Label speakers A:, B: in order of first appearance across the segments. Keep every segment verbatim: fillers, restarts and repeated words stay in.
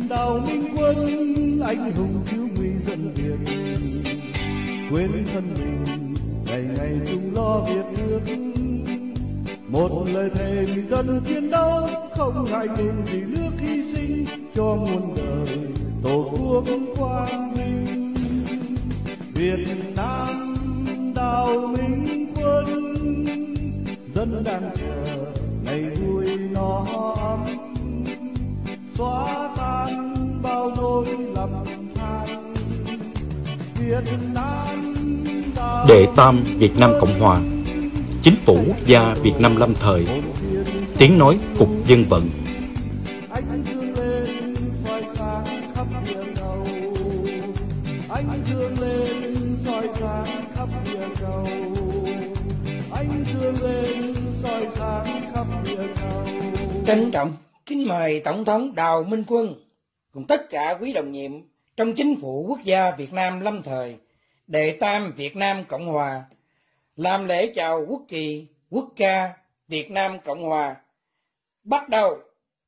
A: Đào Minh Quân anh hùng cứu nguy dân Việt, quên thân mình ngày ngày chung lo việc nước. Một lời thề vì dân chiến đấu, không ngại ngùng vì nước hy sinh cho muôn đời tổ quốc quang vinh. Việt Nam Đào Minh Quân, dân đang chờ ngày vui nó ấm, xóa tan bao nỗi lầm than. Việt Nam
B: Đệ tam Việt Nam Cộng Hòa, Chính phủ Quốc gia Việt Nam lâm thời, tiếng nói Cục Dân vận.
A: anh dương lên soi sáng khắp địa cầu, anh dương lên soi sáng khắp địa cầu, anh dương lên soi sáng khắp địa cầu.
C: Trân trọng kính mời Tổng thống Đào Minh Quân cùng tất cả quý đồng nhiệm trong Chính phủ Quốc gia Việt Nam lâm thời, Đệ tam Việt Nam Cộng Hòa làm lễ chào quốc kỳ, quốc ca Việt Nam Cộng Hòa. Bắt đầu.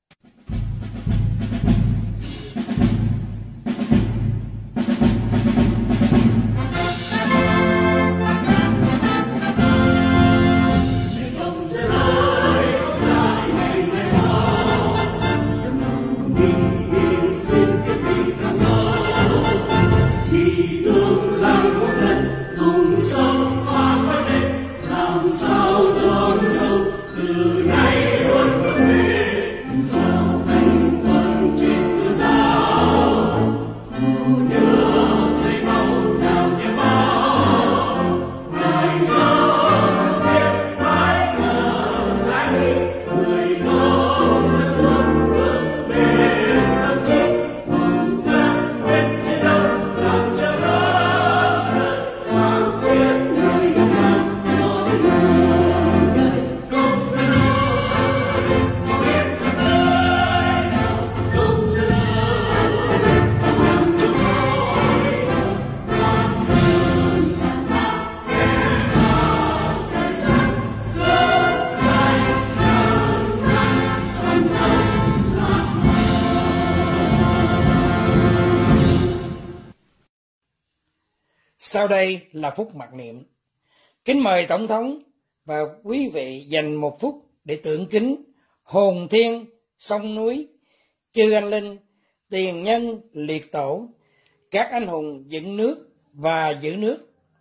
C: Sau đây là phút mặc niệm. Kính mời Tổng thống và quý vị dành một phút để tưởng kính hồn thiêng, sông núi, chư anh linh, tiền nhân, liệt tổ, các anh hùng dựng nước và giữ nước.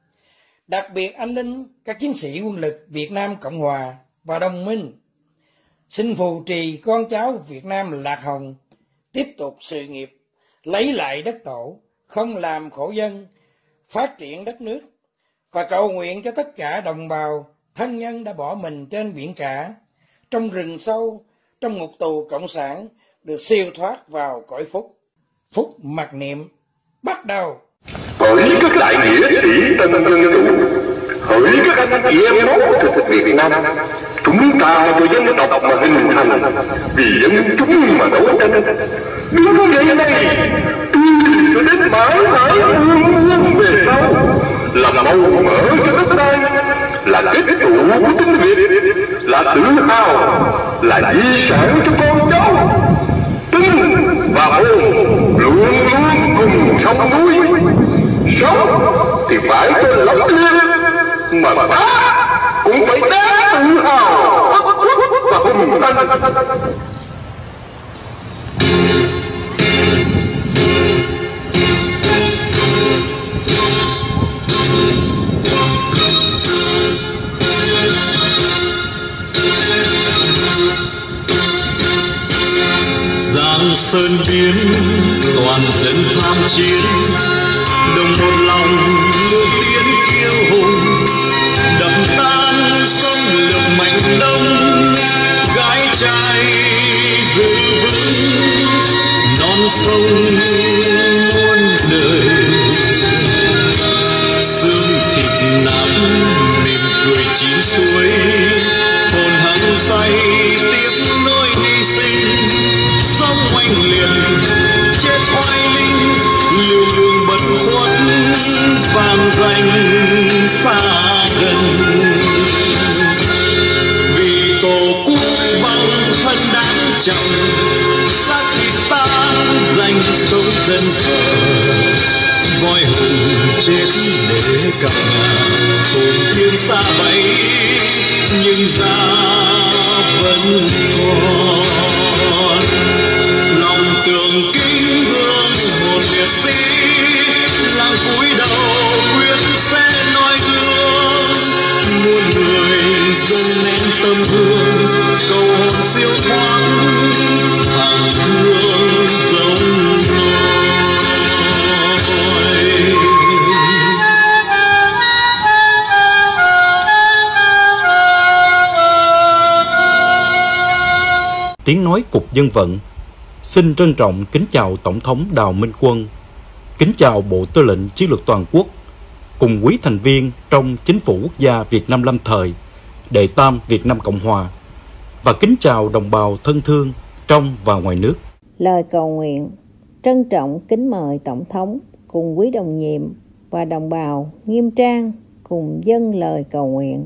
C: Đặc biệt anh linh các chiến sĩ quân lực Việt Nam Cộng Hòa và đồng minh. Xin phù trì con cháu Việt Nam lạc hồng, tiếp tục sự nghiệp, lấy lại đất tổ, không làm khổ dân, phát triển đất nước, và cầu nguyện cho tất cả đồng bào, thân nhân đã bỏ mình trên biển cả, trong rừng sâu, trong ngục tù cộng sản, được siêu thoát vào cõi phúc. Phúc mặc niệm, bắt đầu.
D: Hỡi các đại nghĩa sĩ tân dân chủ, hỡi các anh chị em máu thịt Việt Nam, chúng ta là người dân tộc mà hình thành, vì dân chúng mà đấu tranh. Đứng dậy này, tươi cho đến mãi mãi muôn muôn về sau, là màu mỡ cho đất đai, là kết tụ của tiếng Việt, là tự hào, là di sản cho con cháu. Tinh và hồn luôn luôn cùng sông núi, sống thì phải cho lắm liêm, mà đá cũng phải đá tự hào và hùng anh.
E: Giang sơn biến toàn dân tham chiến, đồng một lòng ngựa tiến kiêu hùng, đập tan sông lược mạnh đông, gái trai giữ vững non sông muôn đời. Xương thịt nắm niềm cười chín suối, hồn hăng say tiếp nối hy sinh. Sông oanh liệt chết oai linh, liều đường bất khuất vàng danh xa gần. Vì tổ quốc bằng thân đáng trọng, xác thịt tan dành dân thờ voi hùng chết để gặp ngàn hồn thiên xa bay nhưng giá vẫn còn lòng tưởng kính gương một liệt sĩ làng cúi đầu quyết sẽ nói gương muôn người dâng nén tâm hương cầu hồn siêu thoát hàng thương giống
B: Tiếng nói Cục Dân vận xin trân trọng kính chào Tổng thống Đào Minh Quân, kính chào Bộ Tư lệnh Chiến lược Toàn quốc, cùng quý thành viên trong Chính phủ Quốc gia Việt Nam lâm thời, Đệ Tam Việt Nam Cộng Hòa, và kính chào đồng bào thân thương trong và ngoài nước.
F: Lời cầu nguyện. Trân trọng kính mời Tổng thống cùng quý đồng nhiệm và đồng bào nghiêm trang cùng dâng lời cầu nguyện.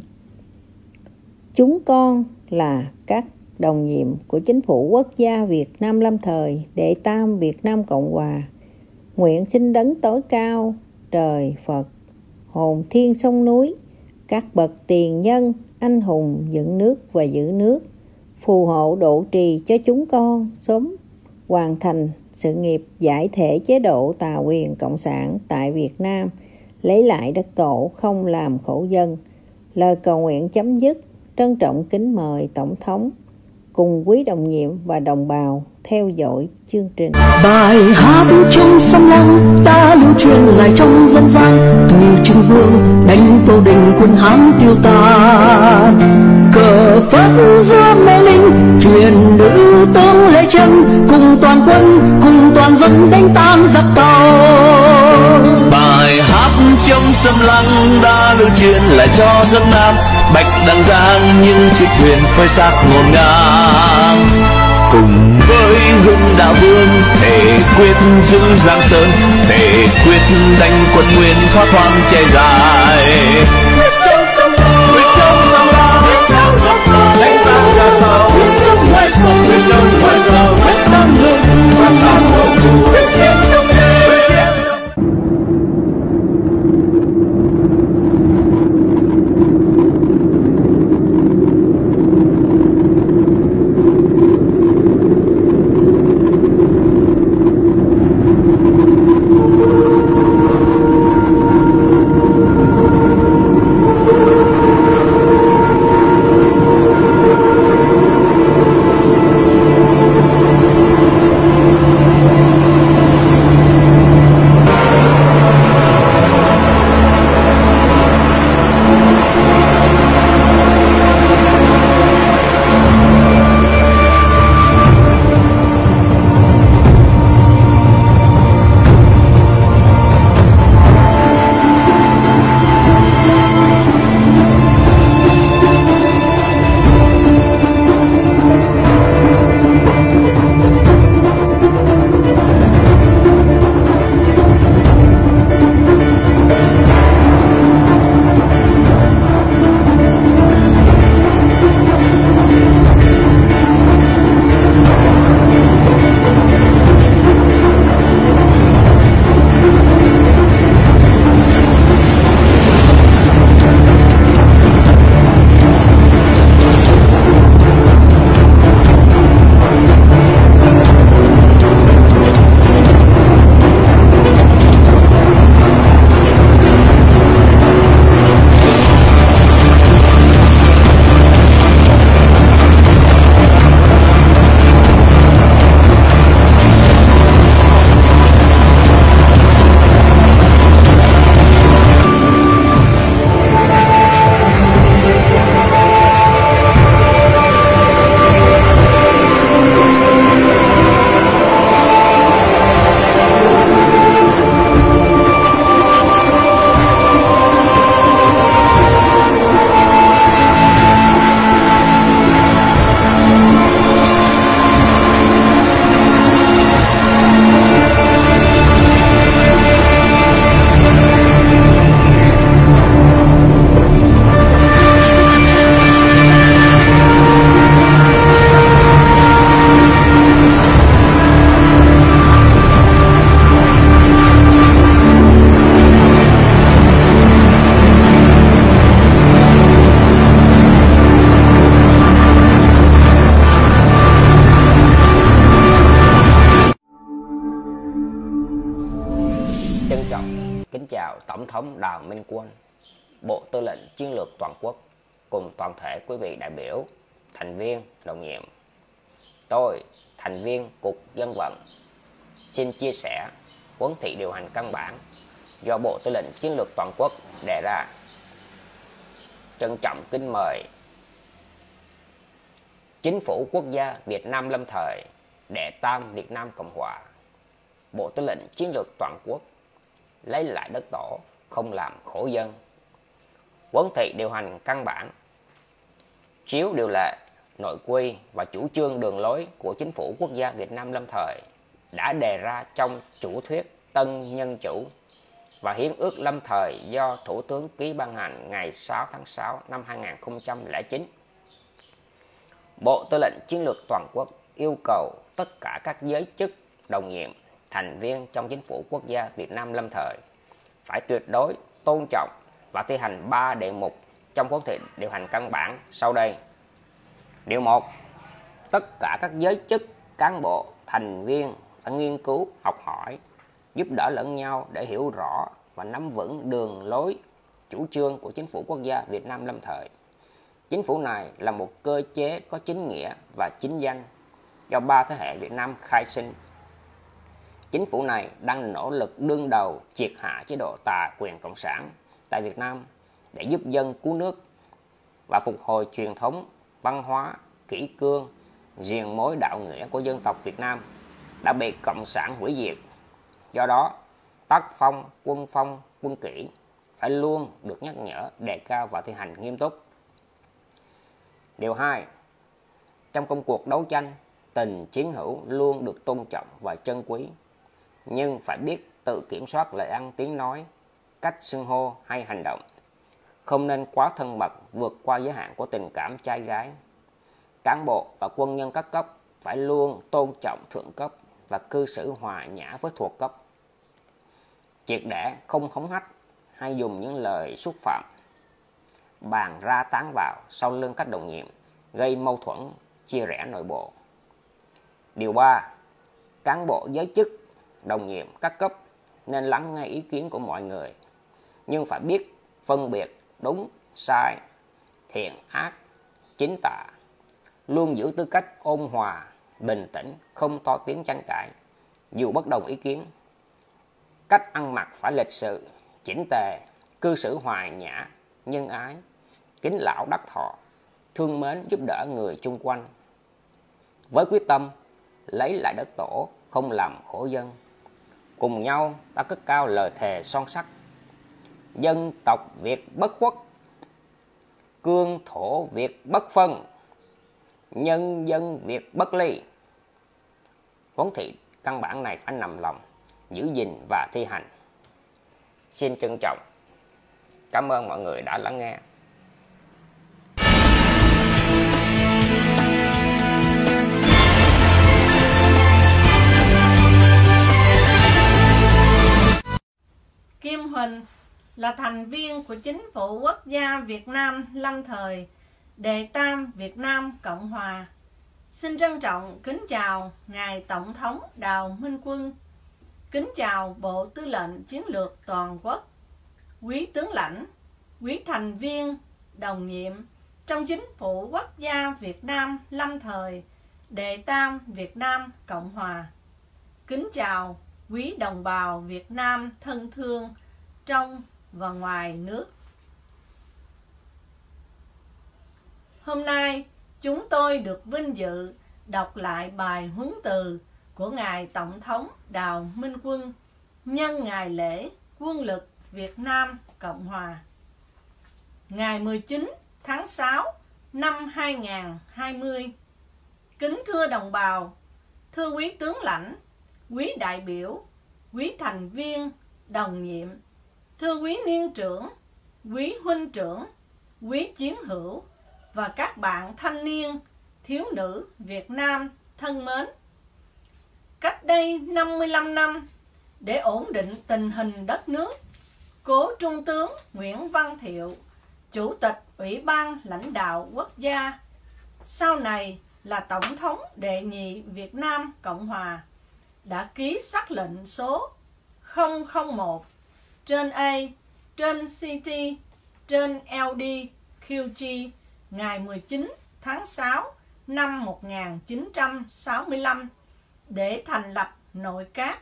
F: Chúng con là các đồng nhiệm của Chính phủ Quốc gia Việt Nam lâm thời, Đệ Tam Việt Nam Cộng Hòa, nguyện xin đấng tối cao, trời Phật, hồn thiên sông núi, các bậc tiền nhân, anh hùng dựng nước và giữ nước, phù hộ độ trì cho chúng con sớm hoàn thành sự nghiệp giải thể chế độ tà quyền cộng sản tại Việt Nam, lấy lại đất tổ, không làm khổ dân. Lời cầu nguyện chấm dứt. Trân trọng kính mời Tổng thống cùng quý đồng nhiệm và đồng bào theo dõi chương trình.
G: Bài hát trong sông Lăng đã lưu truyền lại trong dân gian, từ Trưng Vương đánh Tô Đình quân Hán tiêu tan. Cờ phất giữa mê linh truyền nữ tướng Lê Chân, cùng toàn quân cùng toàn dân đánh tan giặc Tàu.
E: Bài hát trong sông Lăng đã lưu truyền lại cho dân Nam, bạch đằng giang những chiếc thuyền phơi xác ngổn ngang. Cùng với Hưng Đạo Vương thể quyết giữ Giang Sơn, thể quyết đánh quân Nguyên thoát hoang chạy dài. Quyết trong sông Lăng, quyết trong sông Lăng, quyết trong giặc Tàu, đánh giặc giặc Tàu, quyết trong ngoại giao, quyết trong ngoại giao, quyết tam lương, quyết tam lương, quyết trên sông Lê.
H: kính chào Tổng thống Đào Minh Quân, Bộ Tư lệnh Chiến lược Toàn quốc, cùng toàn thể quý vị đại biểu, thành viên, đồng nhiệm. Tôi, thành viên Cục Dân vận, xin chia sẻ huấn thị điều hành căn bản do Bộ Tư lệnh Chiến lược Toàn quốc đề ra. Trân trọng kính mời Chính phủ Quốc gia Việt Nam lâm thời, Đệ Tam Việt Nam Cộng hòa, Bộ Tư lệnh Chiến lược Toàn quốc lấy lại đất tổ, không làm khổ dân. Huấn thị điều hành căn bản chiếu điều lệ, nội quy và chủ trương đường lối của Chính phủ Quốc gia Việt Nam lâm thời đã đề ra trong chủ thuyết Tân Nhân Chủ và Hiến ước lâm thời do Thủ tướng ký ban hành ngày sáu tháng sáu năm hai nghìn không trăm lẻ chín. Bộ Tư lệnh Chiến lược Toàn quốc yêu cầu tất cả các giới chức, đồng nhiệm, thành viên trong Chính phủ Quốc gia Việt Nam lâm thời phải tuyệt đối tôn trọng và thi hành ba đề mục trong huấn thị điều hành căn bản sau đây. Điều một, tất cả các giới chức, cán bộ, thành viên phải nghiên cứu, học hỏi, giúp đỡ lẫn nhau để hiểu rõ và nắm vững đường lối, chủ trương của Chính phủ Quốc gia Việt Nam lâm thời. Chính phủ này là một cơ chế có chính nghĩa và chính danh do ba thế hệ Việt Nam khai sinh. Chính phủ này đang nỗ lực đương đầu triệt hạ chế độ tà quyền cộng sản tại Việt Nam để giúp dân cứu nước và phục hồi truyền thống văn hóa, kỷ cương, diền mối đạo nghĩa của dân tộc Việt Nam đã bị cộng sản hủy diệt. Do đó, tác phong, quân phong, quân kỷ phải luôn được nhắc nhở, đề cao và thi hành nghiêm túc. Điều hai, trong công cuộc đấu tranh, tình chiến hữu luôn được tôn trọng và trân quý, nhưng phải biết tự kiểm soát lời ăn tiếng nói, cách xưng hô hay hành động. Không nên quá thân mật, vượt qua giới hạn của tình cảm trai gái. Cán bộ và quân nhân các cấp phải luôn tôn trọng thượng cấp và cư xử hòa nhã với thuộc cấp. Triệt để không hống hách hay dùng những lời xúc phạm, bàn ra tán vào sau lưng các đồng nhiệm, gây mâu thuẫn, chia rẽ nội bộ. Điều ba, cán bộ giới chức, đồng nhiệm các cấp nên lắng nghe ý kiến của mọi người, nhưng phải biết phân biệt đúng, sai, thiện, ác, chính tà, luôn giữ tư cách ôn hòa, bình tĩnh, không to tiếng tranh cãi, dù bất đồng ý kiến. Cách ăn mặc phải lịch sự, chỉnh tề, cư xử hòa nhã, nhân ái, kính lão đắc thọ, thương mến giúp đỡ người chung quanh. Với quyết tâm lấy lại đất tổ, không làm khổ dân, cùng nhau ta cất cao lời thề son sắt: dân tộc Việt bất khuất, cương thổ Việt bất phân, nhân dân Việt bất ly. Huấn thị căn bản này phải nằm lòng, giữ gìn và thi hành. Xin trân trọng cảm ơn mọi người đã lắng nghe.
F: Kim Huỳnh là thành viên của Chính phủ Quốc gia Việt Nam lâm thời, Đệ Tam Việt Nam Cộng hòa. Xin trân trọng kính chào Ngài Tổng thống Đào Minh Quân, kính chào Bộ Tư lệnh Chiến lược Toàn quốc, quý tướng lãnh, quý thành viên, đồng nhiệm trong Chính phủ Quốc gia Việt Nam lâm thời, Đệ Tam Việt Nam Cộng hòa. Kính chào quý đồng bào Việt Nam thân thương trong và ngoài nước. Hôm nay, chúng tôi được vinh dự đọc lại bài huấn từ của Ngài Tổng thống Đào Minh Quân nhân ngày lễ Quân lực Việt Nam Cộng hòa. Ngày mười chín tháng sáu năm hai nghìn không trăm hai mươi. Kính thưa đồng bào, thưa quý tướng lãnh, quý đại biểu, quý thành viên, đồng nhiệm, thưa quý niên trưởng, quý huynh trưởng, quý chiến hữu và các bạn thanh niên, thiếu nữ Việt Nam thân mến. Cách đây năm mươi lăm năm, để ổn định tình hình đất nước, cố Trung tướng Nguyễn Văn Thiệu, Chủ tịch Ủy ban Lãnh đạo Quốc gia, sau này là Tổng thống đệ nhị Việt Nam Cộng hòa, đã ký sắc lệnh số không không một
I: trên A, trên xê tê, trên lờ đê quy giê ngày mười chín tháng sáu năm một nghìn chín trăm sáu mươi lăm để thành lập nội các.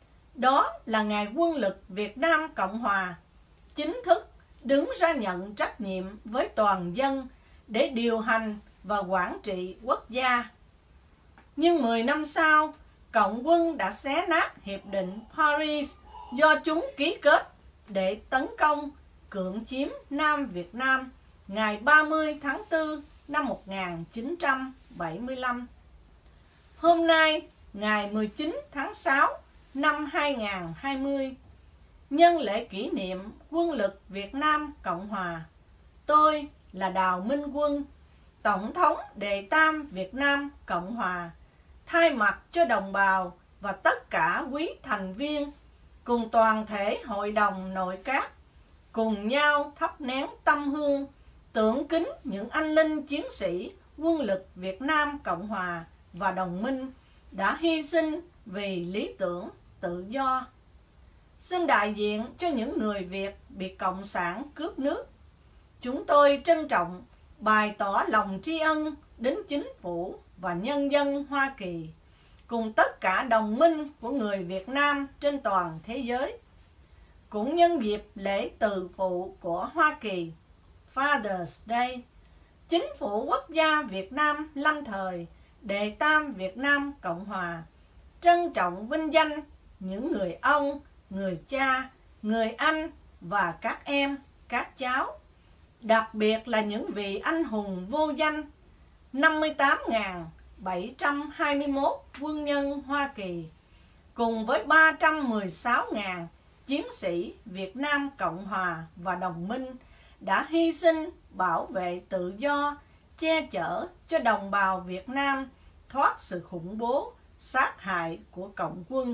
I: Đó là ngày Quân lực Việt Nam Cộng Hòa chính thức đứng ra nhận trách nhiệm với toàn dân để điều hành và quản trị quốc gia. Nhưng mười năm sau, Cộng quân đã xé nát Hiệp định Paris do chúng ký kết để tấn công, cưỡng chiếm Nam Việt Nam ngày ba mươi tháng tư năm một nghìn chín trăm bảy mươi lăm. Hôm nay, ngày mười chín tháng sáu năm hai nghìn không trăm hai mươi, nhân lễ kỷ niệm Quân lực Việt Nam Cộng Hòa, tôi là Đào Minh Quân, Tổng thống đệ tam Việt Nam Cộng Hòa, thay mặt cho đồng bào và tất cả quý thành viên cùng toàn thể hội đồng nội các cùng nhau thắp nén tâm hương tưởng kính những anh linh chiến sĩ Quân lực Việt Nam Cộng Hòa và đồng minh đã hy sinh vì lý tưởng tự do. Xin đại diện cho những người Việt bị Cộng sản cướp nước, chúng tôi trân trọng bày tỏ lòng tri ân đến chính phủ và nhân dân Hoa Kỳ cùng tất cả đồng minh của người Việt Nam trên toàn thế giới. Cũng nhân dịp lễ từ phụ của Hoa Kỳ, Father's Day, Chính phủ Quốc gia Việt Nam lâm thời đệ tam Việt Nam Cộng Hòa trân trọng vinh danh những người ông, người cha, người anh và các em, các cháu, đặc biệt là những vị anh hùng vô danh, năm mươi tám nghìn bảy trăm hai mươi mốt quân nhân Hoa Kỳ, cùng với ba trăm mười sáu nghìn chiến sĩ Việt Nam Cộng Hòa và đồng minh đã hy sinh bảo vệ tự do, che chở cho đồng bào Việt Nam thoát sự khủng bố, sát hại của Cộng quân.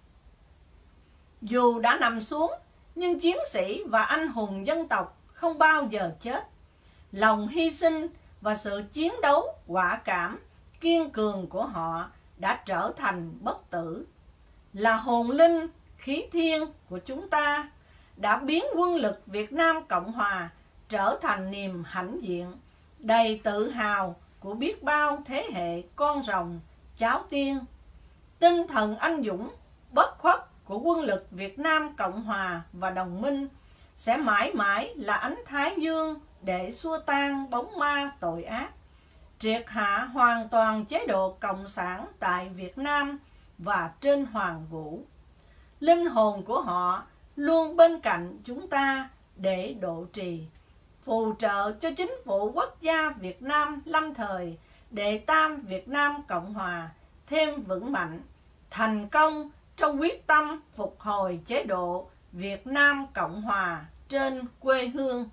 I: Dù đã nằm xuống, nhưng chiến sĩ và anh hùng dân tộc không bao giờ chết. Lòng hy sinh và sự chiến đấu quả cảm, kiên cường của họ đã trở thành bất tử. Là hồn linh, khí thiên của chúng ta, đã biến Quân lực Việt Nam Cộng Hòa trở thành niềm hãnh diện, đầy tự hào của biết bao thế hệ con rồng, cháu tiên. Tinh thần anh dũng, bất khuất của Quân lực Việt Nam Cộng Hòa và đồng minh sẽ mãi mãi là ánh thái dương để xua tan bóng ma tội ác, triệt hạ hoàn toàn chế độ Cộng sản tại Việt Nam và trên Hoàng Vũ. Linh hồn của họ luôn bên cạnh chúng ta để độ trì, phù trợ cho chính phủ quốc gia Việt Nam lâm thời đệ tam Việt Nam Cộng Hòa thêm vững mạnh, thành công trong quyết tâm phục hồi chế độ Việt Nam Cộng Hòa trên quê hương.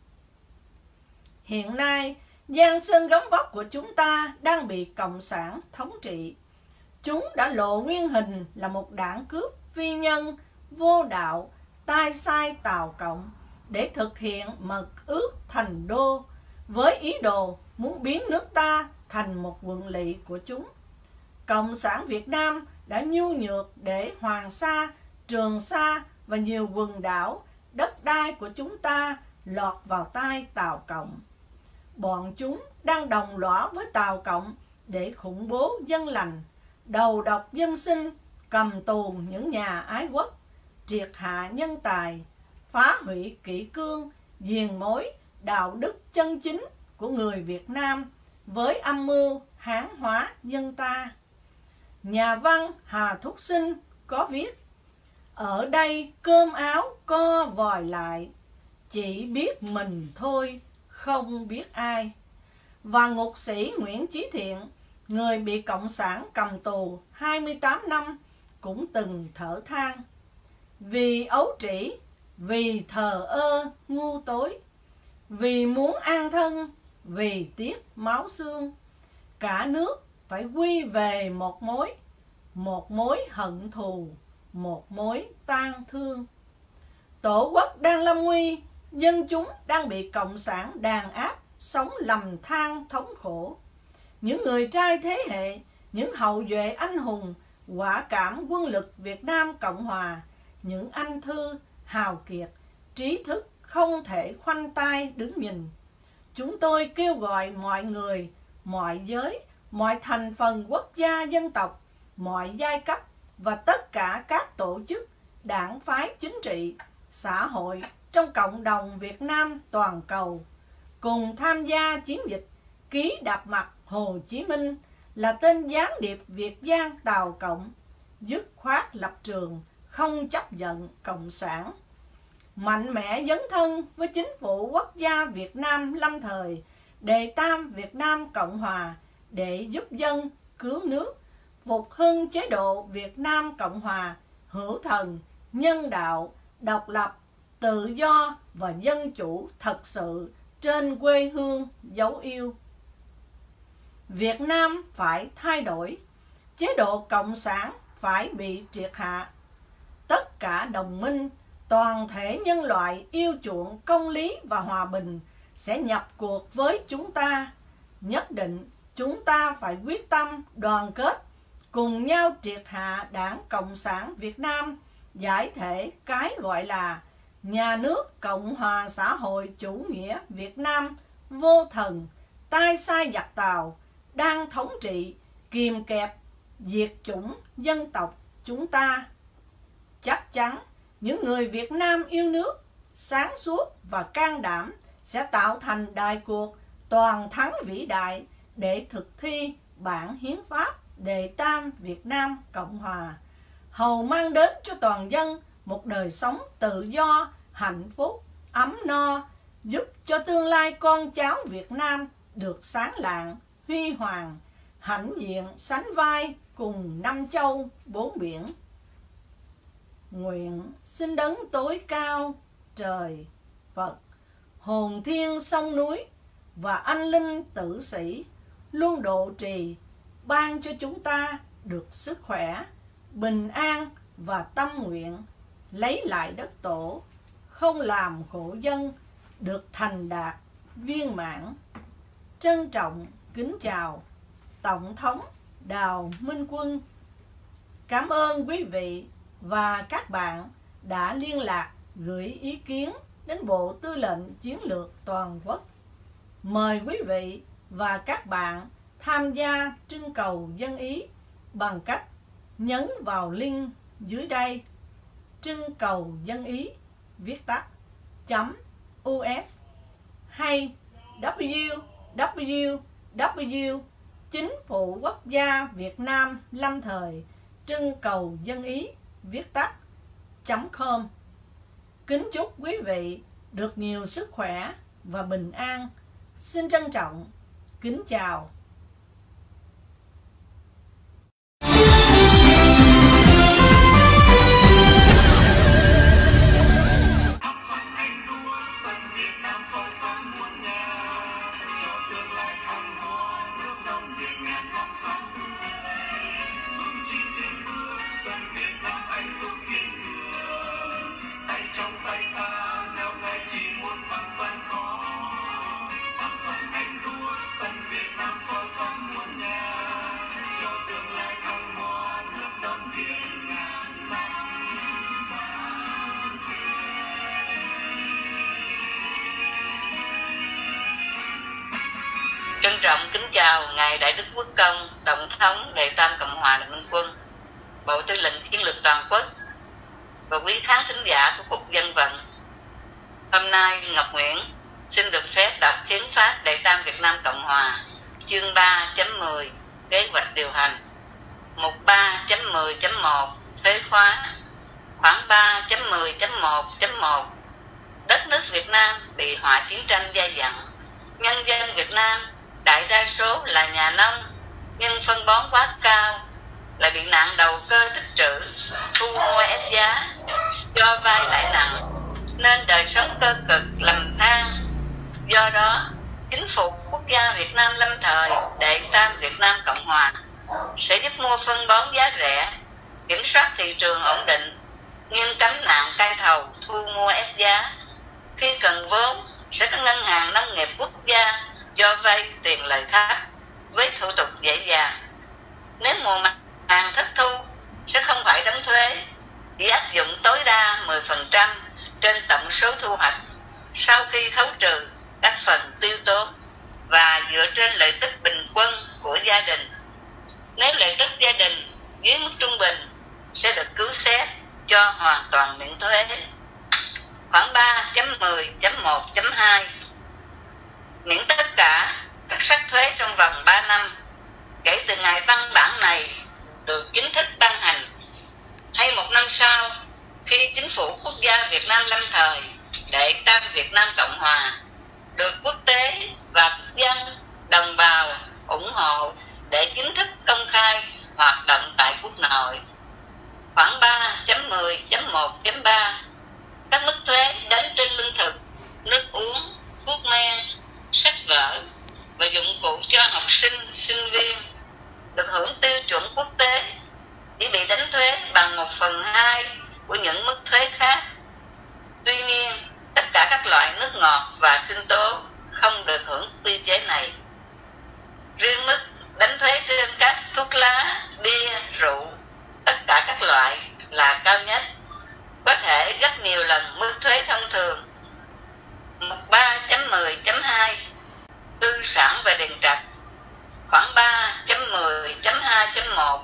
I: Hiện nay, Giang sơn gấm vóc của chúng ta đang bị Cộng sản thống trị. Chúng đã lộ nguyên hình là một đảng cướp phi nhân, vô đạo, tai sai Tào Cộng để thực hiện mật ước thành đô với ý đồ muốn biến nước ta thành một quận lỵ của chúng. Cộng sản Việt Nam đã nhu nhược để Hoàng Sa, Trường Sa và nhiều quần đảo, đất đai của chúng ta lọt vào tay Tào Cộng. Bọn chúng đang đồng lõa với Tào Cộng để khủng bố dân lành, đầu độc dân sinh, cầm tù những nhà ái quốc, triệt hạ nhân tài, phá hủy kỷ cương, diền mối, đạo đức chân chính của người Việt Nam với âm mưu Hán hóa dân ta. Nhà văn Hà Thúc Sinh có viết: ở đây cơm áo co vòi lại, chỉ biết mình thôi, không biết ai. Và ngục sĩ Nguyễn Chí Thiện, người bị Cộng sản cầm tù hai mươi tám năm, cũng từng thở than: vì ấu trĩ, vì thờ ơ ngu tối, vì muốn an thân, vì tiếc máu xương, cả nước phải quy về một mối, một mối hận thù, một mối tang thương. Tổ quốc đang lâm nguy, dân chúng đang bị Cộng sản đàn áp, sống lầm than thống khổ. Những người trai thế hệ, những hậu duệ anh hùng, quả cảm Quân lực Việt Nam Cộng Hòa, những anh thư, hào kiệt, trí thức không thể khoanh tay đứng nhìn. Chúng tôi kêu gọi mọi người, mọi giới, mọi thành phần quốc gia dân tộc, mọi giai cấp và tất cả các tổ chức, đảng phái chính trị, xã hội trong cộng đồng Việt Nam toàn cầu cùng tham gia chiến dịch ký đạp mặt Hồ Chí Minh là tên gián điệp Việt Giang Tàu Cộng, dứt khoát lập trường không chấp nhận cộng sản, mạnh mẽ dấn thân với chính phủ quốc gia Việt Nam lâm thời, đề tam Việt Nam Cộng Hòa để giúp dân cứu nước, phục hưng chế độ Việt Nam Cộng Hòa hữu thần, nhân đạo, độc lập, tự do và dân chủ thật sự trên quê hương dấu yêu. Việt Nam phải thay đổi, chế độ cộng sản phải bị triệt hạ. Tất cả đồng minh, toàn thể nhân loại yêu chuộng công lý và hòa bình sẽ nhập cuộc với chúng ta. Nhất định chúng ta phải quyết tâm đoàn kết, cùng nhau triệt hạ Đảng Cộng sản Việt Nam, giải thể cái gọi là Nhà nước Cộng hòa xã hội chủ nghĩa Việt Nam vô thần, tay sai giặc Tàu, đang thống trị, kìm kẹp, diệt chủng dân tộc chúng ta. Chắc chắn những người Việt Nam yêu nước, sáng suốt và can đảm sẽ tạo thành đại cuộc toàn thắng vĩ đại để thực thi bản hiến pháp đề tam Việt Nam Cộng Hòa, hầu mang đến cho toàn dân một đời sống tự do, hạnh phúc, ấm no, giúp cho tương lai con cháu Việt Nam được sáng lạng, huy hoàng, hãnh diện sánh vai cùng năm châu bốn biển. Nguyện xin đấng tối cao, trời, Phật, hồn thiên sông núi và anh linh tử sĩ luôn độ trì, ban cho chúng ta được sức khỏe, bình an và tâm nguyện lấy lại đất tổ, không làm khổ dân, được thành đạt, viên mãn. Trân trọng kính chào Tổng thống Đào Minh Quân. Cảm ơn quý vị và các bạn đã liên lạc gửi ý kiến đến Bộ Tư lệnh Chiến lược Toàn quốc. Mời quý vị và các bạn tham gia trưng cầu dân ý bằng cách nhấn vào link dưới đây. Trưng cầu dân ý viết tắt chấm us hay w w w Chính phủ Quốc gia Việt Nam lâm thời trưng cầu dân ý viết tắt chấm com. Kính chúc quý vị được nhiều sức khỏe và bình an. Xin trân trọng kính chào.
J: Trân trọng kính chào Ngài Đại Đức Quốc Công, Tổng thống Đệ Tam Cộng hòa Đại Minh Quân, Bộ Tư lệnh Chiến lược Toàn quốc và quý khán thính giả của Cục Dân vận. Hôm nay Ngọc Nguyễn xin được phép đọc Hiến pháp Đệ Tam Việt Nam Cộng hòa, chương ba chấm mười, kế hoạch điều hành, mục ba chấm mười chấm một, thuế khóa, khoảng ba chấm mười chấm một chấm một. Đất nước Việt Nam bị họa chiến tranh dai dẳng. Nhân dân Việt Nam đại đa số là nhà nông, nhưng phân bón quá cao, lại bị nạn đầu cơ tích trữ, thu mua ép giá, cho vay lãi nặng, nên đời sống cơ cực lầm than. Do đó, chính phủ quốc gia Việt Nam lâm thời Đệ Tam Việt Nam Cộng hòa sẽ giúp mua phân bón giá rẻ, kiểm soát thị trường ổn định, nhưng cấm nạn cai thầu thu mua ép giá. Khi cần vốn, sẽ có ngân hàng nông nghiệp quốc gia cho vay tiền lời thấp với thủ tục dễ dàng. Nếu mùa mặt hàng thất thu sẽ không phải đóng thuế, chỉ áp dụng tối đa mười phần trăm thu hoạch sau khi khấu trừ các phần tiêu tốn và dựa trên lợi tức bình quân của gia đình. Nếu lợi tức gia đình dưới mức trung bình sẽ được cứu xét cho hoàn toàn miễn thuế. Khoảng ba chấm mười chấm một chấm hai miễn tất cả các sắc thuế trong vòng ba năm kể từ ngày văn bản này được chính thức ban hành, hay một năm sau khi chính phủ quốc gia Việt Nam lâm thời Đệ Tam Việt Nam Cộng Hòa được quốc tế và quốc dân đồng bào ủng hộ để chính thức công khai hoạt động tại quốc nội. Khoảng ba chấm mười chấm một chấm ba các mức thuế đánh trên lương thực, nước uống, thuốc men, sách vở và dụng cụ cho học sinh, sinh viên được hưởng tiêu chuẩn quốc tế chỉ bị đánh thuế bằng một phần hai của những mức thuế khác. Tuy nhiên, tất cả các loại nước ngọt và sinh tố không được hưởng quy chế này. Riêng mức đánh thuế trên các thuốc lá, bia, rượu, tất cả các loại là cao nhất, có thể gấp nhiều lần mức thuế thông thường. Mục ba chấm mười chấm hai tư sản và đền trạch. Khoảng ba chấm mười chấm hai chấm một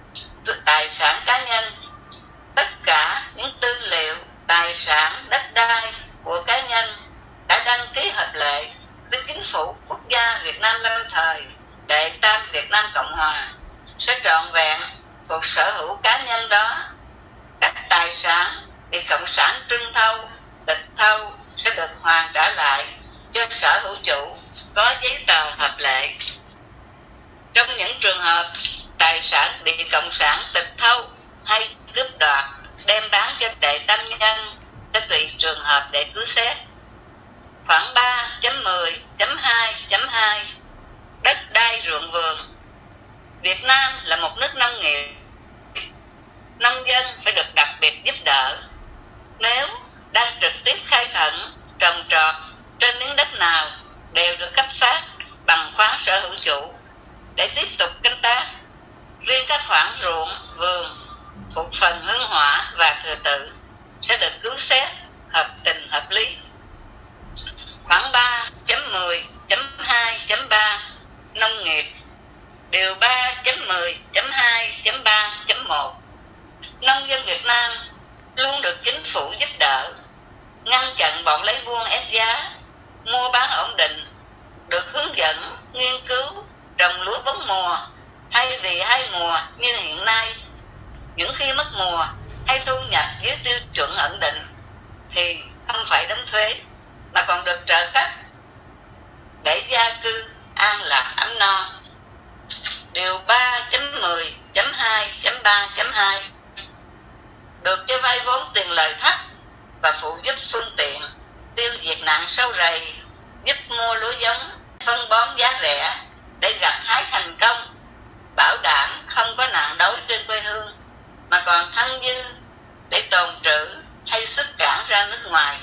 J: tài sản cá nhân. Tất cả những tư liệu, tài sản, đất đai của cá nhân đã đăng ký hợp lệ với chính phủ quốc gia Việt Nam lâm thời Đệ Tam Việt Nam Cộng Hòa sẽ trọn vẹn thuộc sở hữu cá nhân đó. Các tài sản bị cộng sản trưng thâu, tịch thâu sẽ được hoàn trả lại cho sở hữu chủ có giấy tờ hợp lệ. Trong những trường hợp tài sản bị cộng sản tịch thâu hay cướp đoạt đem bán cho đệ tam nhân sẽ tùy trường hợp để cứu xét. Khoảng ba chấm mười chấm hai chấm hai đất đai ruộng vườn. Việt Nam là một nước nông nghiệp, nông dân phải được đặc biệt giúp đỡ. Nếu đang trực tiếp khai khẩn, trồng trọt trên miếng đất nào đều được cấp phát bằng khoán sở hữu chủ để tiếp tục canh tác. Riêng các khoản ruộng, vườn, thuộc phần hương hỏa và thừa tự sẽ được cứu xét hợp tình hợp lý. Khoảng ba chấm mười chấm hai chấm ba nông nghiệp. Điều ba chấm mười chấm hai chấm ba chấm một nông dân Việt Nam luôn được chính phủ giúp đỡ, ngăn chặn bọn lấy buôn ép giá, mua bán ổn định, được hướng dẫn, nghiên cứu, trồng lúa bốn mùa thay vì hai mùa như hiện nay. Những khi mất mùa hay thu nhập dưới tiêu chuẩn ổn định thì không phải đóng thuế mà còn được trợ cấp để gia cư an lạc ấm no. Điều ba chấm mười chấm hai chấm ba chấm hai được cho vay vốn tiền lời thấp và phụ giúp phương tiện tiêu diệt nạn sâu rầy, giúp mua lúa giống, phân bón giá rẻ để gặt hái thành công, bảo đảm không có nạn đói trên quê hương mà còn thăng dư để tồn trữ hay xuất cảng ra nước ngoài.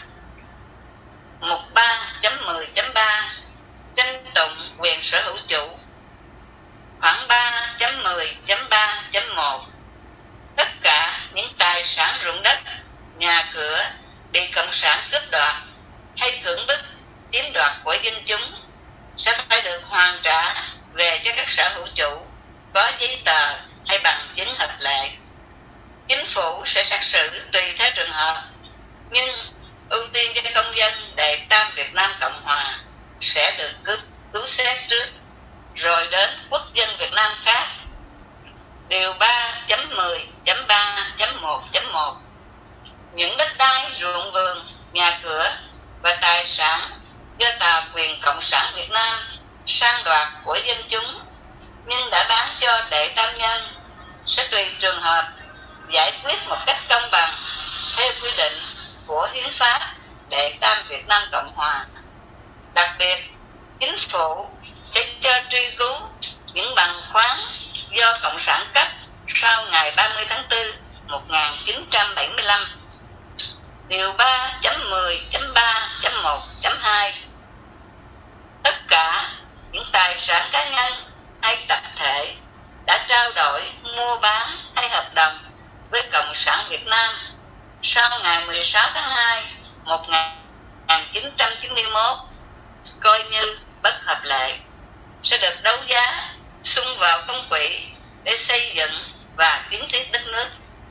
J: Mục ba chấm mười chấm ba tranh tụng quyền sở hữu chủ. Khoảng ba chấm mười chấm ba chấm một tất cả những tài sản ruộng đất, nhà cửa bị cộng sản cướp đoạt hay cưỡng bức chiếm đoạt của dân chúng sẽ phải được hoàn trả về cho các sở hữu chủ có giấy tờ hay bằng chứng hợp lệ. Chính phủ sẽ xét xử tùy theo trường hợp, nhưng ưu tiên cho công dân Đệ Tam Việt Nam Cộng Hòa sẽ được cứu, cứu xét trước, rồi đến quốc dân Việt Nam khác. Điều ba chấm mười chấm ba chấm một chấm một những đất đai, ruộng vườn, nhà cửa và tài sản do tà quyền Cộng sản Việt Nam sang đoạt của dân chúng nhưng đã bán cho đệ tam nhân sẽ tùy trường hợp giải quyết một cách công bằng theo quy định của hiến pháp Đệ Tam Việt Nam Cộng Hòa. Đặc biệt, chính phủ sẽ cho truy cứu những bằng khoán do Cộng sản cấp sau ngày ba mươi tháng tư một nghìn chín trăm bảy mươi lăm. Điều ba chấm mười chấm ba chấm một chấm hai tất cả những tài sản cá nhân hay tập thể đã trao đổi, mua bán hay hợp đồng với Cộng sản Việt Nam sau ngày mười sáu tháng hai một nghìn nghìn chín trăm chín mươi mốt coi như bất hợp lệ sẽ được đấu giá sung vào công quỹ để xây dựng và kiến thiết đất nước.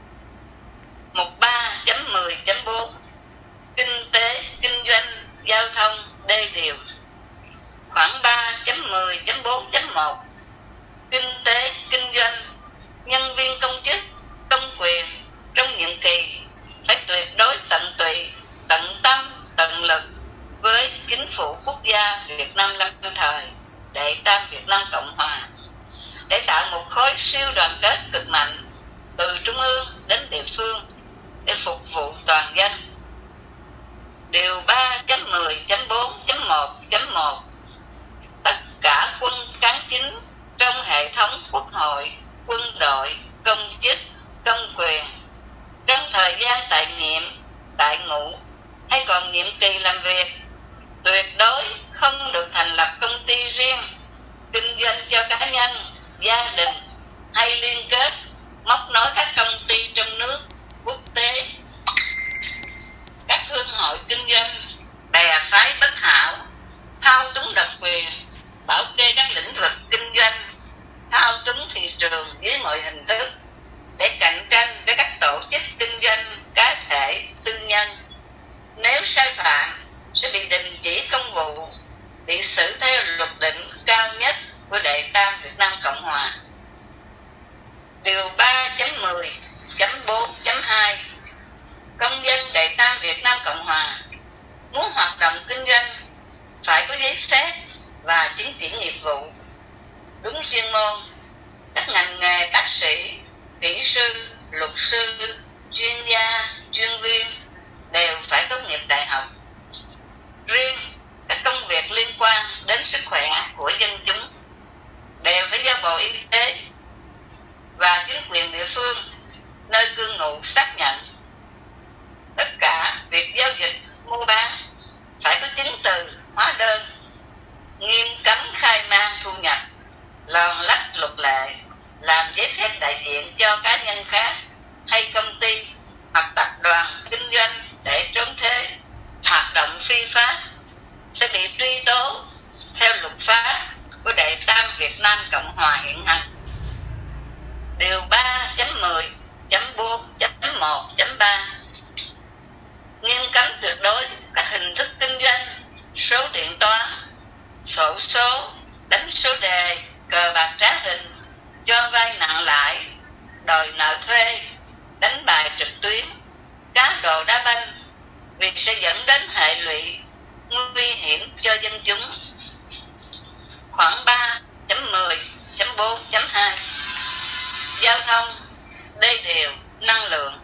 J: Mục ba chấm mười chấm bốn Kinh tế, kinh doanh, giao thông, đê điều. Khoảng ba chấm mười chấm bốn chấm một Kinh tế, kinh doanh, nhân viên công chức, công quyền trong nhiệm kỳ phải tuyệt đối tận tụy, tận tâm, tận lực với chính phủ quốc gia Việt Nam lâm thời, Đệ Tam Việt Nam Cộng Hòa, để tạo một khối siêu đoàn kết cực mạnh từ trung ương đến địa phương để phục vụ toàn dân. Điều ba chấm mười chấm bốn chấm một chấm một Tất cả quân cán chính trong hệ thống quốc hội, quân đội, công chức, công quyền trong thời gian tại nhiệm, tại ngũ hay còn nhiệm kỳ làm việc tuyệt đối không được thành lập công ty riêng, kinh doanh cho cá nhân, gia đình hay liên kết móc nối các công ty trong nước, quốc tế. Các thương hội kinh doanh bè phái bất hảo, thao túng đặc quyền, bảo kê các lĩnh vực kinh doanh, thao túng thị trường dưới mọi hình thức để cạnh tranh với các tổ chức kinh doanh cá thể tư nhân. Nếu sai phạm sẽ bị đình chỉ công vụ, bị xử theo luật định cao nhất của Đệ Tam Việt Nam Cộng Hòa. Điều ba chấm mười chấm bốn chấm hai Công dân Đệ Tam Việt Nam Cộng Hòa muốn hoạt động kinh doanh phải có giấy phép và chứng chỉ nghiệp vụ đúng chuyên môn. Các ngành nghề bác sĩ, kỹ sư, luật sư, chuyên gia, chuyên viên đều phải tốt nghiệp đại học. Riêng các công việc liên quan đến sức khỏe của dân chúng đều phải do Bộ Y tế và chính quyền địa phương nơi cư ngụ xác nhận. Tất cả việc giao dịch, mua bán phải có chứng từ, hóa đơn, nghiêm cấm khai man thu nhập, lòn lách luật lệ, làm giấy phép đại diện cho cá nhân khác hay công ty hoặc tập đoàn kinh doanh để trốn thuế, hoạt động phi pháp sẽ bị truy tố theo luật pháp của Đệ Tam Việt Nam Cộng Hòa hiện hành. Điều ba chấm mười chấm bốn chấm một chấm ba Nghiêm cấm tuyệt đối các hình thức kinh doanh, số điện toán, xổ số, đánh số đề, cờ bạc trá hình, cho vay nặng lãi, đòi nợ thuê, đánh bài trực tuyến, cá độ đá banh, vì sẽ dẫn đến hệ lụy nguy hiểm cho dân chúng. Khoảng ba chấm mười chấm bốn chấm hai Giao thông, đê điều, năng lượng.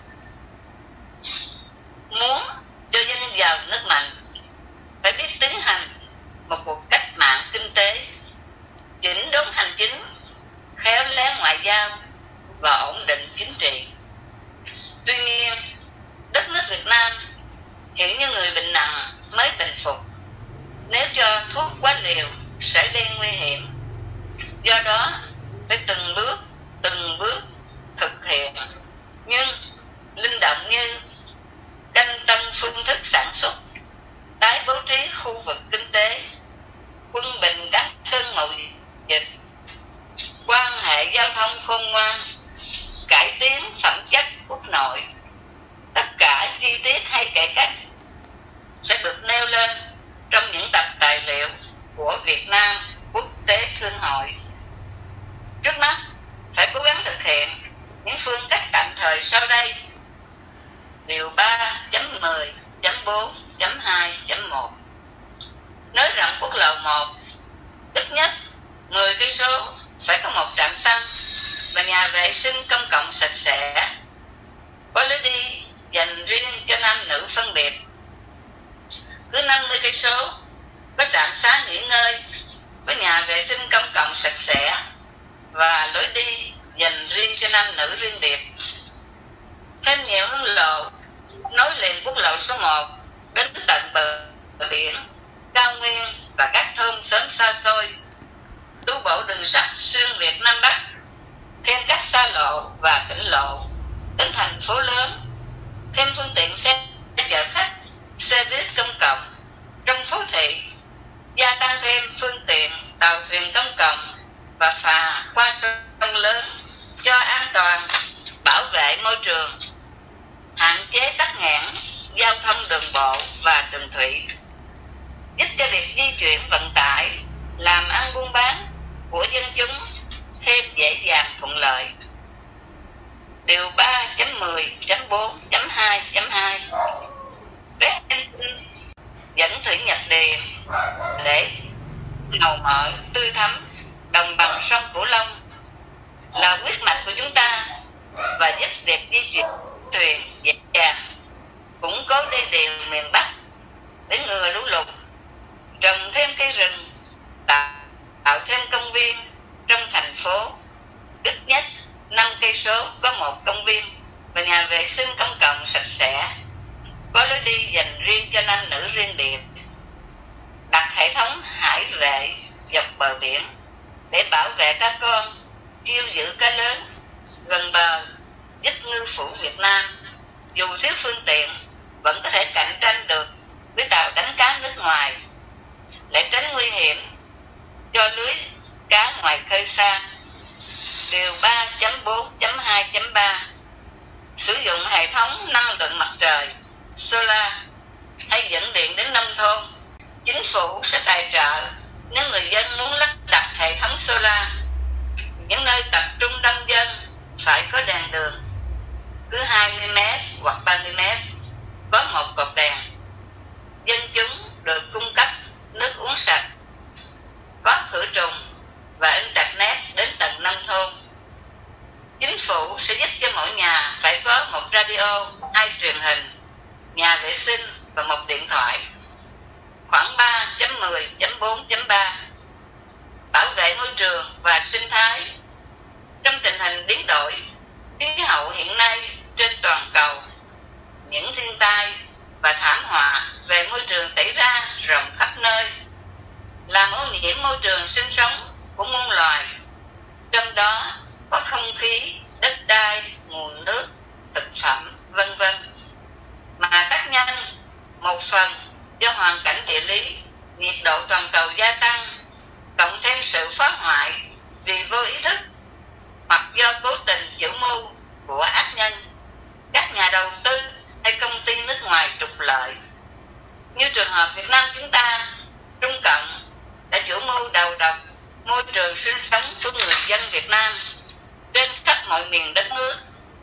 J: Muốn cho dân giàu nước mạnh phải biết tiến hành một cuộc cách mạng kinh tế, chỉnh đốn hành chính, khéo léo ngoại giao và ổn định chính trị. Tuy nhiên, đất nước Việt Nam hiện như người bệnh nặng mới bình phục. Nếu cho thuốc quá liều sẽ gây nguy hiểm. Do đó, phải từng bước, từng bước thực hiện, nhưng linh động như canh tân phương thức sản xuất, tái bố trí khu vực kinh tế, quân bình các cơn mậu dịch, quan hệ giao thông khôn ngoan, cải tiến phẩm chất quốc nội. Tất cả chi tiết hay cải cách sẽ được nêu lên trong những tập tài liệu của Việt Nam Quốc tế Thương hội. Trước mắt phải cố gắng thực hiện những phương cách tạm thời sau đây. Điều ba chấm mười chấm bốn chấm hai chấm một Nới rộng quốc lộ một, ít nhất mười cây số phải có một trạm xăng và nhà vệ sinh công cộng sạch sẽ, có lối đi dành riêng cho nam nữ phân biệt. Cứ năm mươi cây số có trạm xá nghỉ ngơi với nhà vệ sinh công cộng sạch sẽ và lối đi dành riêng cho nam nữ riêng biệt. Thêm nhiều hướng lộ nối liền quốc lộ số một đến tận bờ, bờ biển, cao nguyên và các thôn xóm xa xôi. Tu bổ đường sắt xuyên Việt Nam Bắc, thêm các xa lộ và tỉnh lộ đến thành phố lớn, thêm phương tiện xe chở khách, xe buýt công cộng thị, gia tăng thêm phương tiện tàu thuyền công cộng và phà qua sông lớn cho an toàn, bảo vệ môi trường, hạn chế tắc nghẽn giao thông đường bộ và đường thủy, giúp cho việc di chuyển vận tải, làm ăn buôn bán của dân chúng thêm dễ dàng thuận lợi. Điều ba chấm mười chấm bốn chấm hai chấm hai Các danh dẫn thủy nhập điền để màu mỡ tươi thắm đồng bằng sông Cửu Long là huyết mạch của chúng ta và giúp việc di chuyển thuyền dễ dàng, củng cố đê điều miền Bắc để ngừa lũ lụt, trồng thêm cây rừng, tạo, tạo thêm công viên trong thành phố. Ít nhất năm cây số có một công viên và nhà vệ sinh công cộng sạch sẽ, có lối đi dành riêng cho nam nữ riêng biệt, đặt hệ thống hải vệ dọc bờ biển để bảo vệ cá con, chiêu giữ cá lớn gần bờ, giúp ngư phủ Việt Nam dù thiếu phương tiện vẫn có thể cạnh tranh được với tàu đánh cá nước ngoài, lại tránh nguy hiểm cho lưới cá ngoài khơi xa. Điều ba chấm bốn chấm hai chấm ba Sử dụng hệ thống năng lượng mặt trời solar hay dẫn điện đến nông thôn. Chính phủ sẽ tài trợ nếu người dân muốn lắp đặt hệ thống solar. Những nơi tập trung đông dân phải có đèn đường, cứ hai mươi mét hoặc ba mươi mét có một cột đèn. Dân chúng được cung cấp nước uống sạch, có khử trùng và internet đến tận nông thôn. Chính phủ sẽ giúp cho mỗi nhà phải có một radio, hai truyền hình, nhà vệ sinh và một điện thoại. Khoảng ba chấm mười chấm bốn chấm ba Bảo vệ môi trường và sinh thái. Trong tình hình biến đổi khí hậu hiện nay trên toàn cầu, những thiên tai và thảm họa về môi trường xảy ra rộng khắp nơi, làm ô nhiễm môi trường sinh sống của muôn loài, trong đó có không khí, đất đai, nguồn nước, thực phẩm, vân vân. Mà tác nhân một phần do hoàn cảnh địa lý, nhiệt độ toàn cầu gia tăng, cộng thêm sự phá hoại vì vô ý thức hoặc do cố tình chủ mưu của ác nhân, các nhà đầu tư hay công ty nước ngoài trục lợi. Như trường hợp Việt Nam chúng ta, Trung Cộng đã chủ mưu đầu độc môi trường sinh sống của người dân Việt Nam trên khắp mọi miền đất nước,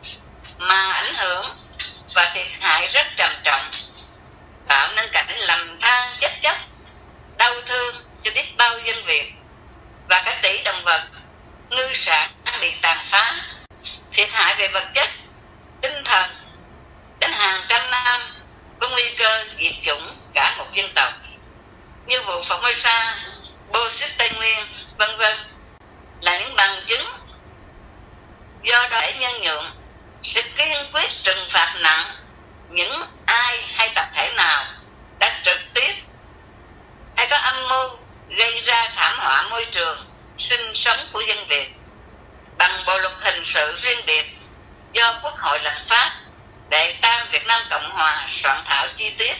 J: mà ảnh hưởng và thiệt hại rất trầm trọng, tạo nên cảnh lầm than chết chóc, đau thương cho biết bao dân Việt và cả tỷ động vật, ngư sản bị tàn phá, thiệt hại về vật chất, tinh thần, đến hàng trăm năm có nguy cơ diệt chủng cả một dân tộc, như vụ Formosa, Bô Xít Tây Nguyên, vân vân, là những bằng chứng. Do đó để nhân nhượng sẽ kiên quyết trừng phạt nặng những ai hay tập thể nào đã trực tiếp hay có âm mưu gây ra thảm họa môi trường sinh sống của dân Việt bằng bộ luật hình sự riêng biệt do Quốc hội lập pháp Đệ Tam Việt Nam Cộng Hòa soạn thảo chi tiết.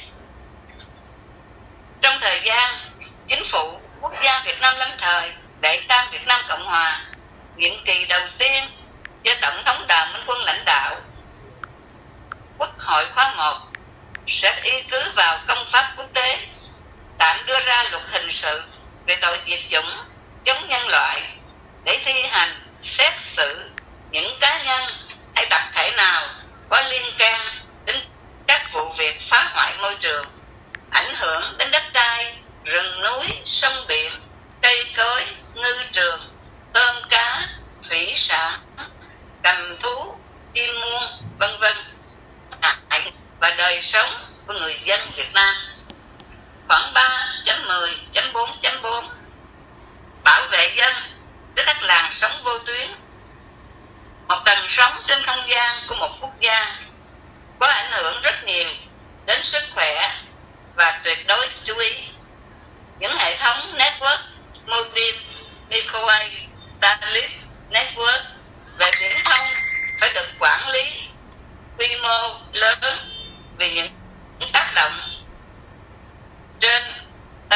J: Trong thời gian Chính phủ Quốc gia Việt Nam lâm thời Đệ Tam Việt Nam Cộng Hòa nhiệm kỳ đầu tiên do Tổng thống Đào Minh Quân lãnh đạo, Quốc hội khóa một sẽ y cứ vào công pháp quốc tế tạm đưa ra luật hình sự về tội diệt chủng chống nhân loại để thi hành xét xử những cá nhân hay tập thể nào có liên can đến các vụ việc phá hoại môi trường, ảnh hưởng đến đất đai, rừng núi, sông biển, cây cối, ngư trường, tôm cá, thủy sản, cầm thú, chim muông, vân vân, và đời sống của người dân Việt Nam. Khoảng ba chấm mười chấm bốn chấm bốn Bảo vệ dân trước các làn sóng vô tuyến. Một tần sóng trên không gian của một quốc gia có ảnh hưởng rất nhiều đến sức khỏe và tuyệt đối chú ý. Những hệ thống network mobile, microwave, satellite network về viễn thông phải được quản lý quy mô lớn vì những tác động trên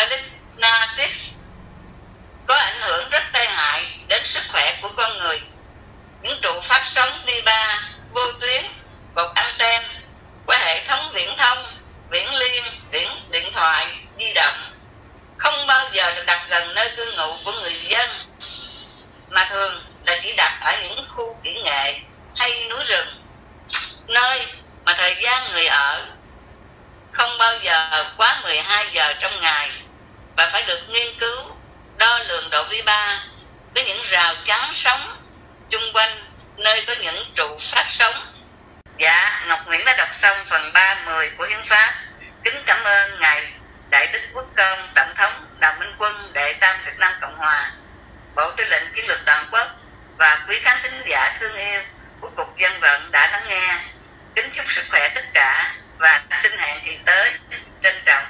J: gian người ở, không bao giờ quá mười hai giờ trong ngày, và phải được nghiên cứu, đo lường độ vi ba với những rào chắn sống chung quanh nơi có những trụ phát sóng. Dạ, Ngọc Nguyễn đã đọc xong phần ba mươi của Hiến pháp. Kính cảm ơn Ngài Đại Đức Quốc Công Tổng thống Đào Minh Quân, Đệ Tam Việt Nam Cộng Hòa, Bộ Tư lệnh Chiến lược Toàn quốc và quý khán thính giả thương yêu của Cục Dân vận đã lắng nghe. Kính chúc sức khỏe tất cả và xin hẹn kỳ tới. Trân trọng.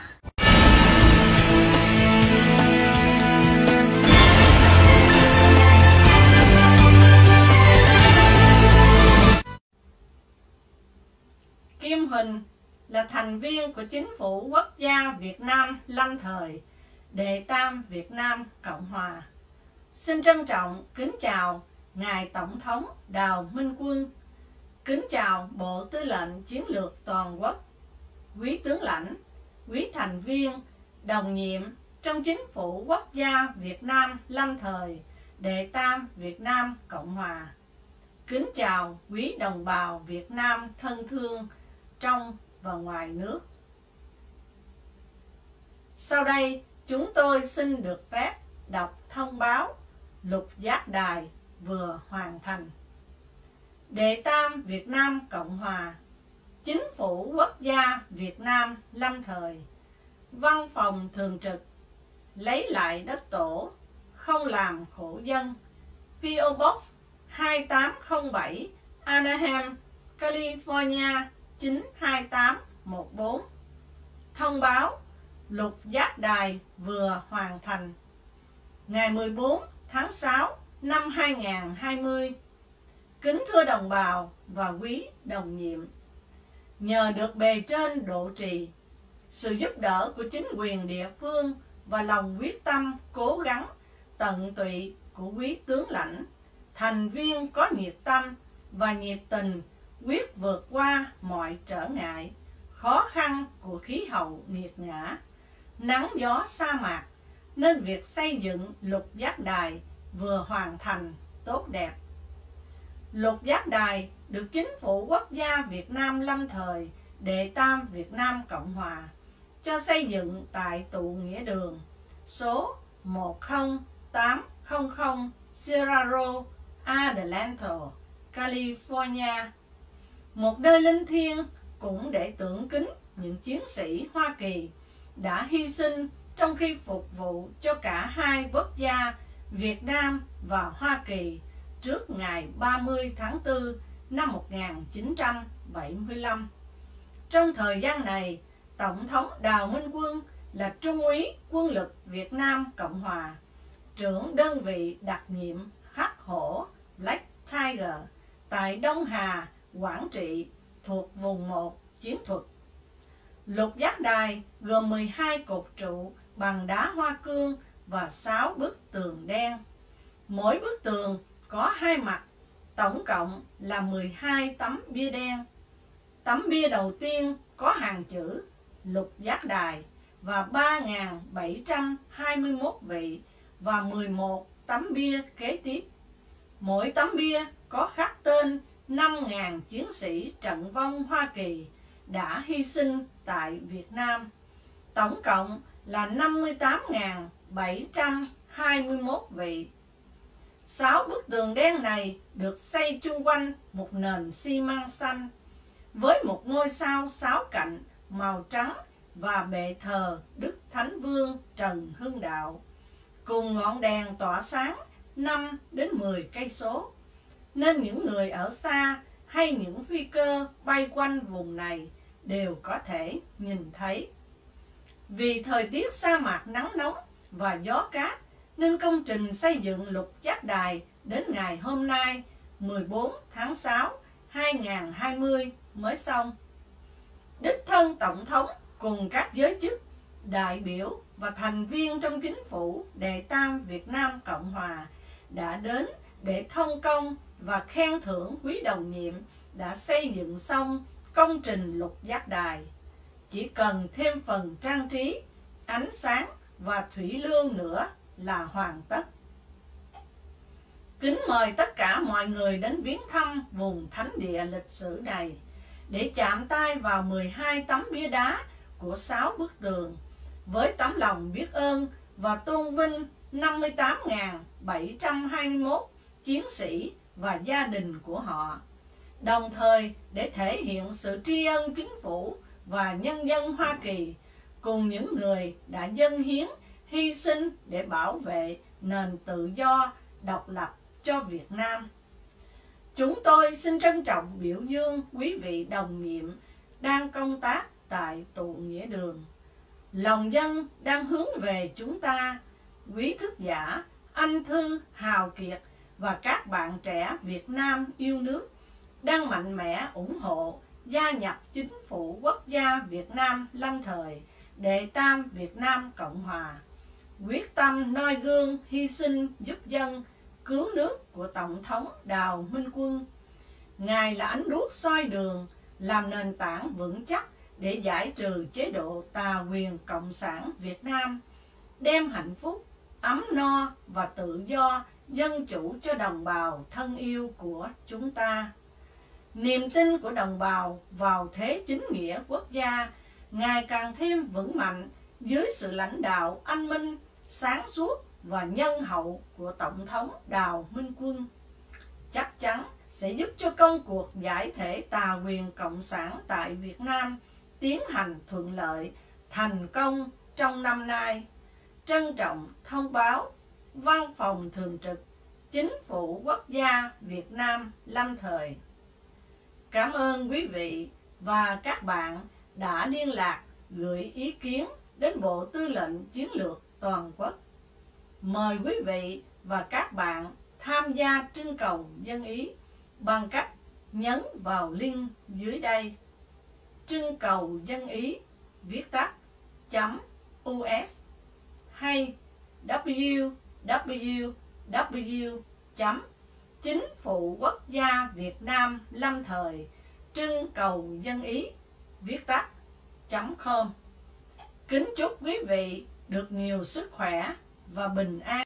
I: Kim Huỳnh là thành viên của Chính phủ Quốc gia Việt Nam lâm thời, Đệ Tam Việt Nam Cộng Hòa. Xin trân trọng kính chào Ngài Tổng thống Đào Minh Quân, kính chào Bộ Tư lệnh Chiến lược Toàn quốc, quý tướng lãnh, quý thành viên, đồng nhiệm trong Chính phủ Quốc gia Việt Nam lâm thời, Đệ Tam Việt Nam Cộng Hòa. Kính chào quý đồng bào Việt Nam thân thương trong và ngoài nước. Sau đây, chúng tôi xin được phép đọc thông báo Lục Giác Đài vừa hoàn thành. Đệ Tam Việt Nam Cộng Hòa, Chính phủ Quốc gia Việt Nam lâm thời, Văn phòng Thường trực, lấy lại đất tổ, không làm khổ dân, pê ô Box hai tám không bảy, Anaheim, California chín hai tám một bốn. Thông báo Lục Giác Đài vừa hoàn thành. Ngày mười bốn tháng sáu năm hai nghìn không trăm hai mươi. Kính thưa đồng bào và quý đồng nhiệm, nhờ được bề trên độ trì, sự giúp đỡ của chính quyền địa phương và lòng quyết tâm cố gắng tận tụy của quý tướng lãnh, thành viên có nhiệt tâm và nhiệt tình quyết vượt qua mọi trở ngại, khó khăn của khí hậu nghiệt ngã, nắng gió sa mạc, nên việc xây dựng Lục Giác Đài vừa hoàn thành tốt đẹp. Lục Giác Đài được Chính phủ Quốc gia Việt Nam lâm thời, Đệ Tam Việt Nam Cộng Hòa cho xây dựng tại tụ nghĩa đường số một không tám không không Cerrado Adelanto, California, một nơi linh thiêng cũng để tưởng kính những chiến sĩ Hoa Kỳ đã hy sinh trong khi phục vụ cho cả hai quốc gia Việt Nam và Hoa Kỳ trước ngày ba mươi tháng tư năm một nghìn chín trăm bảy mươi lăm. Trong thời gian này, Tổng thống Đào Minh Quân là Trung úy Quân lực Việt Nam Cộng Hòa, trưởng đơn vị đặc nhiệm Hắc Hổ Black Tiger tại Đông Hà, Quảng Trị thuộc vùng một chiến thuật. Lục Giác Đài gồm mười hai cột trụ bằng đá hoa cương và sáu bức tường đen. Mỗi bức tường có hai mặt, tổng cộng là mười hai tấm bia đen. Tấm bia đầu tiên có hàng chữ Lục Giác Đài và ba nghìn bảy trăm hai mươi mốt vị và mười một tấm bia kế tiếp. Mỗi tấm bia có khắc tên năm nghìn chiến sĩ trận vong Hoa Kỳ đã hy sinh tại Việt Nam. Tổng cộng là năm mươi tám nghìn bảy trăm hai mươi mốt vị. Sáu bức tường đen này được xây chung quanh một nền xi măng xanh với một ngôi sao sáu cạnh màu trắng và bệ thờ Đức Thánh Vương Trần Hưng Đạo, cùng ngọn đèn tỏa sáng năm đến mười cây số, nên những người ở xa hay những phi cơ bay quanh vùng này đều có thể nhìn thấy. Vì thời tiết sa mạc nắng nóng và gió cát, nên công trình xây dựng Lục Giác Đài đến ngày hôm nay mười bốn tháng sáu hai nghìn không trăm hai mươi mới xong. Đích thân Tổng thống cùng các giới chức, đại biểu và thành viên trong Chính phủ Đệ Tam Việt Nam Cộng Hòa đã đến để thông công và khen thưởng quý đồng nhiệm đã xây dựng xong công trình Lục Giác Đài. Chỉ cần thêm phần trang trí, ánh sáng và thủy lương nữa là hoàn tất. Kính mời tất cả mọi người đến viếng thăm vùng thánh địa lịch sử này để chạm tay vào mười hai tấm bia đá của sáu bức tường, với tấm lòng biết ơn và tôn vinh năm mươi tám nghìn bảy trăm hai mươi mốt chiến sĩ và gia đình của họ, đồng thời để thể hiện sự tri ân chính phủ và nhân dân Hoa Kỳ cùng những người đã dâng hiến, hy sinh để bảo vệ nền tự do, độc lập cho Việt Nam. Chúng tôi xin trân trọng biểu dương quý vị đồng nhiệm đang công tác tại tụ nghĩa đường. Lòng dân đang hướng về chúng ta, quý thức giả, anh Thư, Hào Kiệt và các bạn trẻ Việt Nam yêu nước đang mạnh mẽ ủng hộ gia nhập chính phủ quốc gia Việt Nam lâm thời Đệ Tam Việt Nam Cộng Hòa, quyết tâm noi gương hy sinh giúp dân, cứu nước của Tổng thống Đào Minh Quân. Ngài là ánh đuốc soi đường, làm nền tảng vững chắc để giải trừ chế độ tà quyền Cộng sản Việt Nam, đem hạnh phúc, ấm no và tự do, dân chủ cho đồng bào thân yêu của chúng ta. Niềm tin của đồng bào vào thế chính nghĩa quốc gia ngày càng thêm vững mạnh dưới sự lãnh đạo anh minh, sáng suốt và nhân hậu của Tổng thống Đào Minh Quân, chắc chắn sẽ giúp cho công cuộc giải thể tà quyền Cộng sản tại Việt Nam tiến hành thuận lợi, thành công trong năm nay. Trân trọng thông báo Văn phòng Thường trực Chính phủ Quốc gia Việt Nam lâm thời. Cảm ơn quý vị và các bạn đã liên lạc gửi ý kiến đến Bộ Tư lệnh Chiến lược Toàn quốc. Mời quý vị và các bạn tham gia trưng cầu dân ý bằng cách nhấn vào link dưới đây. Trưng cầu dân ý viết tắt chấm us hay www chấm chính phủ quốc gia Việt Nam lâm thời trưng cầu dân ý viết tắt chấm com. Kính chúc quý vị được nhiều sức khỏe và bình an.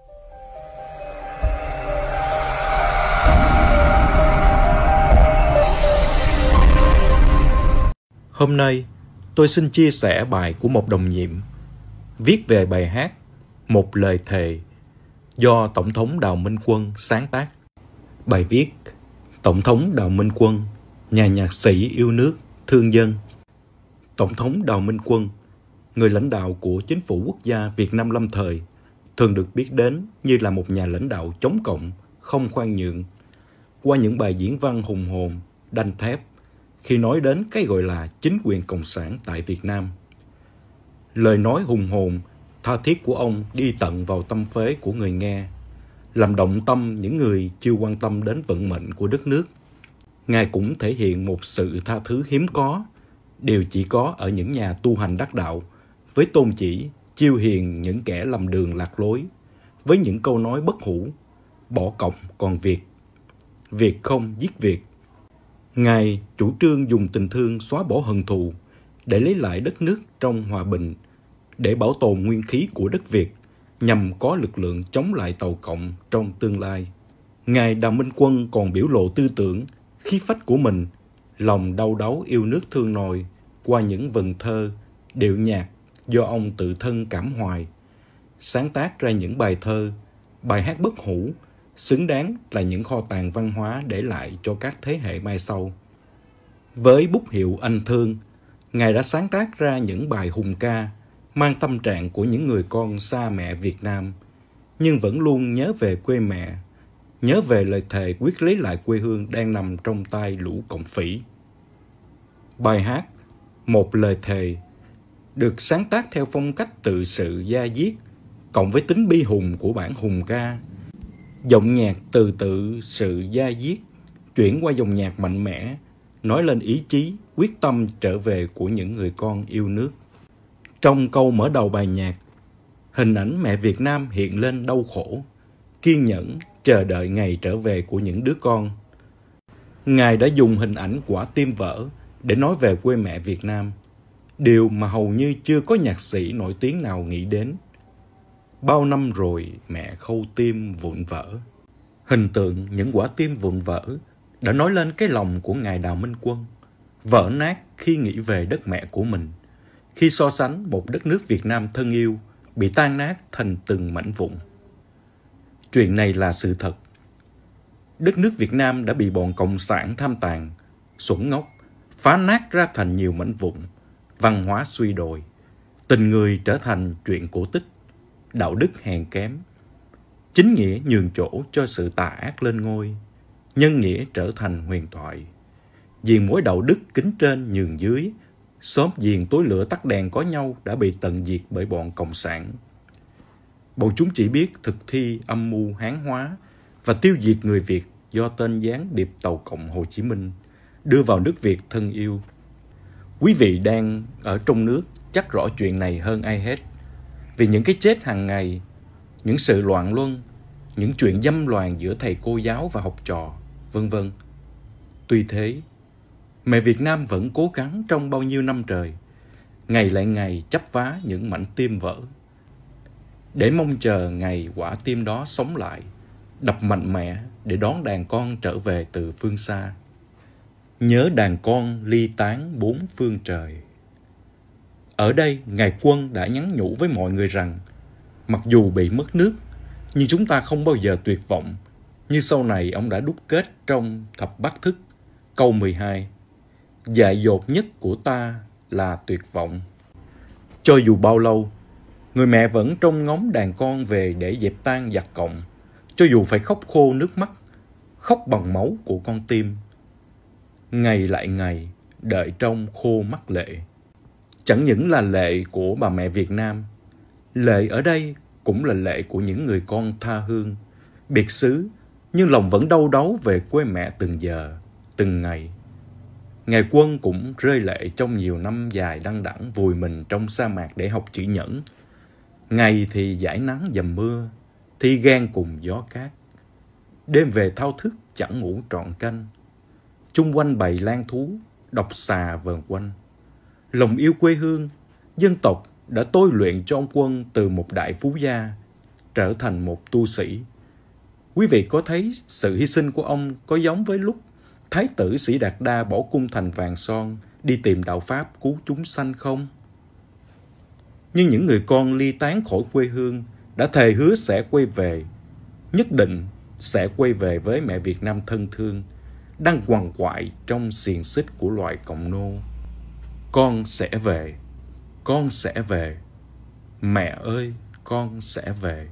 B: Hôm nay, tôi xin chia sẻ bài của một đồng nhiệm viết về bài hát Một lời thề do Tổng thống Đào Minh Quân sáng tác. Bài viết: Tổng thống Đào Minh Quân, nhà nhạc sĩ yêu nước, thương dân. Tổng thống Đào Minh Quân, người lãnh đạo của chính phủ quốc gia Việt Nam lâm thời, thường được biết đến như là một nhà lãnh đạo chống cộng, không khoan nhượng. Qua những bài diễn văn hùng hồn, đanh thép khi nói đến cái gọi là chính quyền cộng sản tại Việt Nam. Lời nói hùng hồn, tha thiết của ông đi tận vào tâm phế của người nghe, làm động tâm những người chưa quan tâm đến vận mệnh của đất nước. Ngài cũng thể hiện một sự tha thứ hiếm có, điều chỉ có ở những nhà tu hành đắc đạo, với tôn chỉ chiêu hiền những kẻ lầm đường lạc lối, với những câu nói bất hủ: bỏ cộng còn Việt, Việt không giết Việt. Ngài chủ trương dùng tình thương xóa bỏ hận thù để lấy lại đất nước trong hòa bình, để bảo tồn nguyên khí của đất Việt, nhằm có lực lượng chống lại Tàu Cộng trong tương lai. Ngài Đào Minh Quân còn biểu lộ tư tưởng, khí phách của mình, lòng đau đáu yêu nước thương nòi qua những vần thơ, điệu nhạc do ông tự thân cảm hoài, sáng tác ra những bài thơ, bài hát bất hủ, xứng đáng là những kho tàng văn hóa để lại cho các thế hệ mai sau. Với bút hiệu Anh Thương, Ngài đã sáng tác ra những bài hùng ca mang tâm trạng của những người con xa mẹ Việt Nam, nhưng vẫn luôn nhớ về quê mẹ, nhớ về lời thề quyết lấy lại quê hương đang nằm trong tay lũ cộng phỉ. Bài hát Một lời thề được sáng tác theo phong cách tự sự da diết, cộng với tính bi hùng của bản hùng ca. Giọng nhạc từ tự sự da diết chuyển qua dòng nhạc mạnh mẽ, nói lên ý chí, quyết tâm trở về của những người con yêu nước. Trong câu mở đầu bài nhạc, hình ảnh mẹ Việt Nam hiện lên đau khổ, kiên nhẫn chờ đợi ngày trở về của những đứa con. Ngài đã dùng hình ảnh quả tim vỡ để nói về quê mẹ Việt Nam, điều mà hầu như chưa có nhạc sĩ nổi tiếng nào nghĩ đến. Bao năm rồi mẹ khâu tim vụn vỡ. Hình tượng những quả tim vụn vỡ đã nói lên cái lòng của Ngài Đào Minh Quân, vỡ nát khi nghĩ về đất mẹ của mình, khi so sánh một đất nước Việt Nam thân yêu bị tan nát thành từng mảnh vụn. Chuyện này là sự thật. Đất nước Việt Nam đã bị bọn Cộng sản tham tàn, xuẩn ngốc, phá nát ra thành nhiều mảnh vụn, văn hóa suy đồi, tình người trở thành chuyện cổ tích, đạo đức hèn kém, chính nghĩa nhường chỗ cho sự tà ác lên ngôi, nhân nghĩa trở thành huyền thoại. Diền mối đạo đức kính trên nhường dưới, xóm giềng tối lửa tắt đèn có nhau đã bị tận diệt bởi bọn Cộng sản. Bọn chúng chỉ biết thực thi âm mưu Hán hóa và tiêu diệt người Việt do tên gián điệp tàu cộng Hồ Chí Minh đưa vào nước Việt thân yêu. Quý vị đang ở trong nước chắc rõ chuyện này hơn ai hết, vì những cái chết hàng ngày, những sự loạn luân, những chuyện dâm loạn giữa thầy cô giáo và học trò, vân vân. Tuy thế, mẹ Việt Nam vẫn cố gắng trong bao nhiêu năm trời, ngày lại ngày chắp vá những mảnh tim vỡ, để mong chờ ngày quả tim đó sống lại, đập mạnh mẽ để đón đàn con trở về từ phương xa. Nhớ đàn con ly tán bốn phương trời. Ở đây, Ngài Quân đã nhắn nhủ với mọi người rằng, mặc dù bị mất nước, nhưng chúng ta không bao giờ tuyệt vọng, như sau này ông đã đúc kết trong Thập Bát Thức, câu mười hai. Dại dột nhất của ta là tuyệt vọng. Cho dù bao lâu, người mẹ vẫn trông ngóng đàn con về để dẹp tan giặc cộng, cho dù phải khóc khô nước mắt, khóc bằng máu của con tim. Ngày lại ngày, đợi trông khô mắt lệ. Chẳng những là lệ của bà mẹ Việt Nam, lệ ở đây cũng là lệ của những người con tha hương, biệt xứ, nhưng lòng vẫn đau đáu về quê mẹ từng giờ, từng ngày. Ngài Quân cũng rơi lệ trong nhiều năm dài đăng đẵng vùi mình trong sa mạc để học chữ nhẫn. Ngày thì dãi nắng dầm mưa, thi gan cùng gió cát. Đêm về thao thức chẳng ngủ trọn canh. Chung quanh bầy lang thú, độc xà vờn quanh. Lòng yêu quê hương, dân tộc đã tôi luyện cho ông Quân từ một đại phú gia trở thành một tu sĩ. Quý vị có thấy sự hy sinh của ông có giống với lúc Thái tử Sĩ Đạt Đa bỏ cung thành Vàng Son đi tìm đạo Pháp cứu chúng sanh không? Nhưng những người con ly tán khỏi quê hương đã thề hứa sẽ quay về, nhất định sẽ quay về với mẹ Việt Nam thân thương, đang quằn quại trong xiềng xích của loài cộng nô. Con sẽ về, con sẽ về, mẹ ơi, con sẽ về.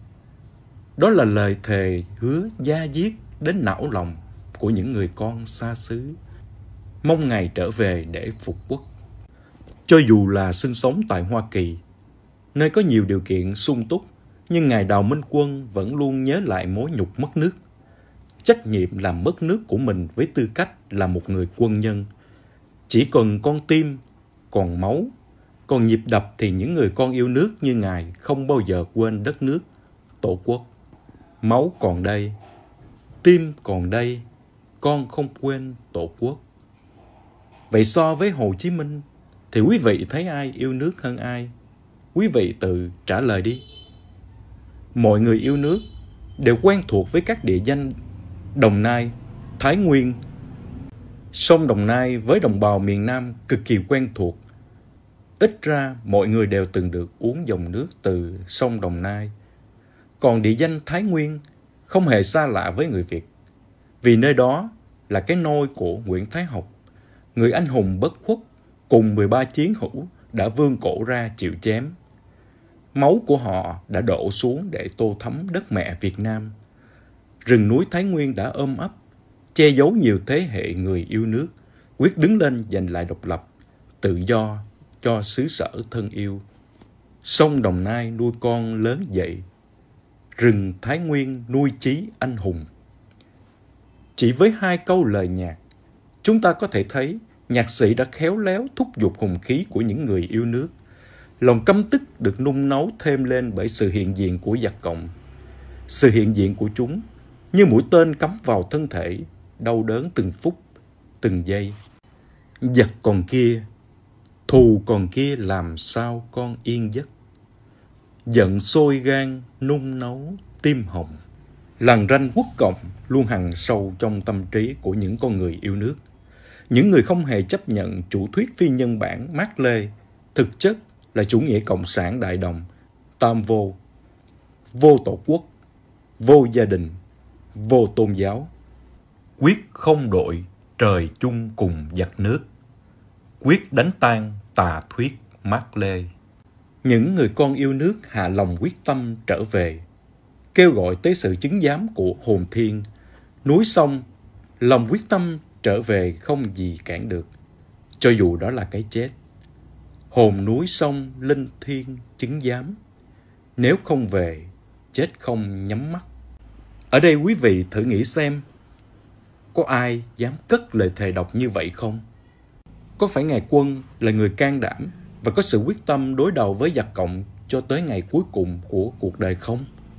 B: Đó là lời thề hứa da diết đến não lòng của những người con xa xứ, mong ngày trở về để phục quốc. Cho dù là sinh sống tại Hoa Kỳ, nơi có nhiều điều kiện sung túc, nhưng Ngài Đào Minh Quân vẫn luôn nhớ lại mối nhục mất nước, trách nhiệm làm mất nước của mình với tư cách là một người quân nhân. Chỉ cần con tim, còn máu, còn nhịp đập thì những người con yêu nước như Ngài không bao giờ quên đất nước, tổ quốc. Máu còn đây, tim còn đây, con không quên tổ quốc. Vậy so với Hồ Chí Minh thì quý vị thấy ai yêu nước hơn ai? Quý vị tự trả lời đi. Mọi người yêu nước đều quen thuộc với các địa danh Đồng Nai, Thái Nguyên. Sông Đồng Nai với đồng bào miền Nam cực kỳ quen thuộc. Ít ra mọi người đều từng được uống dòng nước từ sông Đồng Nai. Còn địa danh Thái Nguyên không hề xa lạ với người Việt, vì nơi đó là cái nôi của Nguyễn Thái Học, người anh hùng bất khuất cùng mười ba chiến hữu đã vươn cổ ra chịu chém. Máu của họ đã đổ xuống để tô thắm đất mẹ Việt Nam. Rừng núi Thái Nguyên đã ôm ấp, che giấu nhiều thế hệ người yêu nước, quyết đứng lên giành lại độc lập, tự do cho xứ sở thân yêu. Sông Đồng Nai nuôi con lớn dậy, rừng Thái Nguyên nuôi chí anh hùng. Chỉ với hai câu lời nhạc, chúng ta có thể thấy nhạc sĩ đã khéo léo thúc giục hùng khí của những người yêu nước. Lòng căm tức được nung nấu thêm lên bởi sự hiện diện của giặc cộng. Sự hiện diện của chúng như mũi tên cắm vào thân thể, đau đớn từng phút, từng giây. Giặc còn kia, thù còn kia, làm sao con yên giấc. Giận sôi gan, nung nấu tim hồng. Lằn ranh quốc cộng luôn hằn sâu trong tâm trí của những con người yêu nước. những người không hề chấp nhận chủ thuyết phi nhân bản Mác Lê, thực chất là chủ nghĩa cộng sản đại đồng, tam vô, vô tổ quốc, vô gia đình, vô tôn giáo. Quyết không đội trời chung cùng giặc nước, quyết đánh tan tà thuyết Mác Lê. Những người con yêu nước hạ lòng quyết tâm trở về, kêu gọi tới sự chứng giám của hồn thiên, núi sông, lòng quyết tâm trở về không gì cản được, cho dù đó là cái chết. Hồn núi sông linh thiên chứng giám, nếu không về, chết không nhắm mắt. Ở đây quý vị thử nghĩ xem, có ai dám cất lời thề độc như vậy không? Có phải Ngài Quân là người can đảm và có sự quyết tâm đối đầu với giặc cộng cho tới ngày cuối cùng của cuộc đời không?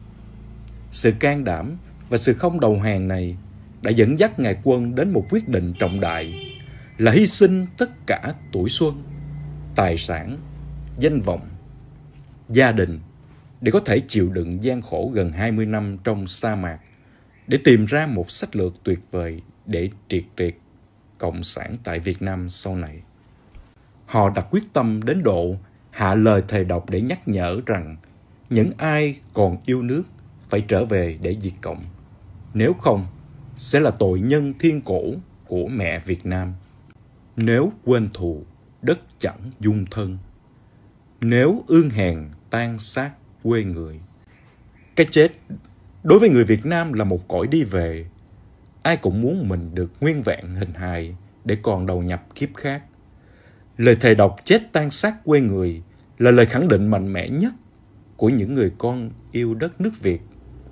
B: Sự can đảm và sự không đầu hàng này đã dẫn dắt Ngài Quân đến một quyết định trọng đại, là hy sinh tất cả tuổi xuân, tài sản, danh vọng, gia đình để có thể chịu đựng gian khổ gần hai mươi năm trong sa mạc, để tìm ra một sách lược tuyệt vời để triệt triệt cộng sản tại Việt Nam sau này. Họ đặt quyết tâm đến độ hạ lời thề độc để nhắc nhở rằng những ai còn yêu nước phải trở về để diệt cộng. Nếu không, sẽ là tội nhân thiên cổ của mẹ Việt Nam. Nếu quên thù, đất chẳng dung thân. Nếu ương hèn tan xác quê người. Cái chết đối với người Việt Nam là một cõi đi về. Ai cũng muốn mình được nguyên vẹn hình hài để còn đầu nhập kiếp khác. Lời thề độc chết tan xác quê người là lời khẳng định mạnh mẽ nhất của những người con yêu đất nước Việt.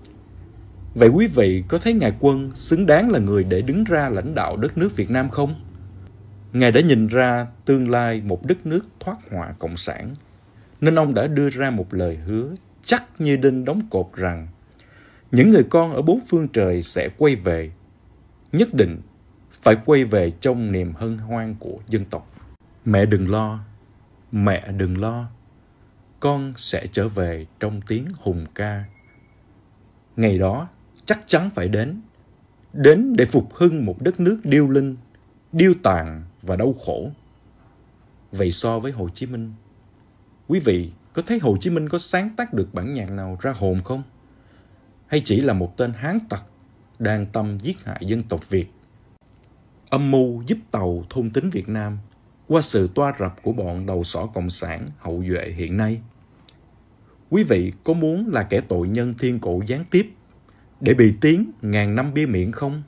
B: Vậy quý vị có thấy Ngài Quân xứng đáng là người để đứng ra lãnh đạo đất nước Việt Nam không? Ngài đã nhìn ra tương lai một đất nước thoát họa cộng sản, nên ông đã đưa ra một lời hứa chắc như đinh đóng cột rằng những người con ở bốn phương trời sẽ quay về, nhất định phải quay về trong niềm hân hoan của dân tộc. Mẹ đừng lo, mẹ đừng lo, con sẽ trở về trong tiếng hùng ca. Ngày đó chắc chắn phải đến, đến để phục hưng một đất nước điêu linh, điêu tàn và đau khổ. Vậy so với Hồ Chí Minh, quý vị có thấy Hồ Chí Minh có sáng tác được bản nhạc nào ra hồn không? Hay chỉ là một tên hán tặc đang tâm giết hại dân tộc Việt? Âm mưu giúp Tàu thôn tính Việt Nam qua sự toa rập của bọn đầu sỏ cộng sản hậu duệ hiện nay. Quý vị có muốn là kẻ tội nhân thiên cổ gián tiếp để bị tiến ngàn năm bia miệng không?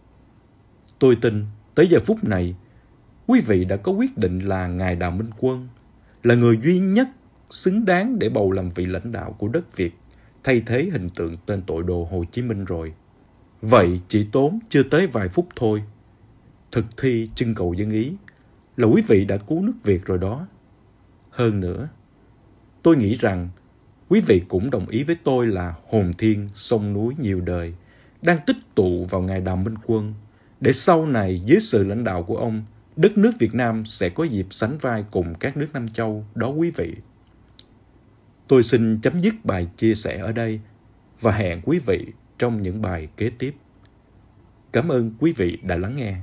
B: Tôi tin tới giờ phút này, quý vị đã có quyết định là Ngài Đào Minh Quân là người duy nhất xứng đáng để bầu làm vị lãnh đạo của đất Việt, thay thế hình tượng tên tội đồ Hồ Chí Minh rồi. Vậy chỉ tốn chưa tới vài phút thôi, thực thi trưng cầu dân ý là quý vị đã cứu nước Việt rồi đó. Hơn nữa, tôi nghĩ rằng quý vị cũng đồng ý với tôi là hồn thiên sông núi nhiều đời đang tích tụ vào Ngài Đào Minh Quân, để sau này dưới sự lãnh đạo của ông, đất nước Việt Nam sẽ có dịp sánh vai cùng các nước Nam Châu đó quý vị. Tôi xin chấm dứt bài chia sẻ ở đây và hẹn quý vị trong những bài kế tiếp. Cảm ơn quý vị đã lắng nghe.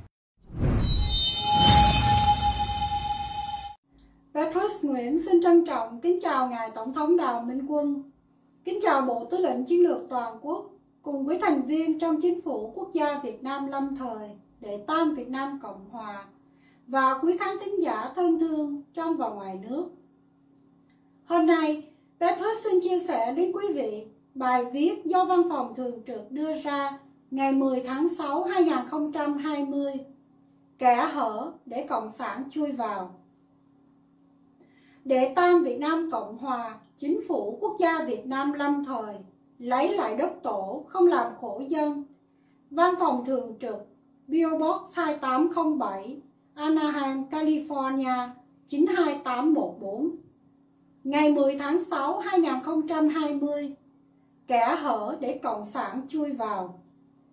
K: Petrus Nguyễn xin trân trọng kính chào Ngài Tổng thống Đào Minh Quân, kính chào Bộ Tư lệnh Chiến lược Toàn quốc cùng với thành viên trong Chính phủ Quốc gia Việt Nam lâm thời Đệ tam Việt Nam Cộng Hòa và quý khán thính giả thân thương trong và ngoài nước. Hôm nay, Petrus xin chia sẻ đến quý vị bài viết do Văn phòng Thường trực đưa ra ngày mười tháng sáu năm hai nghìn không trăm hai mươi, Kẻ hở để Cộng sản chui vào. Đệ tam Việt Nam Cộng Hòa, Chính phủ Quốc gia Việt Nam lâm thời, lấy lại đất tổ, không làm khổ dân. Văn phòng Thường trực, pê ô Box hai tám không bảy, Anaheim, California, chín hai tám một bốn. Ngày mười tháng sáu năm hai nghìn không trăm hai mươi, Kẻ hở để Cộng sản chui vào.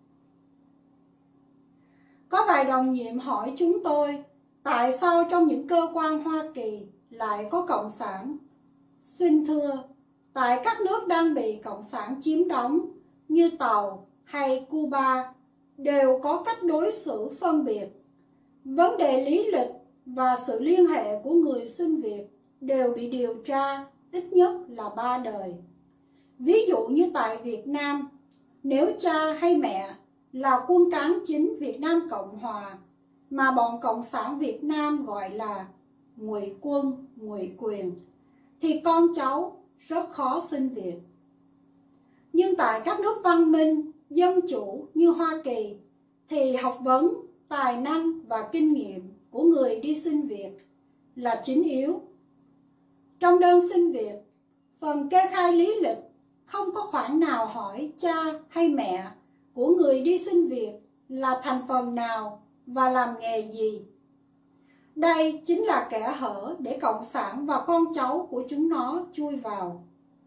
K: Có vài đồng nhiệm hỏi chúng tôi, tại sao trong những cơ quan Hoa Kỳ lại có Cộng sản? Xin thưa, tại các nước đang bị Cộng sản chiếm đóng như Tàu hay Cuba đều có cách đối xử phân biệt. vấn đề lý lịch và sự liên hệ của người xin việc đều bị điều tra ít nhất là ba đời. Ví dụ như tại Việt Nam, nếu cha hay mẹ là quân cán chính Việt Nam Cộng Hòa mà bọn Cộng sản Việt Nam gọi là ngụy quân, ngụy quyền, thì con cháu rất khó xin việc. Nhưng tại các nước văn minh, dân chủ như Hoa Kỳ thì học vấn, tài năng và kinh nghiệm của người đi xin việc là chính yếu. Trong đơn xin việc, phần kê khai lý lịch không có khoản nào hỏi cha hay mẹ của người đi xin việc là thành phần nào và làm nghề gì. Đây chính là kẽ hở để Cộng sản và con cháu của chúng nó chui vào.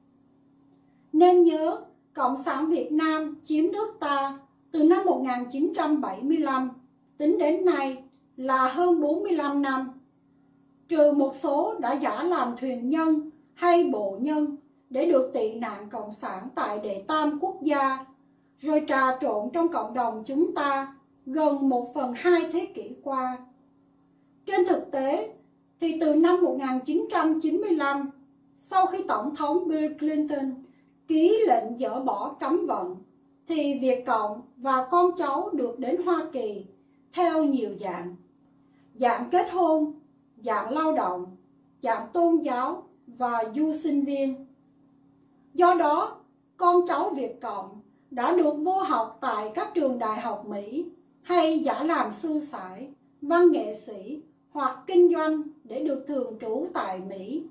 K: Nên nhớ, Cộng sản Việt Nam chiếm nước ta từ năm một nghìn chín trăm bảy mươi lăm tính đến nay là hơn bốn mươi lăm năm. Trừ một số đã giả làm thuyền nhân hay bộ nhân để được tị nạn Cộng sản tại đệ tam quốc gia, rồi trà trộn trong cộng đồng chúng ta gần một phần hai thế kỷ qua. Trên thực tế, thì từ năm một nghìn chín trăm chín mươi lăm, sau khi Tổng thống Bill Clinton ký lệnh dỡ bỏ cấm vận, thì Việt Cộng và con cháu được đến Hoa Kỳ theo nhiều dạng. Dạng kết hôn, dạng lao động, dạng tôn giáo và du sinh viên. Do đó, con cháu Việt Cộng đã được vô học tại các trường đại học Mỹ hay giả làm sư sãi, văn nghệ sĩ hoặc kinh doanh để được thường trú tại Mỹ.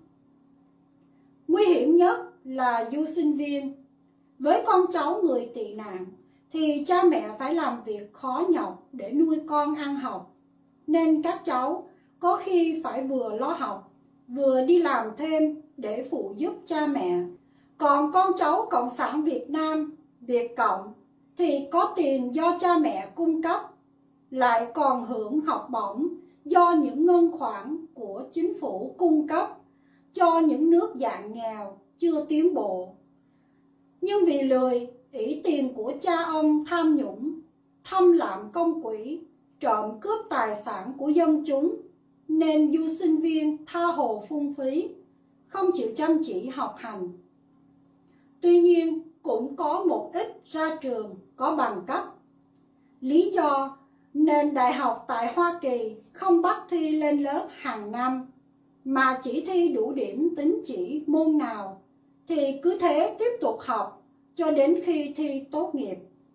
K: Nguy hiểm nhất là du sinh viên. Với con cháu người tị nạn thì cha mẹ phải làm việc khó nhọc để nuôi con ăn học, nên các cháu có khi phải vừa lo học, vừa đi làm thêm để phụ giúp cha mẹ. Còn con cháu Cộng sản Việt Nam, Việt Cộng thì có tiền do cha mẹ cung cấp, lại còn hưởng học bổng do những ngân khoản của chính phủ cung cấp cho những nước dạng nghèo chưa tiến bộ. Nhưng vì lười ỷ tiền của cha ông tham nhũng, thâm lạm công quỹ, trộm cướp tài sản của dân chúng, nên du sinh viên tha hồ phung phí, không chịu chăm chỉ học hành. Tuy nhiên, cũng có một ít ra trường có bằng cấp. Lý do nên đại học tại Hoa Kỳ không bắt thi lên lớp hàng năm, mà chỉ thi đủ điểm tín chỉ môn nào, thì cứ thế tiếp tục học cho đến khi thi tốt nghiệp.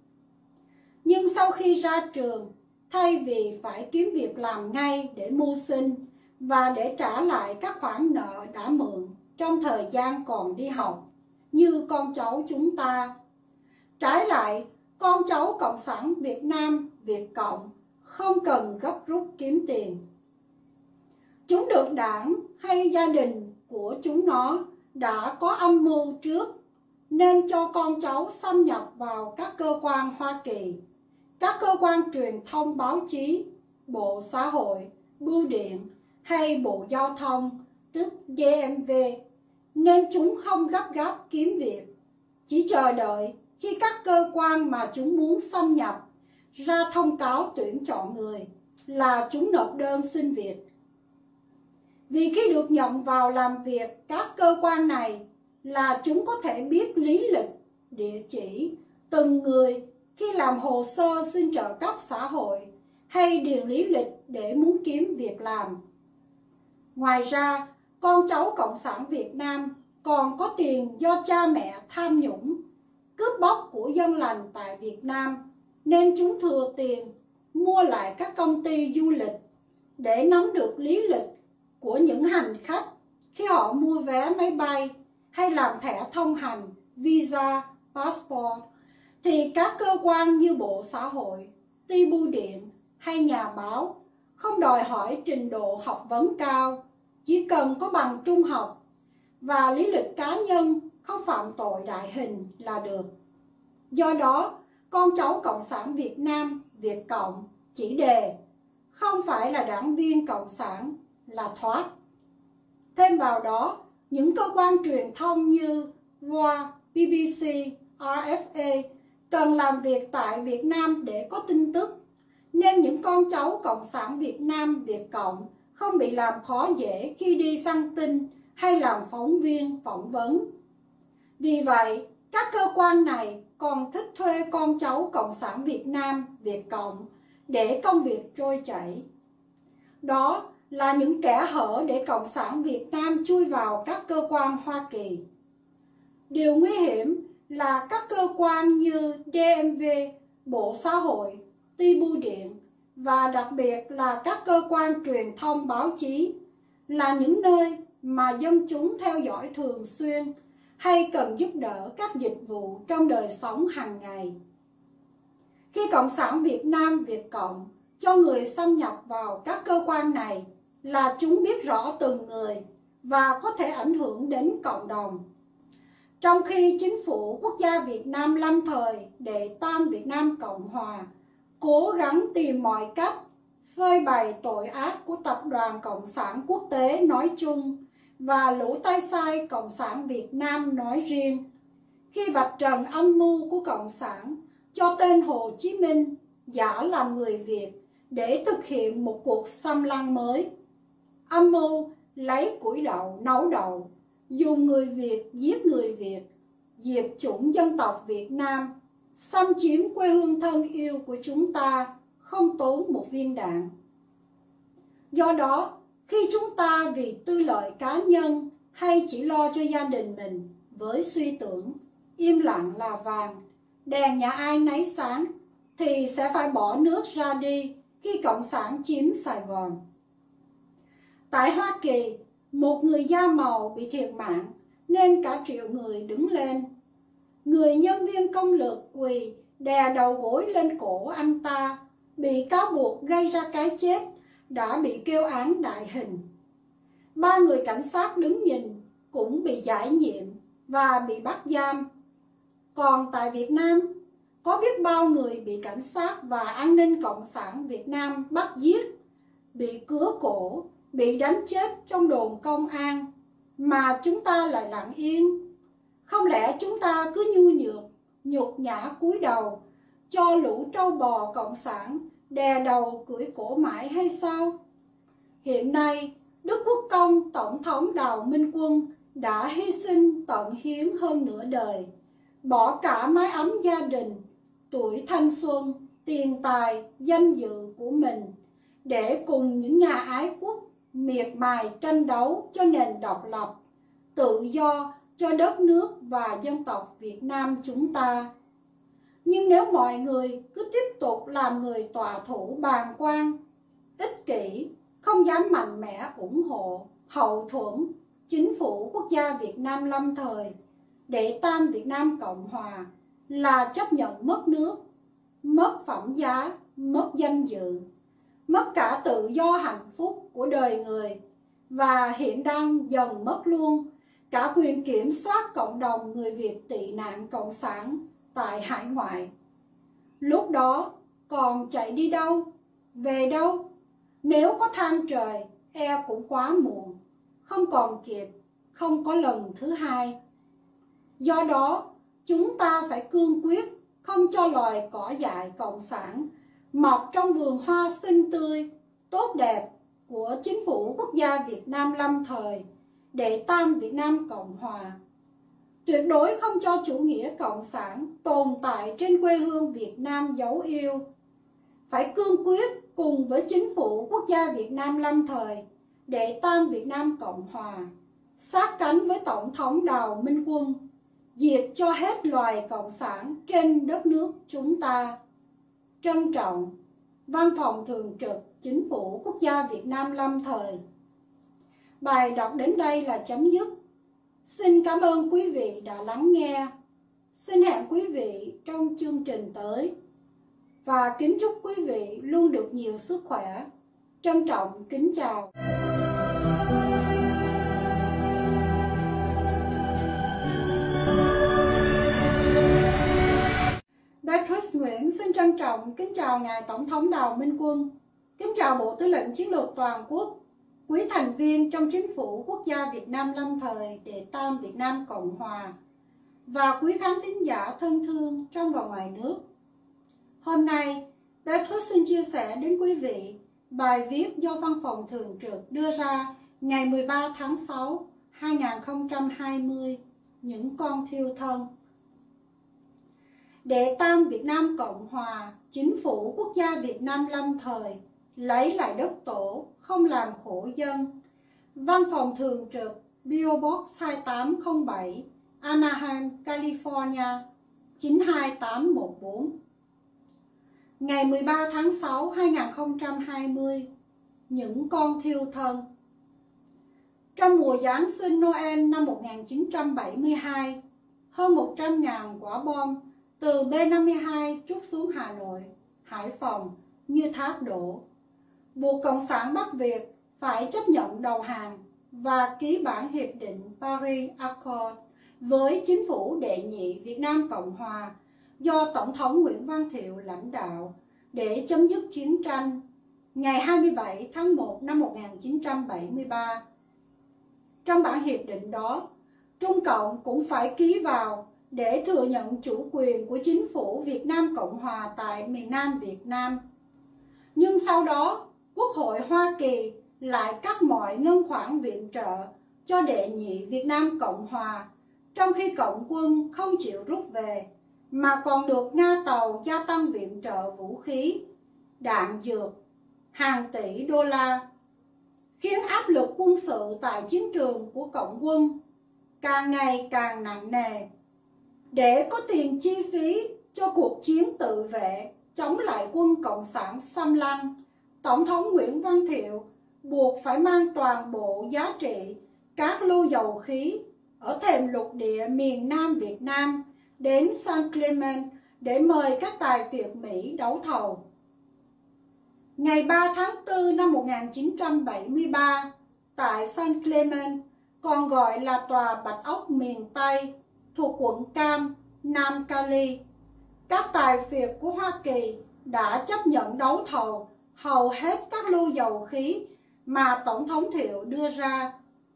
K: Nhưng sau khi ra trường, thay vì phải kiếm việc làm ngay để mưu sinh và để trả lại các khoản nợ đã mượn trong thời gian còn đi học, như con cháu chúng ta, trái lại, con cháu Cộng sản Việt Nam, Việt Cộng không cần gấp rút kiếm tiền. Chúng được đảng hay gia đình của chúng nó đã có âm mưu trước, nên cho con cháu xâm nhập vào các cơ quan Hoa Kỳ, các cơ quan truyền thông báo chí, Bộ Xã hội, Bưu điện hay Bộ Giao thông, tức D M V, nên chúng không gấp gáp kiếm việc, chỉ chờ đợi khi các cơ quan mà chúng muốn xâm nhập ra thông cáo tuyển chọn người là chúng nộp đơn xin việc. Vì khi được nhận vào làm việc các cơ quan này là chúng có thể biết lý lịch, địa chỉ từng người khi làm hồ sơ xin trợ cấp xã hội hay điền lý lịch để muốn kiếm việc làm. Ngoài ra, con cháu Cộng sản Việt Nam còn có tiền do cha mẹ tham nhũng, cướp bóc của dân lành tại Việt Nam, nên chúng thừa tiền mua lại các công ty du lịch để nắm được lý lịch của những hành khách khi họ mua vé máy bay hay làm thẻ thông hành, visa, passport, thì các cơ quan như Bộ Xã hội, ty bưu điện hay nhà báo không đòi hỏi trình độ học vấn cao, chỉ cần có bằng trung học và lý lịch cá nhân không phạm tội đại hình là được. Do đó, con cháu Cộng sản Việt Nam, Việt Cộng chỉ đề không phải là đảng viên Cộng sản là thoát. Thêm vào đó, những cơ quan truyền thông như vê o a, B B C, R F A cần làm việc tại Việt Nam để có tin tức, nên những con cháu Cộng sản Việt Nam Việt Cộng không bị làm khó dễ khi đi săn tin hay làm phóng viên phỏng vấn. Vì vậy, các cơ quan này còn thích thuê con cháu Cộng sản Việt Nam Việt Cộng để công việc trôi chảy. Đó là những kẽ hở để Cộng sản Việt Nam chui vào các cơ quan Hoa Kỳ. Điều nguy hiểm là các cơ quan như đê em vê, Bộ Xã hội, Ti Bưu Điện và đặc biệt là các cơ quan truyền thông báo chí là những nơi mà dân chúng theo dõi thường xuyên hay cần giúp đỡ các dịch vụ trong đời sống hàng ngày. Khi Cộng sản Việt Nam Việt Cộng cho người xâm nhập vào các cơ quan này là chúng biết rõ từng người và có thể ảnh hưởng đến cộng đồng. Trong khi chính phủ quốc gia Việt Nam lâm thời Đệ Tam Việt Nam Cộng Hòa cố gắng tìm mọi cách phơi bày tội ác của Tập đoàn Cộng sản Quốc tế nói chung và lũ tay sai Cộng sản Việt Nam nói riêng, khi vạch trần âm mưu của Cộng sản cho tên Hồ Chí Minh giả làm người Việt để thực hiện một cuộc xâm lăng mới. Âm mưu lấy củi đậu nấu đậu, dùng người Việt giết người Việt, diệt chủng dân tộc Việt Nam, xâm chiếm quê hương thân yêu của chúng ta không tốn một viên đạn. Do đó, khi chúng ta vì tư lợi cá nhân hay chỉ lo cho gia đình mình với suy tưởng im lặng là vàng, đèn nhà ai nấy sáng, thì sẽ phải bỏ nước ra đi khi Cộng sản chiếm Sài Gòn. Tại Hoa Kỳ, một người da màu bị thiệt mạng nên cả triệu người đứng lên. Người nhân viên công lực quỳ đè đầu gối lên cổ anh ta, bị cáo buộc gây ra cái chết, đã bị kêu án đại hình. Ba người cảnh sát đứng nhìn cũng bị giải nhiệm và bị bắt giam. Còn tại Việt Nam, có biết bao người bị cảnh sát và an ninh Cộng sản Việt Nam bắt giết, bị cứa cổ, bị đánh chết trong đồn công an, mà chúng ta lại lặng yên. Không lẽ chúng ta cứ nhu nhược, nhục nhã cúi đầu, cho lũ trâu bò Cộng sản đè đầu cưỡi cổ mãi hay sao? Hiện nay, Đức Quốc Công Tổng thống Đào Minh Quân đã hy sinh tận hiến hơn nửa đời, bỏ cả mái ấm gia đình, tuổi thanh xuân, tiền tài, danh dự của mình để cùng những nhà ái quốc miệt mài tranh đấu cho nền độc lập, tự do cho đất nước và dân tộc Việt Nam chúng ta. Nhưng nếu mọi người cứ tiếp tục làm người tọa thủ bàng quan, ích kỷ, không dám mạnh mẽ ủng hộ, hậu thuẫn chính phủ quốc gia Việt Nam lâm thời Đệ Tam Việt Nam Cộng Hòa, là chấp nhận mất nước, mất phẩm giá, mất danh dự, mất cả tự do hạnh phúc của đời người, và hiện đang dần mất luôn cả quyền kiểm soát cộng đồng người Việt tị nạn Cộng sản tại hải ngoại. Lúc đó còn chạy đi đâu, về đâu? Nếu có than trời, e cũng quá muộn, không còn kịp, không có lần thứ hai. Do đó, chúng ta phải cương quyết không cho loài cỏ dại Cộng sản mọc trong vườn hoa xinh tươi, tốt đẹp của chính phủ quốc gia Việt Nam lâm thời Đệ Tam Việt Nam Cộng Hòa. Tuyệt đối không cho chủ nghĩa Cộng sản tồn tại trên quê hương Việt Nam dấu yêu. Phải cương quyết cùng với chính phủ quốc gia Việt Nam lâm thời Đệ Tam Việt Nam Cộng Hòa, sát cánh với Tổng thống Đào Minh Quân, diệt cho hết loài Cộng sản trên đất nước chúng ta. Trân trọng, Văn phòng Thường trực Chính phủ Quốc gia Việt Nam lâm thời. Bài đọc đến đây là chấm dứt. Xin cảm ơn quý vị đã lắng nghe. Xin hẹn quý vị trong chương trình tới. Và kính chúc quý vị luôn được nhiều sức khỏe. Trân trọng kính chào. Beatrice Nguyễn xin trân trọng kính chào Ngài Tổng thống Đào Minh Quân, kính chào Bộ Tư lệnh Chiến lược Toàn quốc, quý thành viên trong Chính phủ Quốc gia Việt Nam lâm thời Đệ Tam Việt Nam Cộng Hòa, và quý khán thính giả thân thương trong và ngoài nước. Hôm nay, Petrus xin chia sẻ đến quý vị bài viết do Văn phòng Thường trực đưa ra ngày mười ba tháng sáu hai nghìn không trăm hai mươi, những con thiêu thân. Đệ tam Việt Nam Cộng Hòa, Chính phủ Quốc gia Việt Nam lâm thời, lấy lại đất tổ, không làm khổ dân. Văn phòng Thường trực pê ô Box hai tám không bảy, Anaheim, California, chín hai tám một bốn. Ngày mười ba tháng sáu hai nghìn không trăm hai mươi, những con thiêu thân. Trong mùa Giáng sinh Noel năm một nghìn chín trăm bảy mươi hai, hơn một trăm nghìn quả bom từ B năm mươi hai trút xuống Hà Nội, Hải Phòng như thác đổ, buộc Cộng sản Bắc Việt phải chấp nhận đầu hàng và ký bản hiệp định Paris Accord với chính phủ đệ nhị Việt Nam Cộng Hòa do Tổng thống Nguyễn Văn Thiệu lãnh đạo để chấm dứt chiến tranh ngày hai mươi bảy tháng một năm một nghìn chín trăm bảy mươi ba. Trong bản hiệp định đó, Trung Cộng cũng phải ký vào để thừa nhận chủ quyền của chính phủ Việt Nam Cộng Hòa tại miền Nam Việt Nam. Nhưng sau đó, Quốc hội Hoa Kỳ lại cắt mọi ngân khoản viện trợ cho đệ nhị Việt Nam Cộng Hòa, trong khi Cộng quân không chịu rút về, mà còn được Nga Tàu gia tăng viện trợ vũ khí, đạn dược, hàng tỷ đô la, khiến áp lực quân sự tại chiến trường của Cộng quân càng ngày càng nặng nề. Để có tiền chi phí cho cuộc chiến tự vệ chống lại quân Cộng sản xâm lăng, Tổng thống Nguyễn Văn Thiệu buộc phải mang toàn bộ giá trị các lô dầu khí ở thềm lục địa miền Nam Việt Nam đến San Clemente để mời các tài phiệt Mỹ đấu thầu. Ngày ba tháng tư năm một nghìn chín trăm bảy mươi ba, tại San Clemente, còn gọi là tòa Bạch Ốc miền Tây, thuộc quận Cam, Nam Cali, các tài phiệt của Hoa Kỳ đã chấp nhận đấu thầu hầu hết các lô dầu khí mà Tổng thống Thiệu đưa ra.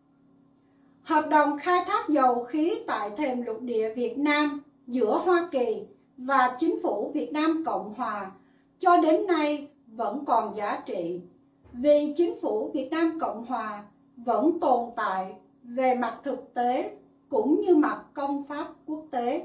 K: Hợp đồng khai thác dầu khí tại thềm lục địa Việt Nam giữa Hoa Kỳ và chính phủ Việt Nam Cộng Hòa cho đến nay vẫn còn giá trị, vì chính phủ Việt Nam Cộng Hòa vẫn tồn tại về mặt thực tế cũng như mặt công pháp quốc tế.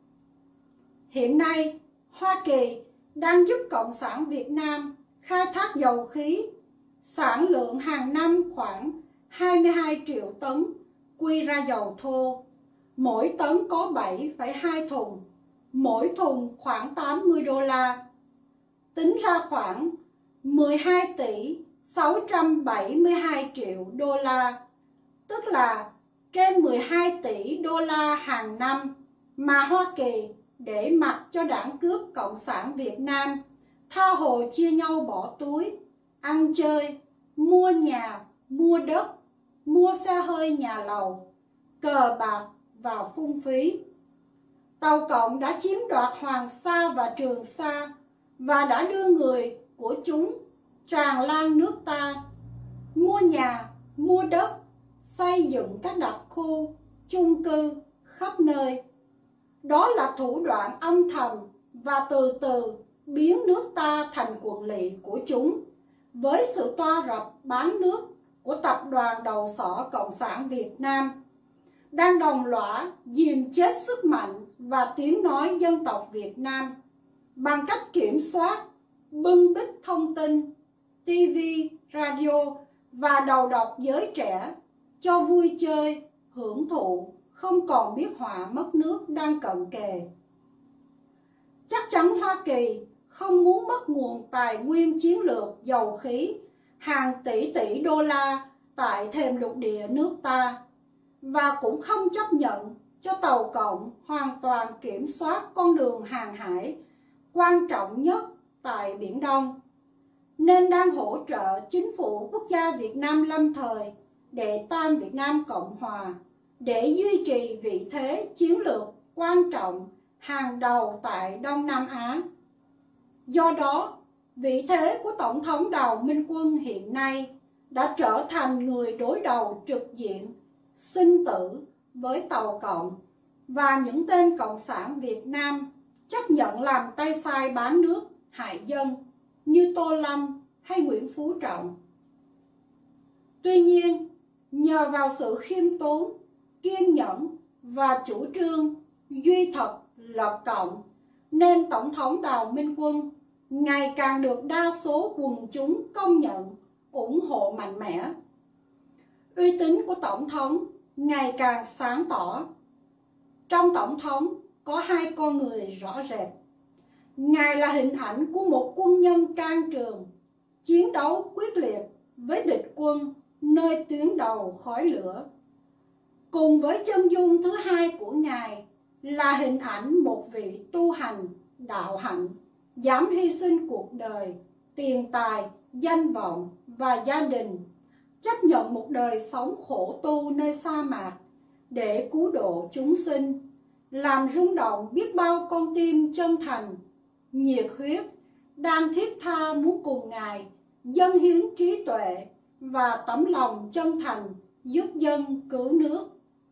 K: Hiện nay, Hoa Kỳ đang giúp Cộng sản Việt Nam khai thác dầu khí, sản lượng hàng năm khoảng hai mươi hai triệu tấn quy ra dầu thô, mỗi tấn có bảy phẩy hai thùng, mỗi thùng khoảng tám mươi đô la. Tính ra khoảng mười hai tỷ sáu trăm bảy mươi hai triệu đô la, tức là trên mười hai tỷ đô la hàng năm mà Hoa Kỳ để mặc cho đảng cướp Cộng sản Việt Nam tha hồ chia nhau bỏ túi, ăn chơi, mua nhà, mua đất, mua xe hơi nhà lầu, cờ bạc và phung phí. Tàu Cộng đã chiếm đoạt Hoàng Sa và Trường Sa và đã đưa người của chúng tràn lan nước ta, mua nhà, mua đất, xây dựng các đặc khu, chung cư khắp nơi. Đó là thủ đoạn âm thầm và từ từ biến nước ta thành quận lỵ của chúng, với sự toa rập bán nước của tập đoàn đầu sỏ Cộng sản Việt Nam, đang đồng lõa diệt chết sức mạnh và tiếng nói dân tộc Việt Nam bằng cách kiểm soát, bưng bít thông tin, ti vi, radio và đầu độc giới trẻ cho vui chơi, hưởng thụ, không còn biết họa mất nước đang cận kề. Chắc chắn Hoa Kỳ không muốn mất nguồn tài nguyên chiến lược dầu khí hàng tỷ tỷ đô la tại thềm lục địa nước ta, và cũng không chấp nhận cho tàu Cộng hoàn toàn kiểm soát con đường hàng hải quan trọng nhất tại Biển Đông, nên đang hỗ trợ chính phủ quốc gia Việt Nam lâm thời Đệ tam Việt Nam Cộng Hòa để duy trì vị thế chiến lược quan trọng hàng đầu tại Đông Nam Á. Do đó, vị thế của Tổng thống Đào Minh Quân hiện nay đã trở thành người đối đầu trực diện, sinh tử với tàu Cộng và những tên Cộng sản Việt Nam chấp nhận làm tay sai bán nước, hại dân như Tô Lâm hay Nguyễn Phú Trọng. Tuy nhiên, nhờ vào sự khiêm tốn, kiên nhẫn và chủ trương duy thật lập cộng, nên Tổng thống Đào Minh Quân ngày càng được đa số quần chúng công nhận, ủng hộ mạnh mẽ. Uy tín của Tổng thống ngày càng sáng tỏ. Trong Tổng thống có hai con người rõ rệt. Ngài là hình ảnh của một quân nhân can trường, chiến đấu quyết liệt với địch quân nơi tuyến đầu khói lửa. Cùng với chân dung thứ hai của Ngài là hình ảnh một vị tu hành, đạo hạnh, dám hy sinh cuộc đời, tiền tài, danh vọng và gia đình, chấp nhận một đời sống khổ tu nơi sa mạc để cứu độ chúng sinh, làm rung động biết bao con tim chân thành, nhiệt huyết, đang thiết tha muốn cùng Ngài dâng hiến trí tuệ và tấm lòng chân thành giúp dân cứu nước.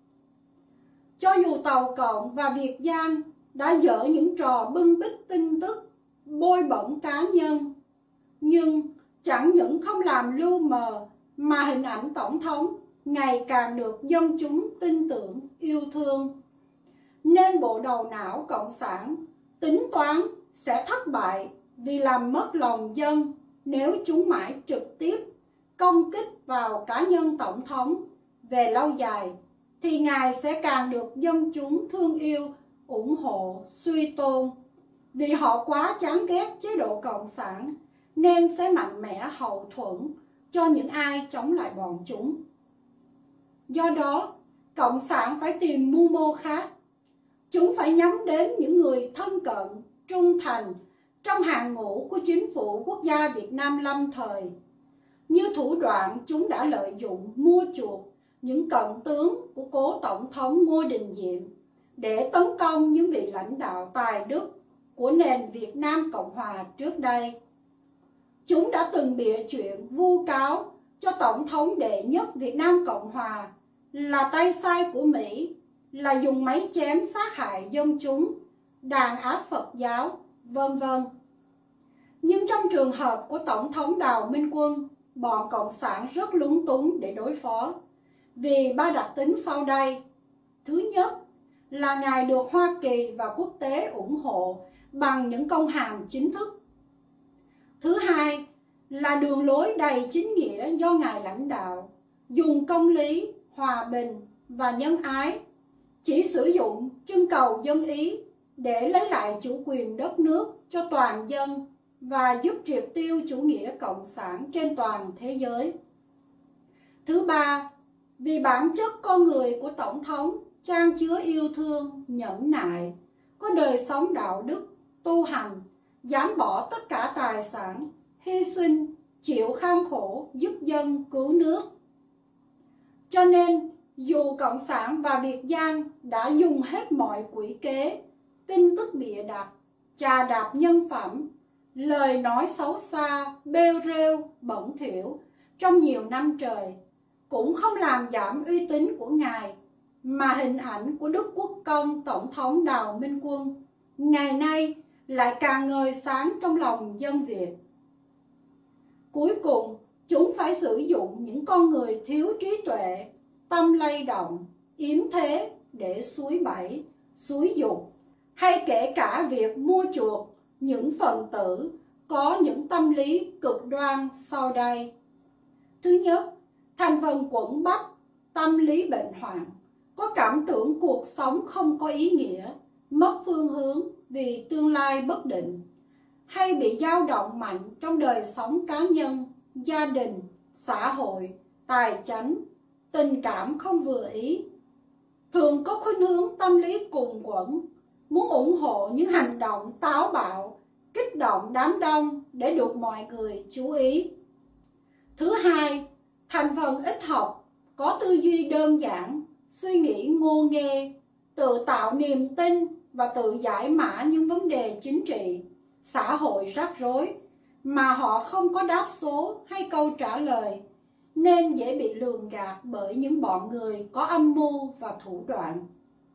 K: Cho dù Tàu Cộng và Việt Giang đã dở những trò bưng bít tin tức, bôi bẩn cá nhân, nhưng chẳng những không làm lu mờ mà hình ảnh Tổng thống ngày càng được dân chúng tin tưởng, yêu thương. Nên bộ đầu não Cộng sản tính toán sẽ thất bại vì làm mất lòng dân nếu chúng mãi trực tiếp công kích vào cá nhân Tổng thống. Về lâu dài thì Ngài sẽ càng được dân chúng thương yêu, ủng hộ, suy tôn. Vì họ quá chán ghét chế độ Cộng sản nên sẽ mạnh mẽ hậu thuẫn cho những ai chống lại bọn chúng. Do đó, Cộng sản phải tìm mưu mô khác. Chúng phải nhắm đến những người thân cận, trung thành trong hàng ngũ của chính phủ quốc gia Việt Nam lâm thời. Như thủ đoạn chúng đã lợi dụng mua chuộc những cận tướng của cố Tổng thống Ngô Đình Diệm để tấn công những vị lãnh đạo tài đức của nền Việt Nam Cộng Hòa trước đây. Chúng đã từng bịa chuyện vu cáo cho Tổng thống đệ nhất Việt Nam Cộng Hòa là tay sai của Mỹ, là dùng máy chém sát hại dân chúng, đàn áp Phật giáo, vân vân. Nhưng trong trường hợp của Tổng thống Đào Minh Quân, bọn Cộng sản rất lúng túng để đối phó, vì ba đặc tính sau đây. Thứ nhất là Ngài được Hoa Kỳ và quốc tế ủng hộ bằng những công hàm chính thức. Thứ hai là đường lối đầy chính nghĩa do Ngài lãnh đạo, dùng công lý, hòa bình và nhân ái, chỉ sử dụng trưng cầu dân ý để lấy lại chủ quyền đất nước cho toàn dân và giúp triệt tiêu chủ nghĩa cộng sản trên toàn thế giới. Thứ ba, vì bản chất con người của Tổng thống chan chứa yêu thương, nhẫn nại, có đời sống đạo đức, tu hành, dám bỏ tất cả tài sản, hy sinh, chịu kham khổ giúp dân cứu nước. Cho nên, dù Cộng sản và Việt Giang đã dùng hết mọi quỷ kế, tin tức bịa đặt, chà đạp nhân phẩm, lời nói xấu xa, bêu rêu, bẩn thỉu trong nhiều năm trời, cũng không làm giảm uy tín của Ngài, mà hình ảnh của Đức Quốc công Tổng thống Đào Minh Quân ngày nay lại càng ngời sáng trong lòng dân Việt. Cuối cùng, chúng phải sử dụng những con người thiếu trí tuệ, tâm lay động, yếm thế để suối bẫy, xúi dục, hay kể cả việc mua chuộc những phần tử có những tâm lý cực đoan sau đây. Thứ nhất, thành phần quẫn bách, tâm lý bệnh hoạn, có cảm tưởng cuộc sống không có ý nghĩa, mất phương hướng vì tương lai bất định, hay bị dao động mạnh trong đời sống cá nhân, gia đình, xã hội, tài chánh, tình cảm không vừa ý. Thường có khuynh hướng tâm lý cùng quẫn, muốn ủng hộ những hành động táo bạo, kích động đám đông để được mọi người chú ý. Thứ hai, thành phần ít học, có tư duy đơn giản, suy nghĩ ngô nghê, tự tạo niềm tin và tự giải mã những vấn đề chính trị, xã hội rắc rối mà họ không có đáp số hay câu trả lời, nên dễ bị lường gạt bởi những bọn người có âm mưu và thủ đoạn.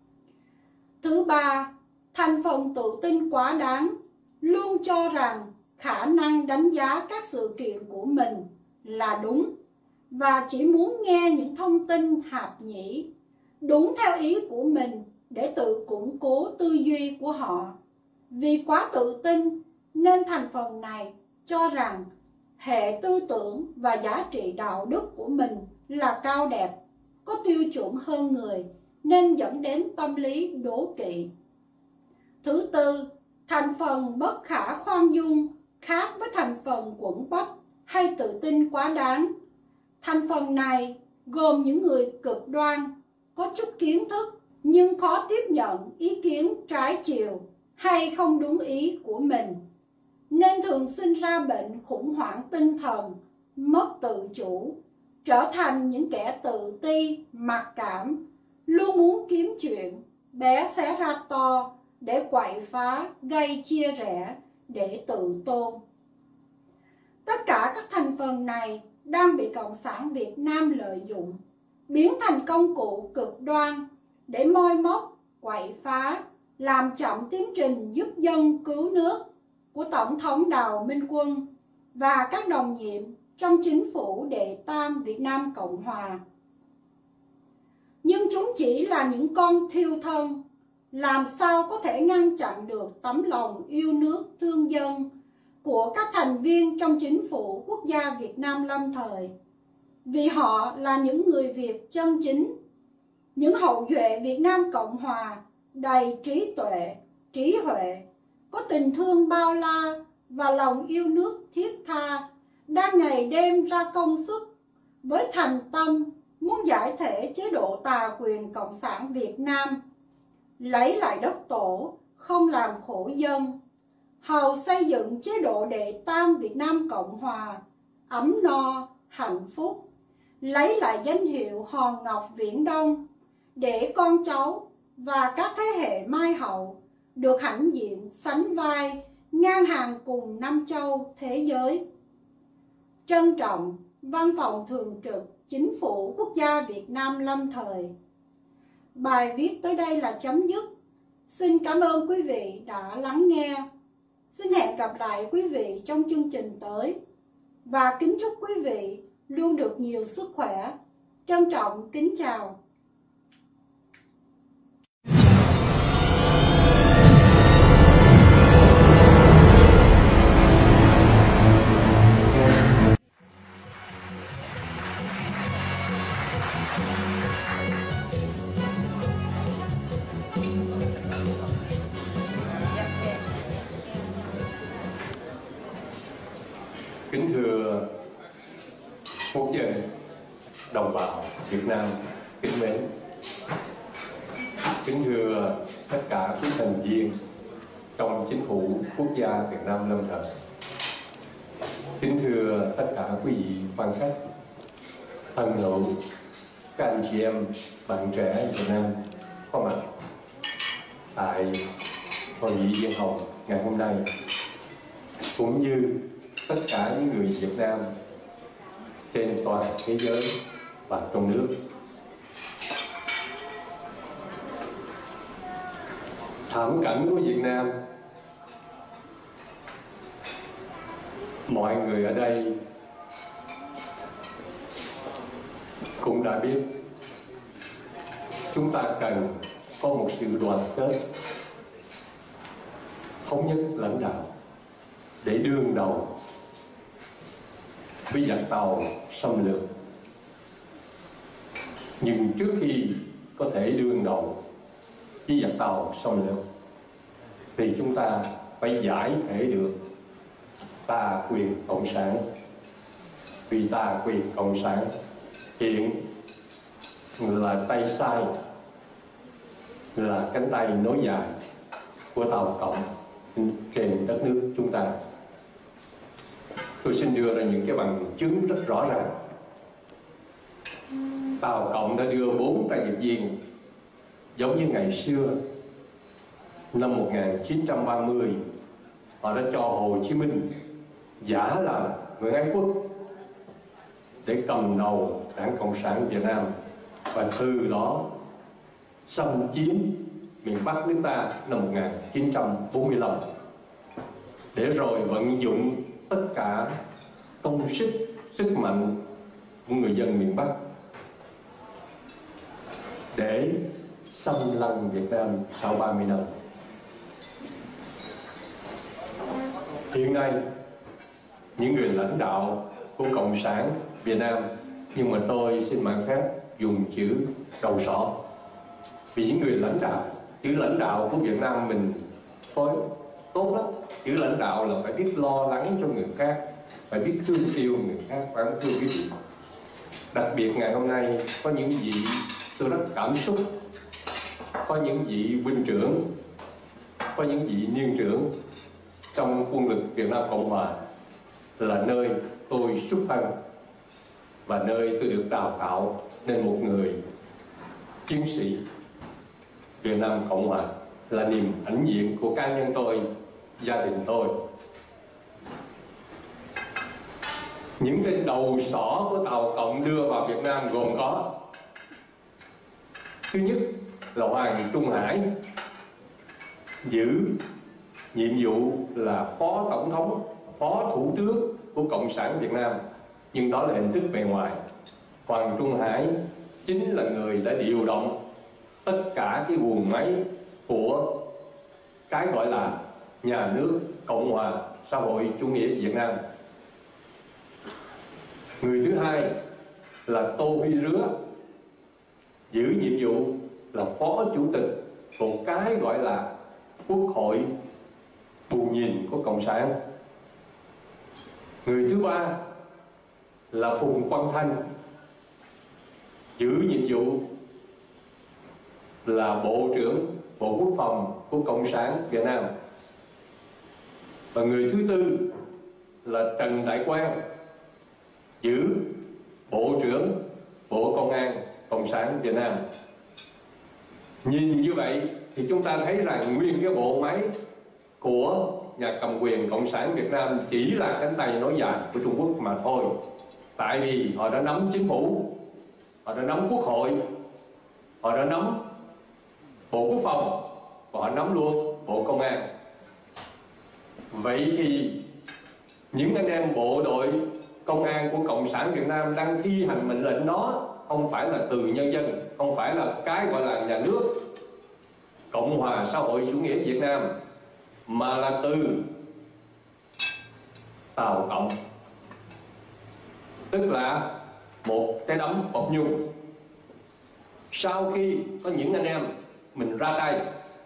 K: Thứ ba, thành phần tự tin quá đáng, luôn cho rằng khả năng đánh giá các sự kiện của mình là đúng và chỉ muốn nghe những thông tin hạp nhĩ đúng theo ý của mình để tự củng cố tư duy của họ. Vì quá tự tin nên thành phần này cho rằng hệ tư tưởng và giá trị đạo đức của mình là cao đẹp, có tiêu chuẩn hơn người, nên dẫn đến tâm lý đố kỵ. Thứ tư, thành phần bất khả khoan dung khác với thành phần quẫn bách hay tự tin quá đáng. Thành phần này gồm những người cực đoan, có chút kiến thức nhưng khó tiếp nhận ý kiến trái chiều hay không đúng ý của mình, nên thường sinh ra bệnh khủng hoảng tinh thần, mất tự chủ, trở thành những kẻ tự ti, mặc cảm, luôn muốn kiếm chuyện, bé xé ra to để quậy phá, gây chia rẽ, để tự tôn. Tất cả các thành phần này đang bị Cộng sản Việt Nam lợi dụng, biến thành công cụ cực đoan để moi móc, quậy phá, làm chậm tiến trình giúp dân cứu nước của Tổng thống Đào Minh Quân và các đồng nhiệm trong chính phủ đệ tam Việt Nam Cộng Hòa. Nhưng chúng chỉ là những con thiêu thân, làm sao có thể ngăn chặn được tấm lòng yêu nước thương dân của các thành viên trong chính phủ quốc gia Việt Nam lâm thời. Vì họ là những người Việt chân chính, những hậu duệ Việt Nam Cộng Hòa đầy trí tuệ, trí huệ, có tình thương bao la và lòng yêu nước thiết tha, đang ngày đêm ra công sức với thành tâm muốn giải thể chế độ tà quyền Cộng sản Việt Nam, lấy lại đất tổ, không làm khổ dân, hầu xây dựng chế độ đệ tam Việt Nam Cộng Hòa ấm no, hạnh phúc, lấy lại danh hiệu Hòn Ngọc Viễn Đông để con cháu và các thế hệ mai hậu được hãnh diện sánh vai ngang hàng cùng năm châu thế giới. Trân trọng, Văn phòng Thường trực Chính phủ Quốc gia Việt Nam lâm thời. Bài viết tới đây là chấm dứt. Xin cảm ơn quý vị đã lắng nghe. Xin hẹn gặp lại quý vị trong chương trình tới. Và kính chúc quý vị luôn được nhiều sức khỏe. Trân trọng kính chào.
L: Kính thưa quốc dân, đồng bào Việt Nam kính mến, kính thưa tất cả quý thành viên trong Chính phủ Quốc gia Việt Nam lâm thời, kính thưa tất cả quý vị quan khách thân hữu, các anh chị em bạn trẻ Việt Nam có mặt tại hội nghị Diên Hồng ngày hôm nay, cũng như tất cả những người Việt Nam trên toàn thế giới và trong nước. Thảm cảnh của Việt Nam, mọi người ở đây cũng đã biết. Chúng ta cần có một sự đoàn kết, thống nhất lãnh đạo để đương đầu với giặc Tàu xâm lược. Nhưng trước khi có thể đương đầu với giặc Tàu xâm lược thì chúng ta phải giải thể được tà quyền cộng sản. Vì tà quyền cộng sản hiện là tay sai, là cánh tay nối dài của Tàu Cộng trên đất nước chúng ta. Tôi xin đưa ra những cái bằng chứng rất rõ ràng. Tàu Cộng đã đưa bốn tay điệp viên giống như ngày xưa năm một nghìn chín trăm ba mươi, họ đã cho Hồ Chí Minh giả làm người Ái Quốc để cầm đầu Đảng Cộng sản Việt Nam, và từ đó xâm chiếm miền Bắc nước ta năm một nghìn chín trăm bốn mươi lăm. để rồi vận dụng tất cả công sức, sức mạnh của người dân miền Bắc để xâm lăng Việt Nam sau ba mươi năm. Hiện nay, những người lãnh đạo của Cộng sản Việt Nam, nhưng mà tôi xin mạng phép dùng chữ đầu sỏ, vì những người lãnh đạo, chữ lãnh đạo của Việt Nam mình có tốt lắm. Chữ lãnh đạo là phải biết lo lắng cho người khác, phải biết thương yêu người khác, phải không thưa quý vị? Đặc biệt ngày hôm nay có những vị tôi rất cảm xúc, có những vị huynh trưởng, có những vị niên trưởng trong quân lực Việt Nam Cộng Hòa, là nơi tôi xuất thân và nơi tôi được đào tạo nên một người chiến sĩ Việt Nam Cộng Hòa, là niềm hãnh diện của cá nhân tôi, gia đình tôi. Những cái đầu sỏ của Tàu Cộng đưa vào Việt Nam gồm có: thứ nhất là Hoàng Trung Hải, giữ nhiệm vụ là Phó Tổng thống, Phó Thủ tướng của Cộng sản Việt Nam, nhưng đó là hình thức bề ngoài. Hoàng Trung Hải chính là người đã điều động tất cả cái guồng máy của cái gọi là nhà nước Cộng hòa xã hội chủ nghĩa Việt Nam. Người thứ hai là Tô Huy Rứa, giữ nhiệm vụ là Phó Chủ tịch của cái gọi là Quốc hội bù nhìn của Cộng sản. Người thứ ba là Phùng Quang Thanh, giữ nhiệm vụ là Bộ trưởng Bộ Quốc phòng của Cộng sản Việt Nam. Và người thứ tư là Trần Đại Quang, giữ Bộ trưởng Bộ Công an Cộng sản Việt Nam. Nhìn như vậy thì chúng ta thấy rằng nguyên cái bộ máy của nhà cầm quyền Cộng sản Việt Nam chỉ là cánh tay nối dài của Trung Quốc mà thôi. Tại vì họ đã nắm chính phủ, họ đã nắm quốc hội, họ đã nắm Bộ Quốc phòng và họ nắm luôn Bộ Công an. Vậy thì những anh em bộ đội công an của Cộng sản Việt Nam đang thi hành mệnh lệnh đó không phải là từ nhân dân, không phải là cái gọi là nhà nước Cộng hòa xã hội chủ nghĩa Việt Nam, mà là từ Tàu Cộng, tức là một cái đấm bọc nhung. Sau khi có những anh em mình ra tay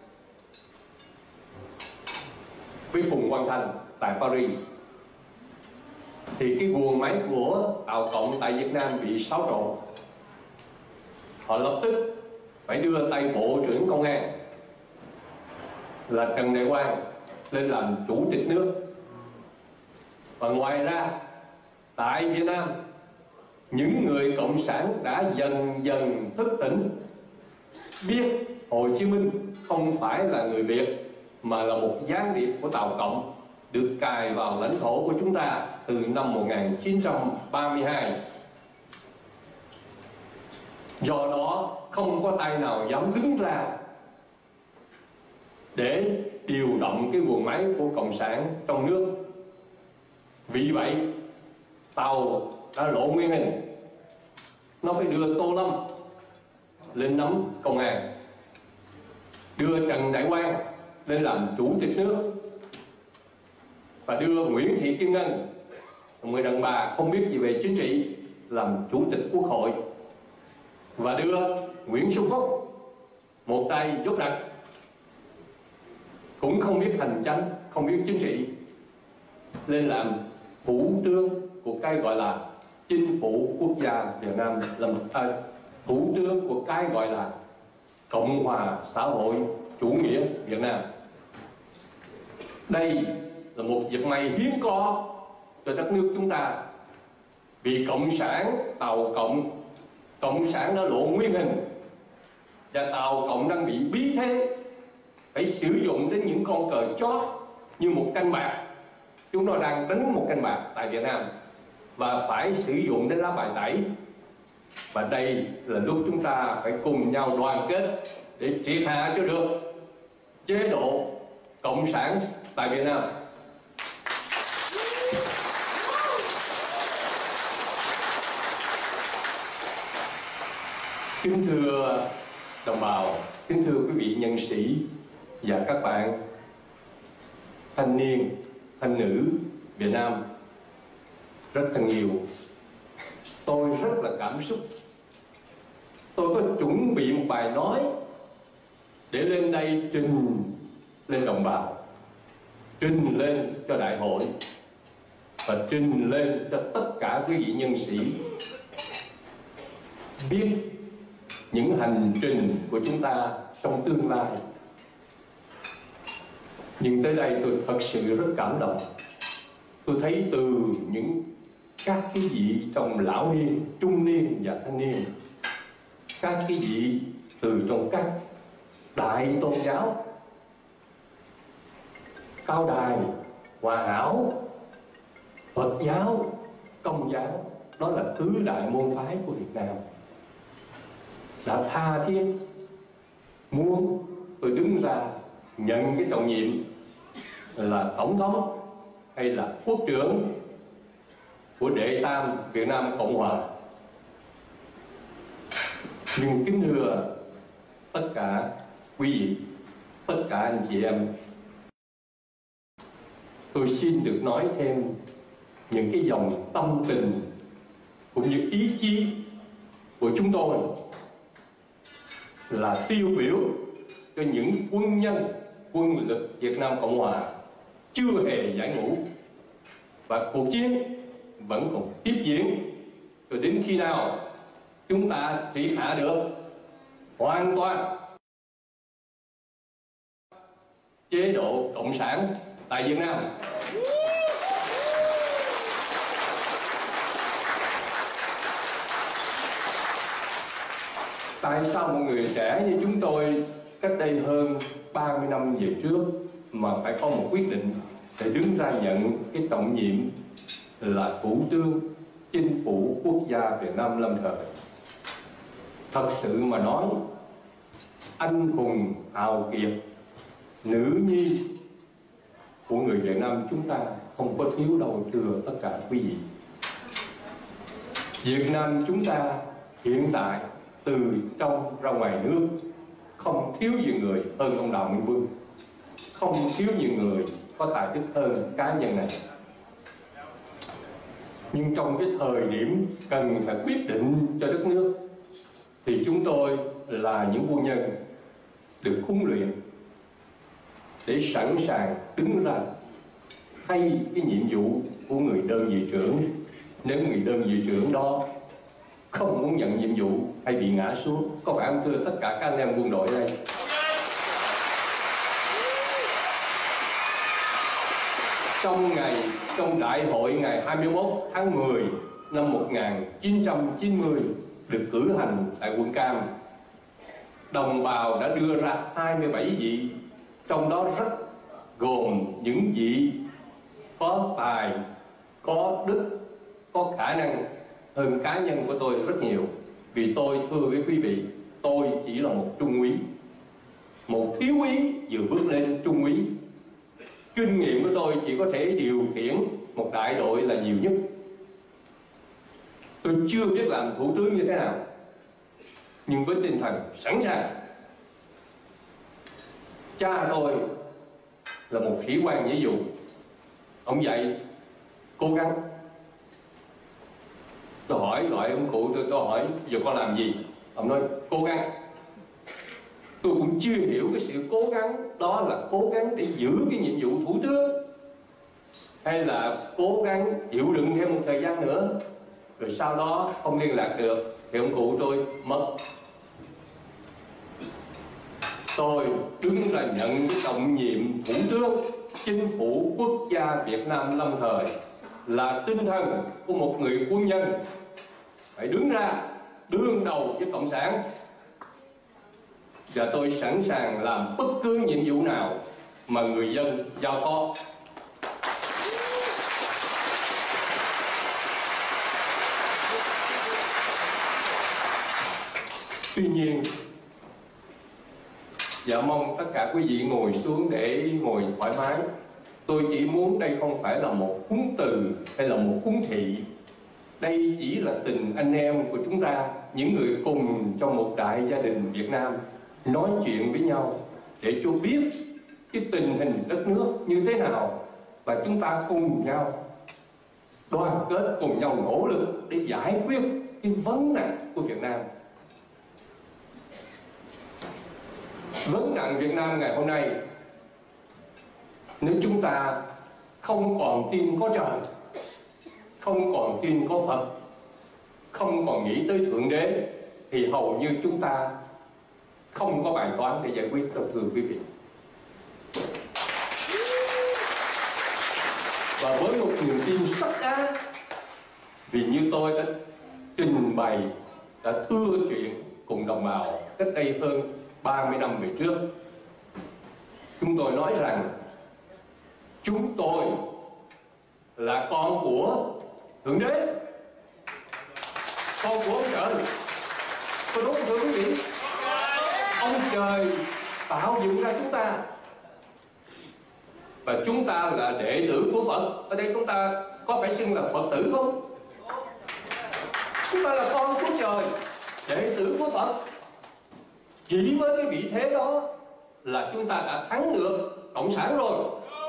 L: với Phùng Quang Thanh tại Paris, thì cái guồng máy của Tàu Cộng tại Việt Nam bị xáo trộn. Họ lập tức phải đưa tay Bộ trưởng Công an là Trần Đại Quang lên làm chủ tịch nước. Và ngoài ra tại Việt Nam, những người cộng sản đã dần dần thức tỉnh, biết Hồ Chí Minh không phải là người Việt mà là một gián điệp của Tàu Cộng được cài vào lãnh thổ của chúng ta từ năm một nghìn chín trăm ba mươi hai. Do đó không có tay nào dám đứng ra để điều động cái guồng máy của Cộng sản trong nước. Vì vậy Tàu đã lộ nguyên hình, nó phải đưa Tô Lâm lên nắm công an, đưa Trần Đại Quang lên làm chủ tịch nước, và đưa Nguyễn Thị Kim Ngân, một người đàn bà không biết gì về chính trị, làm chủ tịch Quốc hội, và đưa Nguyễn Xuân Phúc, một tay dốt đặc, cũng không biết hành chánh, không biết chính trị, lên làm thủ tướng của cái gọi là chính phủ quốc gia Việt Nam, làm à, thủ tướng của cái gọi là Cộng hòa xã hội chủ nghĩa Việt Nam. Đây là một việc may hiếm có cho đất nước chúng ta, vì Cộng sản Tàu Cộng Cộng sản đã lộ nguyên hình, và Tàu Cộng đang bị bí thế, phải sử dụng đến những con cờ chót như một canh bạc. Chúng nó đang đánh một canh bạc tại Việt Nam và phải sử dụng đến lá bài tẩy. Và đây là lúc chúng ta phải cùng nhau đoàn kết để triệt hạ cho được chế độ cộng sản tại Việt Nam. Kính thưa đồng bào, kính thưa quý vị nhân sĩ và các bạn thanh niên, thanh nữ Việt Nam rất thân yêu. Tôi rất là cảm xúc. Tôi có chuẩn bị một bài nói để lên đây trình lên đồng bào, trình lên cho đại hội và trình lên cho tất cả quý vị nhân sĩ biết những hành trình của chúng ta trong tương lai. Nhưng tới đây tôi thật sự rất cảm động. Tôi thấy từ những các cái vị trong lão niên, trung niên và thanh niên, các cái vị từ trong các đại tôn giáo, Cao Đài, Hòa Hảo, Phật giáo, Công giáo, đó là tứ đại môn phái của Việt Nam, đã tha thiết muốn tôi đứng ra nhận cái trọng nhiệm là tổng thống hay là quốc trưởng của Đệ Tam Việt Nam Cộng Hòa. Nhưng kính thưa tất cả quý vị, tất cả anh chị em, tôi xin được nói thêm những cái dòng tâm tình cũng như ý chí của chúng tôi là tiêu biểu cho những quân nhân, quân lực Việt Nam Cộng Hòa chưa hề giải ngũ, và cuộc chiến vẫn còn tiếp diễn cho đến khi nào chúng ta triệt hạ được hoàn toàn chế độ cộng sản tại Việt Nam. Tại sao một người trẻ như chúng tôi cách đây hơn ba mươi năm về trước mà phải có một quyết định để đứng ra nhận cái trọng nhiệm là Thủ tướng Chính phủ Quốc gia Việt Nam lâm thời? Thật sự mà nói, anh hùng hào kiệt, nữ nhi của người Việt Nam chúng ta không có thiếu đâu, thưa tất cả quý vị. Việt Nam chúng ta hiện tại từ trong ra ngoài nước không thiếu nhiều người hơn ông Đào Minh Quân, không thiếu nhiều người có tài đức hơn cá nhân này. Nhưng trong cái thời điểm cần phải quyết định cho đất nước thì chúng tôi là những quân nhân được huấn luyện để sẵn sàng đứng ra thay cái nhiệm vụ của người đơn vị trưởng nếu người đơn vị trưởng đó không muốn nhận nhiệm vụ hay bị ngã xuống. Có phải không thưa tất cả các anh em quân đội đây? Trong ngày trong đại hội ngày hai mươi mốt tháng mười năm một nghìn chín trăm chín mươi được cử hành tại quận Cam, đồng bào đã đưa ra hai mươi bảy vị, trong đó rất gồm những vị có tài, có đức, có khả năng hơn cá nhân của tôi rất nhiều. Vì tôi thưa với quý vị, tôi chỉ là một trung úy, một thiếu úy vừa bước lên trung úy. Kinh nghiệm của tôi chỉ có thể điều khiển một đại đội là nhiều nhất. Tôi chưa biết làm thủ tướng như thế nào, nhưng với tinh thần sẵn sàng. Cha tôi là một sĩ quan nghĩa vụ, ông dạy cố gắng. Tôi hỏi gọi ông cụ tôi, tôi hỏi giờ con làm gì? Ông nói cố gắng. Tôi cũng chưa hiểu cái sự cố gắng đó là cố gắng để giữ cái nhiệm vụ thủ tướng, hay là cố gắng chịu đựng thêm một thời gian nữa rồi sau đó không liên lạc được thì ông cụ tôi mất. Tôi đứng ra nhận cái trọng nhiệm thủ tướng Chính phủ Quốc gia Việt Nam lâm thời là tinh thần của một người quân nhân phải đứng ra đương đầu với cộng sản, và tôi sẵn sàng làm bất cứ nhiệm vụ nào mà người dân giao phó. Tuy nhiên, dạ mong tất cả quý vị ngồi xuống để ngồi thoải mái. Tôi chỉ muốn đây không phải là một cuốn từ hay là một cuốn thị đây chỉ là tình anh em của chúng ta, những người cùng trong một đại gia đình Việt Nam nói chuyện với nhau để cho biết cái tình hình đất nước như thế nào, và chúng ta cùng nhau đoàn kết, cùng nhau nỗ lực để giải quyết cái vấn nạn của Việt Nam. Vấn nạn Việt Nam ngày hôm nay, nếu chúng ta không còn tin có trời, không còn tin có Phật, không còn nghĩ tới Thượng Đế, thì hầu như chúng ta không có bài toán để giải quyết đâu, thưa quý vị. Và với một niềm tin sắt đá, vì như tôi đã trình bày, đã thưa chuyện cùng đồng bào cách đây hơn ba mươi năm về trước, chúng tôi nói rằng chúng tôi là con của Thượng Đế, con của ông trời. Có đúng không thưa quý vị? Ông trời tạo dựng ra chúng ta, và chúng ta là đệ tử của Phật. Ở đây chúng ta có phải xưng là Phật tử không? Chúng ta là con của trời, đệ tử của Phật. Chỉ với cái vị thế đó là chúng ta đã thắng được Cộng sản rồi.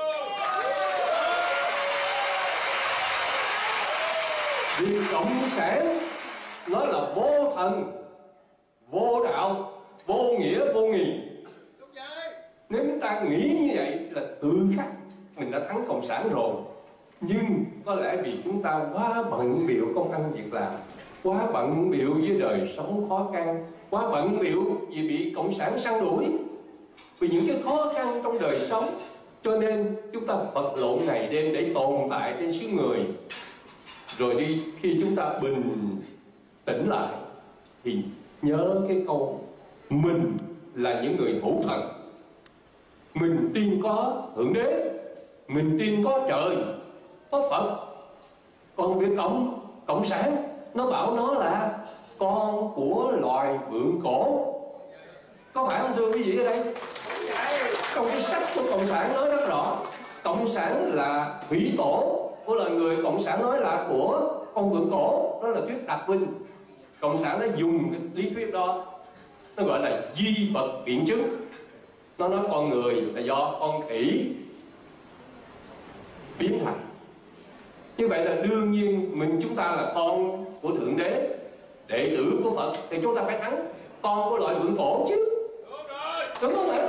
L: Vì Cộng sản nó là vô thần, vô đạo, vô nghĩa, vô nghị. Nếu chúng ta nghĩ như vậy là tự khắc mình đã thắng Cộng sản rồi. Nhưng có lẽ vì chúng ta quá bận bịu công ăn việc làm, quá bận bịu với đời sống khó khăn, quá bận bịu vì bị Cộng sản săn đuổi, vì những cái khó khăn trong đời sống, cho nên chúng ta vật lộn ngày đêm để tồn tại trên xứ người. Rồi đi khi chúng ta bình tĩnh lại thì nhớ cái câu mình là những người hữu thần, mình tin có Thượng Đế, mình tin có trời, có Phật. Còn việc cộng cộng sản nó bảo nó là con của loài vượn cổ, có phải không thưa quý vị ở đây? Trong cái sách của Cộng sản nói rất rõ, Cộng sản là thủy tổ của loài người, Cộng sản nói là của con vượn cổ, đó là thuyết đặc binh. Cộng sản nó dùng cái lý thuyết đó, nó gọi là di vật biện chứng. Nó nói con người là do con khỉ biến thành. Như vậy là đương nhiên mình chúng ta là con của Thượng Đế, đệ tử của Phật, thì chúng ta phải thắng con của loại vượn cổ chứ. Đúng không ạ?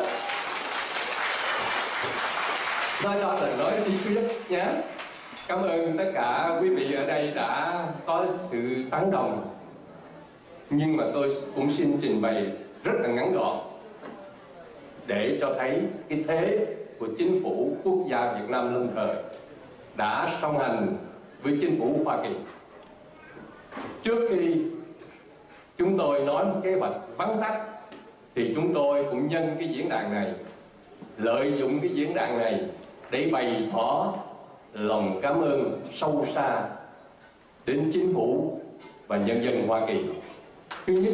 L: Nói đó là nói lý thuyết nhé. Cảm ơn tất cả quý vị ở đây đã có sự tán đồng. Nhưng mà tôi cũng xin trình bày rất là ngắn gọn để cho thấy cái thế của chính phủ quốc gia Việt Nam lâm thời đã song hành với chính phủ Hoa Kỳ. Trước khi chúng tôi nói một kế hoạch vắn tắt thì chúng tôi cũng nhân cái diễn đàn này, lợi dụng cái diễn đàn này để bày tỏ lòng cảm ơn sâu xa đến chính phủ và nhân dân Hoa Kỳ. Thứ nhất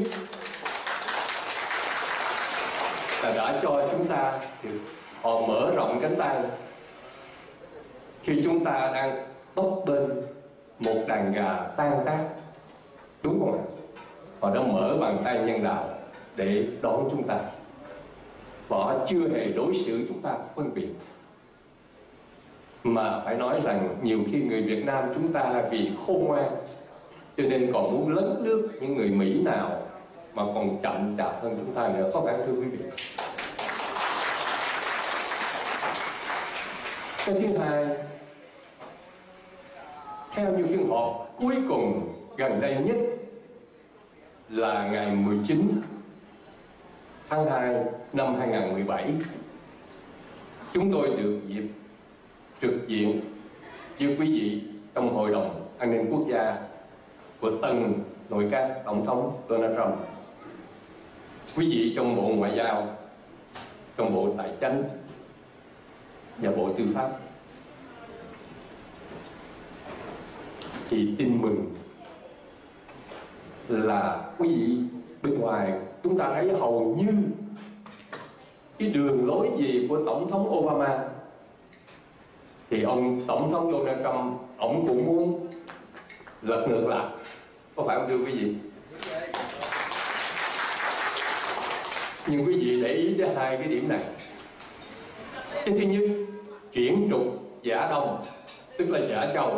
L: là đã cho chúng ta được họ mở rộng cánh tay khi chúng ta đang bấp bênh một đàn gà tan tác, đúng không ạ? Họ đã mở bàn tay nhân đạo để đón chúng ta, và họ chưa hề đối xử chúng ta phân biệt. Mà phải nói rằng nhiều khi người Việt Nam chúng ta vì khôn ngoan cho nên còn muốn lấn lướt những người Mỹ nào mà còn chậm chạp hơn chúng ta nữa, có phải thưa quý vị? Cái thứ hai, theo như phiên họp cuối cùng gần đây nhất là ngày mười chín tháng hai năm hai nghìn không trăm mười bảy, chúng tôi được dịp trực diện với quý vị trong Hội đồng An ninh Quốc gia của tân nội các Tổng thống Donald Trump, quý vị trong Bộ Ngoại giao, trong Bộ Tài chính và Bộ Tư pháp. Thì tin mừng là quý vị bên ngoài chúng ta thấy hầu như cái đường lối gì của Tổng thống Obama thì ông Tổng thống Donald Trump ông cũng muốn lật ngược lại, có phải không thưa quý vị? Nhưng quý vị để ý tới hai cái điểm này. Cái thứ nhất, chuyển trục giả đông, tức là giả châu,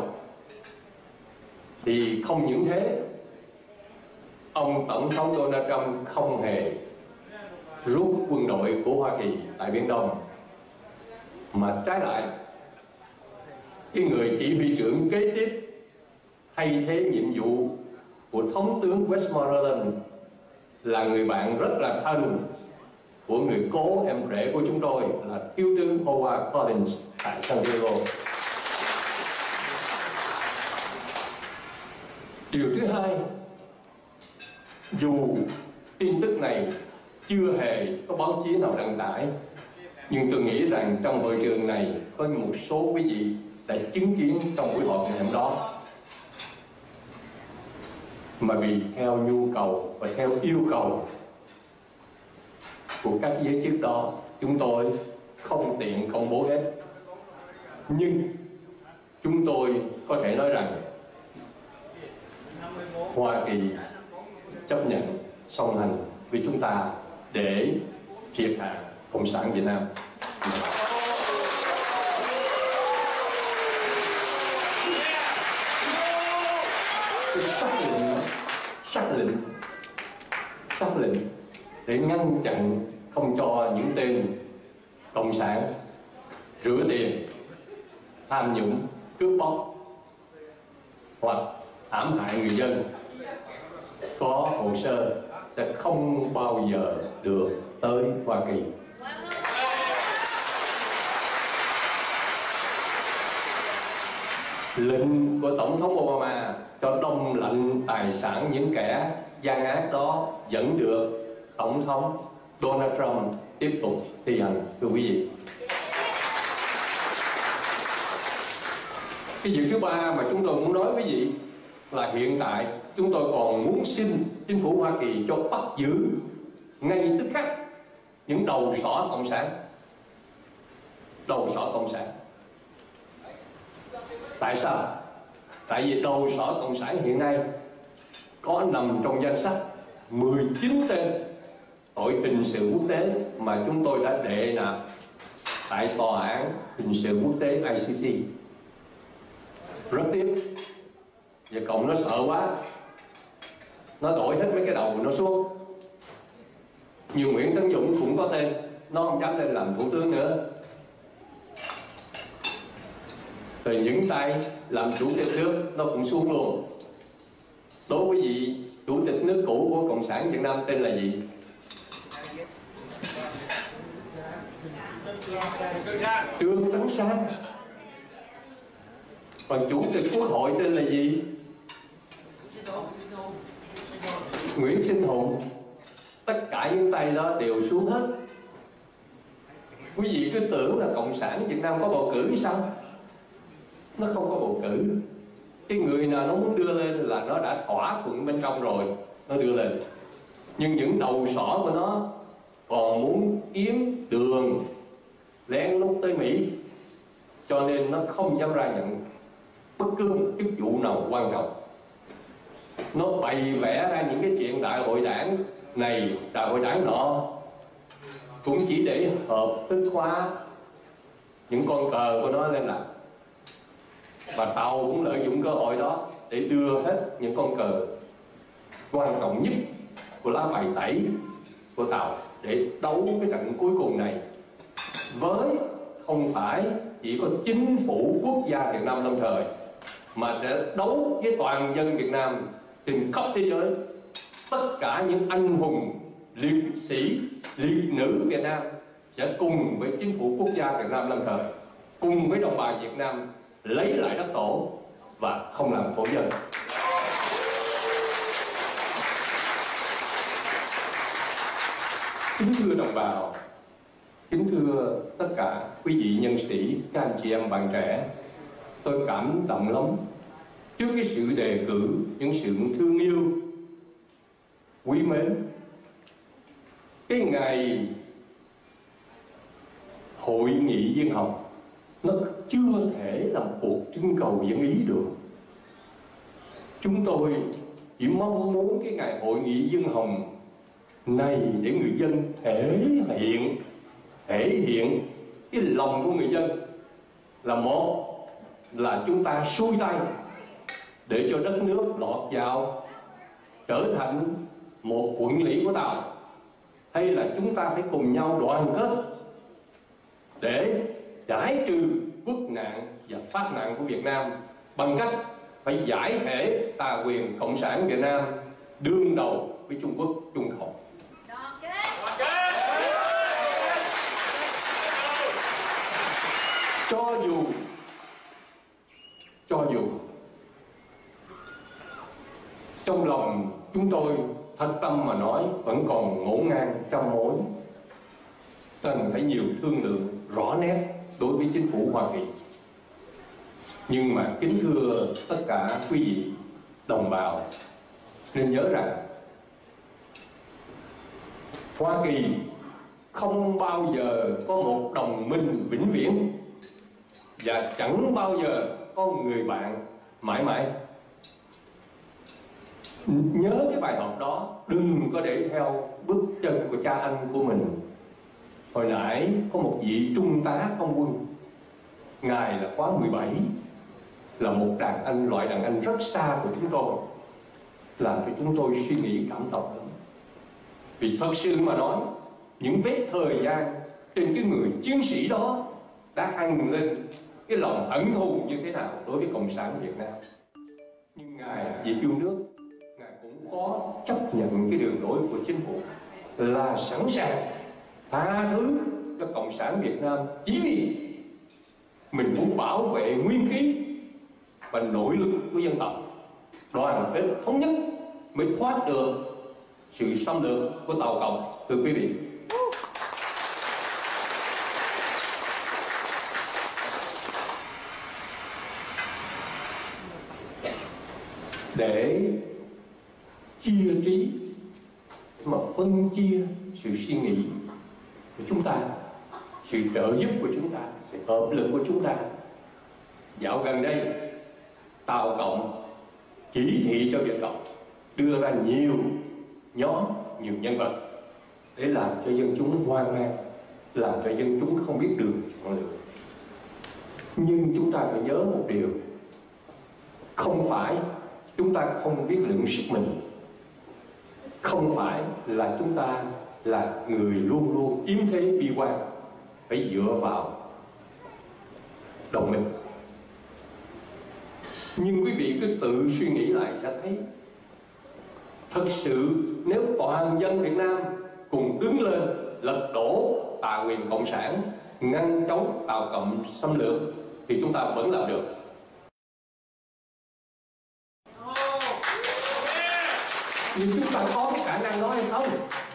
L: thì không những thế, ông Tổng thống Donald Trump không hề rút quân đội của Hoa Kỳ tại Biển Đông, mà trái lại, cái người chỉ huy trưởng kế tiếp thay thế nhiệm vụ của Thống tướng Westmoreland là người bạn rất là thân của người cố em rể của chúng tôi là thiếu tướng Howard Collins tại San Diego. Điều thứ hai, dù tin tức này chưa hề có báo chí nào đăng tải, nhưng tôi nghĩ rằng trong hội trường này có một số quý vị đã chứng kiến trong buổi họp ngày hôm đó, mà vì theo nhu cầu và theo yêu cầu của các giới chức đó, chúng tôi không tiện công bố hết. Nhưng chúng tôi có thể nói rằng Hoa Kỳ chấp nhận song hành với chúng ta để triệt hạ Cộng sản Việt Nam. Sắc lệnh, sắc lệnh, sắc lệnh để ngăn chặn không cho những tên cộng sản rửa tiền, tham nhũng, cướp bóc hoặc hãm hại người dân có hồ sơ sẽ không bao giờ được tới Hoa Kỳ. Lệnh của Tổng thống Obama cho đông lạnh tài sản những kẻ gian ác đó vẫn được Tổng thống Donald Trump tiếp tục thi hành, thưa quý vị. Cái việc thứ ba mà chúng tôi muốn nói với quý vị là hiện tại chúng tôi còn muốn xin chính phủ Hoa Kỳ cho bắt giữ ngay tức khắc những đầu sỏ cộng sản. Đầu sỏ cộng sản. Tại sao? Tại vì đầu sỏ cộng sản hiện nay có nằm trong danh sách mười chín tên tội hình sự quốc tế mà chúng tôi đã đệ nạp tại tòa án hình sự quốc tế I C C. Rất tiếc, và cộng nó sợ quá, nó đổi hết mấy cái đầu nó xuống. Như Nguyễn Tấn Dũng cũng có tên, nó không dám lên làm thủ tướng nữa. Rồi những tay làm chủ tịch nước nó cũng xuống luôn. Đối với vị chủ tịch nước cũ của Cộng sản Việt Nam tên là gì? Trương Tấn Sang. Còn chủ tịch Quốc hội tên là gì? Nguyễn Sinh Hùng. Tất cả những tay đó đều xuống hết. Quý vị cứ tưởng là Cộng sản Việt Nam có bầu cử hay sao? Nó không có bầu cử. Cái người nào nó muốn đưa lên là nó đã thỏa thuận bên trong rồi, nó đưa lên. Nhưng những đầu sỏ của nó còn muốn kiếm đường lén lút tới Mỹ, cho nên nó không dám ra nhận bất cứ một chức vụ nào quan trọng. Nó bày vẽ ra những cái chuyện đại hội đảng này, đại hội đảng nọ, cũng chỉ để hợp thức hóa những con cờ của nó lên làm. Và Tàu cũng lợi dụng cơ hội đó để đưa hết những con cờ quan trọng nhất của lá bài tẩy của Tàu để đấu cái trận cuối cùng này với không phải chỉ có chính phủ quốc gia Việt Nam lâm thời, mà sẽ đấu với toàn dân Việt Nam trên khắp thế giới. Tất cả những anh hùng liệt sĩ, liệt nữ Việt Nam sẽ cùng với chính phủ quốc gia Việt Nam lâm thời, cùng với đồng bào Việt Nam lấy lại đất tổ và không làm khổ dân. Kính thưa đồng bào, kính thưa tất cả quý vị nhân sĩ, các anh chị em bạn trẻ, tôi cảm động lắm trước cái sự đề cử, những sự thương yêu, quý mến. Cái ngày hội nghị viên học nó chưa thể làm cuộc trưng cầu dân ý được. Chúng tôi chỉ mong muốn cái ngày hội nghị Dân Hồng này để người dân thể hiện thể hiện cái lòng của người dân là một là chúng ta xuôi tay để cho đất nước lọt vào trở thành một quận lỵ của Tàu, hay là chúng ta phải cùng nhau đoàn kết để giải trừ quốc nạn và phát nạn của Việt Nam bằng cách phải giải thể tà quyền cộng sản Việt Nam đương đầu với Trung Quốc, Trung Cộng. Cho dù cho dù trong lòng chúng tôi thật tâm mà nói vẫn còn ngổn ngang trăm mối, cần phải nhiều thương lượng rõ nét đối với chính phủ Hoa Kỳ. Nhưng mà kính thưa tất cả quý vị đồng bào nên nhớ rằng Hoa Kỳ không bao giờ có một đồng minh vĩnh viễn và chẳng bao giờ có người bạn mãi mãi. Nhớ cái bài học đó, đừng có để theo bước chân của cha anh của mình. Hồi nãy có một vị trung tá không quân, ngài là khóa mười bảy, là một đàn anh, loại đàn anh rất xa của chúng tôi, làm cho chúng tôi suy nghĩ cảm động lắm. Vì thật sự mà nói, những vết thời gian trên cái người chiến sĩ đó đã hằn lên cái lòng hận thù như thế nào đối với Cộng sản Việt Nam. Nhưng ngài vì yêu nước, ngài cũng có chấp nhận cái đường lối của chính phủ là sẵn sàng tha thứ cho Cộng sản Việt Nam chỉ vì mình muốn bảo vệ nguyên khí và nội lực của dân tộc, đoàn kết thống nhất mới thoát được sự xâm lược của Tàu Cộng. Thưa quý vị, để chia trí mà phân chia sự suy nghĩ của chúng ta, sự trợ giúp của chúng ta, sự hợp lực của chúng ta, dạo gần đây Tàu Cộng chỉ thị cho Việt Cộng đưa ra nhiều nhóm, nhiều nhân vật để làm cho dân chúng hoang mang, làm cho dân chúng không biết đường chọn lựa. Nhưng chúng ta phải nhớ một điều, không phải chúng ta không biết lượng sức mình, không phải là chúng ta là người luôn luôn yếm thế bi quan, phải dựa vào đồng minh. Nhưng quý vị cứ tự suy nghĩ lại sẽ thấy, thật sự nếu toàn dân Việt Nam cùng đứng lên lật đổ tà quyền cộng sản, ngăn chống Tàu Cộng xâm lược thì chúng ta vẫn làm được. Nhưng chúng ta có cái khả năng đó hay không?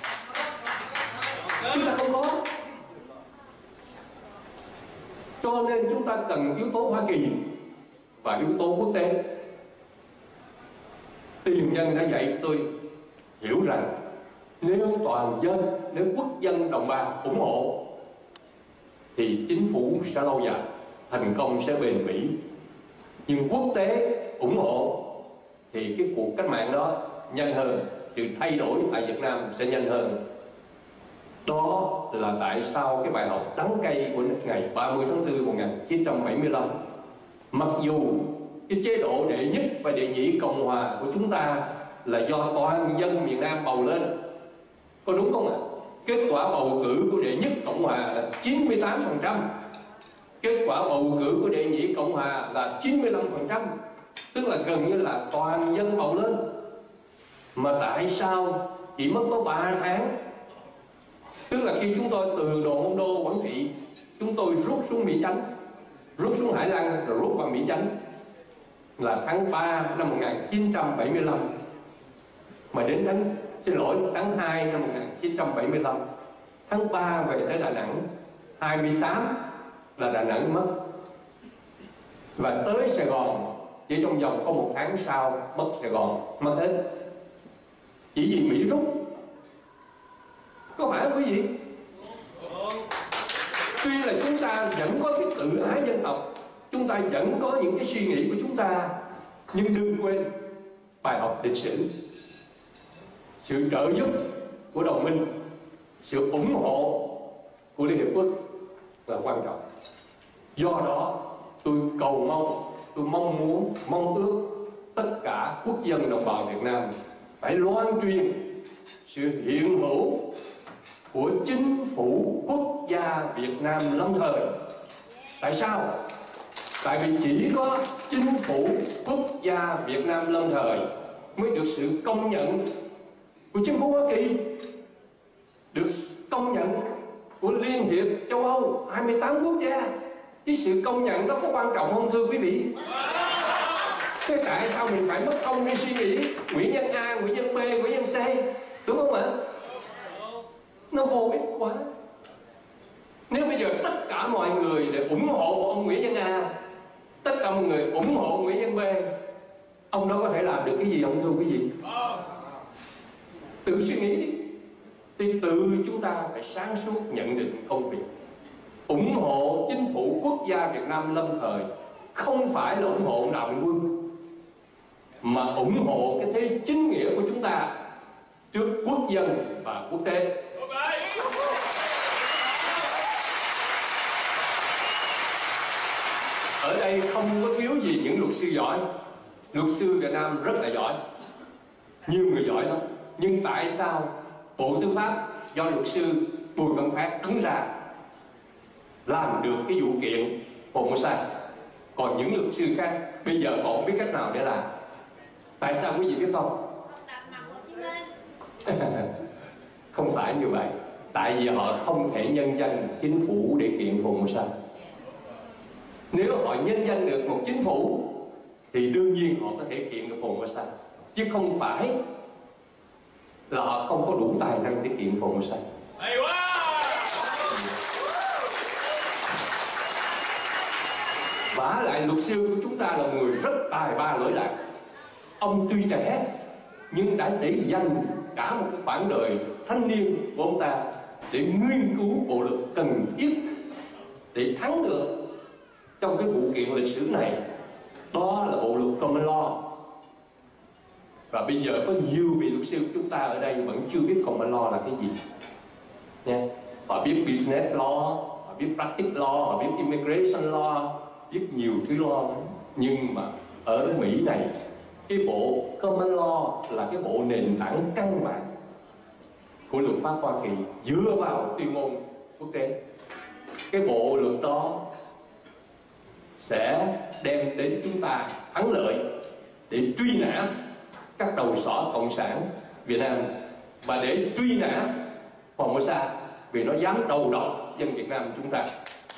L: Chúng ta không có. Cho nên chúng ta cần yếu tố Hoa Kỳ và yếu tố quốc tế. Tiền nhân đã dạy tôi hiểu rằng nếu toàn dân, nếu quốc dân đồng bào ủng hộ thì chính phủ sẽ lâu dài, thành công sẽ bền bỉ. Nhưng quốc tế ủng hộ thì cái cuộc cách mạng đó nhanh hơn, sự thay đổi tại Việt Nam sẽ nhanh hơn. Đó là tại sao cái bài học đắng cay của ngày ba mươi tháng tư năm một nghìn chín trăm bảy mươi lăm, mặc dù cái chế độ đệ nhất và đệ nhị Cộng hòa của chúng ta là do toàn dân miền Nam bầu lên, có đúng không ạ? Kết quả bầu cử của đệ nhất Cộng hòa là chín mươi tám phần trăm, kết quả bầu cử của đệ nhị Cộng hòa là chín mươi lăm phần trăm, tức là gần như là toàn dân bầu lên. Mà tại sao chỉ mất có ba tháng, tức là khi chúng tôi từ Đồ Môn Đô, Quảng Trị, chúng tôi rút xuống Mỹ Chánh, rút xuống Hải Lăng rồi rút vào Mỹ Chánh là tháng ba năm một nghìn chín trăm bảy mươi lăm, mà đến tháng xin lỗi tháng hai năm một nghìn chín trăm bảy mươi lăm, tháng ba về tới Đà Nẵng, hai mươi tám là Đà Nẵng mất, và tới Sài Gòn chỉ trong vòng có một tháng sau mất Sài Gòn, mất hết, chỉ vì Mỹ rút. Có phải không quý vị? Tuy là chúng ta vẫn có cái tự ái dân tộc, chúng ta vẫn có những cái suy nghĩ của chúng ta, nhưng đừng quên bài học lịch sử. Sự trợ giúp của đồng minh, sự ủng hộ của Liên Hiệp Quốc là quan trọng. Do đó tôi cầu mong, tôi mong muốn, mong ước tất cả quốc dân đồng bào Việt Nam phải loan truyền sự hiện hữu của chính phủ quốc gia Việt Nam lâm thời. Tại sao? Tại vì chỉ có chính phủ quốc gia Việt Nam lâm thời mới được sự công nhận của chính phủ Hoa Kỳ, được công nhận của Liên hiệp châu Âu, hai mươi tám quốc gia. Cái sự công nhận đó có quan trọng không thưa quý vị? Thế tại sao mình phải mất công đi suy nghĩ Nguyễn Nhân A, Nguyễn Nhân B, Nguyễn Nhân C, đúng không ạ? Nó vô ích quá. Nếu bây giờ tất cả mọi người để ủng hộ ông Nguyễn Nhân A, tất cả mọi người ủng hộ Nguyễn Nhân B, ông đó có thể làm được cái gì không thưa quý vị? Tự suy nghĩ đi. Thì tự chúng ta phải sáng suốt nhận định công việc. Ủng hộ chính phủ quốc gia Việt Nam lâm thời không phải là ủng hộ Đào Minh Quân, mà ủng hộ cái thế chính nghĩa của chúng ta trước quốc dân và quốc tế. Ở đây không có thiếu gì những luật sư giỏi. Luật sư Việt Nam rất là giỏi, nhiều người giỏi lắm. Nhưng tại sao Bộ Tư pháp do luật sư Bùi Văn Phát đứng ra làm được cái vụ kiện Formosa, còn những luật sư khác bây giờ còn không biết cách nào để làm? Tại sao quý vị biết không? Không phải như vậy. Tại vì họ không thể nhân danh chính phủ để kiện Formosa. Nếu họ nhân danh được một chính phủ thì đương nhiên họ có thể kiện được Formosa, chứ không phải là họ không có đủ tài năng để kiện Formosa. Vả lại luật sư của chúng ta là người rất tài ba lỗi lạc. Ông tuy trẻ nhưng đã để dành cả một cái khoảng đời thanh niên của ông ta để nghiên cứu bộ luật cần thiết để thắng được trong cái vụ kiện lịch sử này. Đó là bộ luật Common Law. Và bây giờ có nhiều vị luật sư của chúng ta ở đây vẫn chưa biết Common Law là cái gì nha. Họ biết Business Law, họ biết Practice Law, họ biết Immigration Law, biết nhiều thứ law. Nhưng mà ở Mỹ này, cái bộ Common Law là cái bộ nền tảng căn bản của luật pháp Hoa Kỳ dựa vào tuyên ngôn quốc tế. Cái bộ luật đó sẽ đem đến chúng ta thắng lợi để truy nã các đầu sỏ cộng sản Việt Nam và để truy nã Formosa vì nó dám đầu độc dân Việt Nam chúng ta.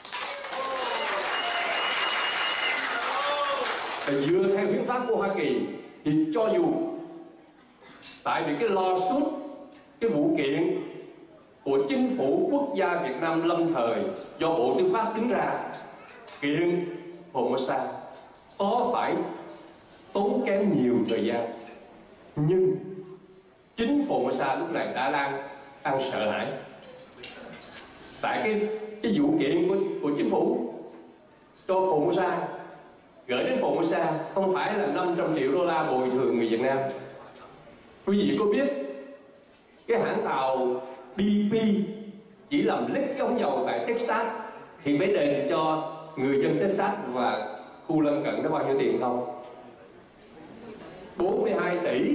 L: Và dựa theo hiến pháp của Hoa Kỳ thì cho dù tại vì cái lawsuit, cái vụ kiện của chính phủ quốc gia Việt Nam lâm thời do Bộ Tư pháp đứng ra kiện Formosa có phải tốn kém nhiều thời gian, nhưng chính Formosa lúc này đã đang đang sợ hãi. Tại cái cái vụ kiện của, của chính phủ cho Formosa gửi đến Formosa không phải là năm trăm triệu đô la bồi thường người Việt Nam. Quý vị có biết cái hãng tàu bê pê chỉ làm lít ống dầu tại Texas thì phải đền cho người dân Texas và khu lân cận đó bao nhiêu tiền không? bốn mươi hai tỷ.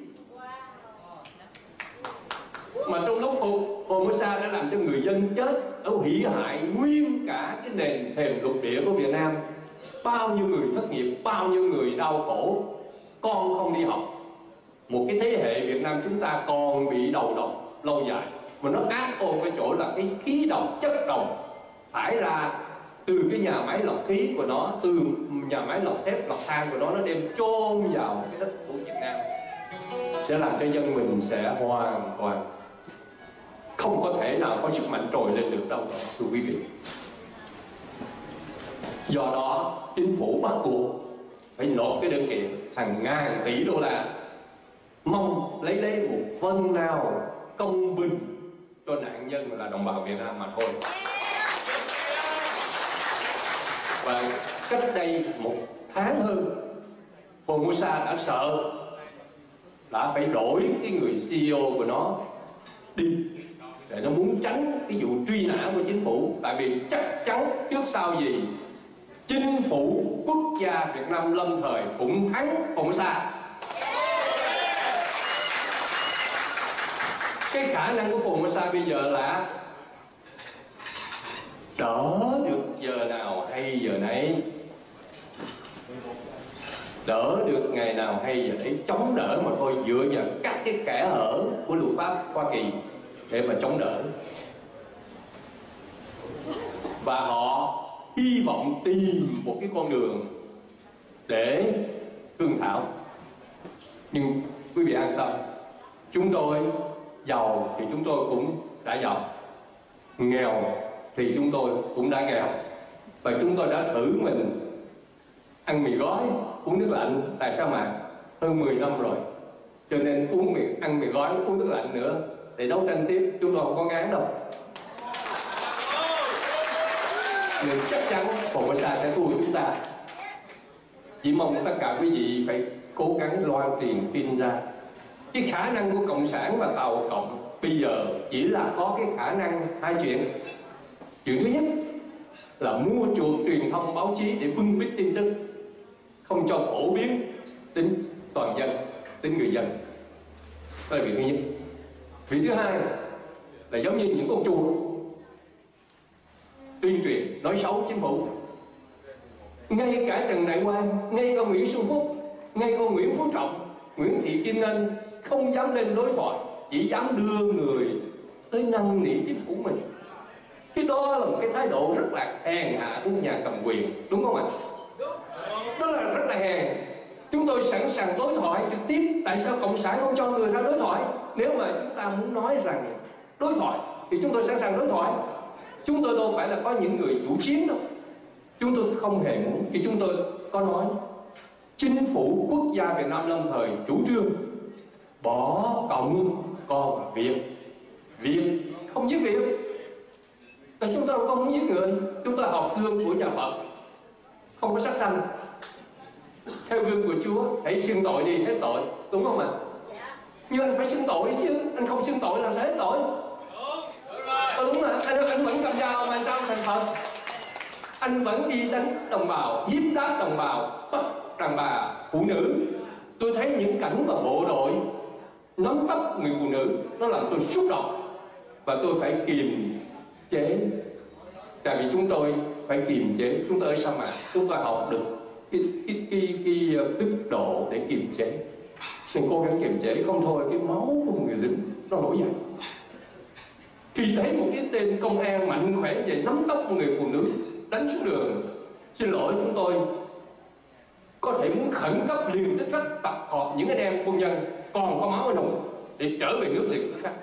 L: Mà trong lúc Formosa đã làm cho người dân chết, ở hủy hại nguyên cả cái nền thềm lục địa của Việt Nam. Bao nhiêu người thất nghiệp, bao nhiêu người đau khổ, con không đi học. Một cái thế hệ Việt Nam chúng ta còn bị đầu độc lâu dài. Mà nó ác ôn cái chỗ là cái khí độc, chất độc thải ra từ cái nhà máy lọc khí của nó, từ nhà máy lọc thép, lọc than của nó, nó đem chôn vào cái đất của Việt Nam, sẽ làm cho dân mình sẽ hoàn toàn không có thể nào có sức mạnh trồi lên được đâu, thưa quý vị. Do đó chính phủ bắt buộc phải nộp cái đơn kiện hàng ngàn tỷ đô la, mong lấy lấy một phần nào công bình cho nạn nhân là đồng bào Việt Nam mà thôi. Và cách đây một tháng hơn, Formosa đã sợ đã phải đổi cái người xê e ô của nó đi, để nó muốn tránh cái vụ truy nã của chính phủ. Tại vì chắc chắn trước sau gì chính phủ quốc gia Việt Nam lâm thời cũng thắng Formosa. Cái khả năng của Formosa bây giờ là đỡ được giờ nào hay giờ nấy, đỡ được ngày nào hay giờ đấy, chống đỡ mà thôi, dựa vào các cái kẽ hở của luật pháp Hoa Kỳ để mà chống đỡ. Và họ hy vọng tìm một cái con đường để thương thảo. Nhưng quý vị an tâm, chúng tôi giàu thì chúng tôi cũng đã giàu, nghèo thì chúng tôi cũng đã nghèo, và chúng tôi đã thử mình ăn mì gói uống nước lạnh. Tại sao mà hơn mười năm rồi, cho nên uống mì ăn mì gói uống nước lạnh nữa để đấu tranh tiếp, chúng tôi không có ngán đâu. Nên chắc chắn Formosa sẽ thua chúng ta. Chỉ mong tất cả quý vị phải cố gắng loan truyền tin ra. Cái khả năng của Cộng sản và Tàu Cộng bây giờ chỉ là có cái khả năng hai chuyện. Chuyện thứ nhất là mua chuộc truyền thông báo chí để bưng bít tin tức, không cho phổ biến đến toàn dân, đến người dân. Đó là việc thứ nhất. Việc thứ hai là giống như những con chuột tuyên truyền nói xấu chính phủ. Ngay cả Trần Đại Quang, ngay cả Nguyễn Xuân Phúc, ngay cả Nguyễn Phú Trọng, Nguyễn Thị Kim Ngân không dám lên đối thoại, chỉ dám đưa người tới năn nỉ chính phủ mình. Cái đó là một cái thái độ rất là hèn hạ của nhà cầm quyền, đúng không ạ? Đó là rất là hèn. Chúng tôi sẵn sàng đối thoại trực tiếp. Tại sao Cộng sản không cho người ra đối thoại? Nếu mà chúng ta muốn nói rằng đối thoại thì chúng tôi sẵn sàng đối thoại. Chúng tôi đâu phải là có những người chủ chiến đâu. Chúng tôi không hề muốn. Thì chúng tôi có nói chính phủ quốc gia Việt Nam lâm thời chủ trương bỏ Cộng còn Việt, Việt không giết Việt. Tại chúng tôi không muốn giết người. Chúng tôi học gương của nhà Phật, không có sát sanh. Theo gương của Chúa, hãy xưng tội đi, hết tội, đúng không ạ? Nhưng anh phải xưng tội chứ, anh không xưng tội làm sao hết tội? Ờ, đúng là anh, anh vẫn cầm dao mà sao thành Phật? Anh vẫn đi đánh đồng bào, hiếp đáp đồng bào, bắt đàn bà, phụ nữ. Tôi thấy những cảnh mà bộ đội nắm bắt người phụ nữ, nó làm tôi xúc động và tôi phải kiềm chế. Tại vì chúng tôi phải kiềm chế, chúng tôi ở sa mạc, chúng tôi học được cái cái cái, cái đức độ để kiềm chế. Nên cố gắng kiềm chế, không thôi cái máu của người lính nó nổi dậy. Khi thấy một cái tên công an mạnh khỏe vậy nắm tóc một người phụ nữ đánh xuống đường, xin lỗi, chúng tôi có thể muốn khẩn cấp liền tức khắc tập hợp những anh em quân nhân còn có máu ở nồng để trở về nước liền tức khắc.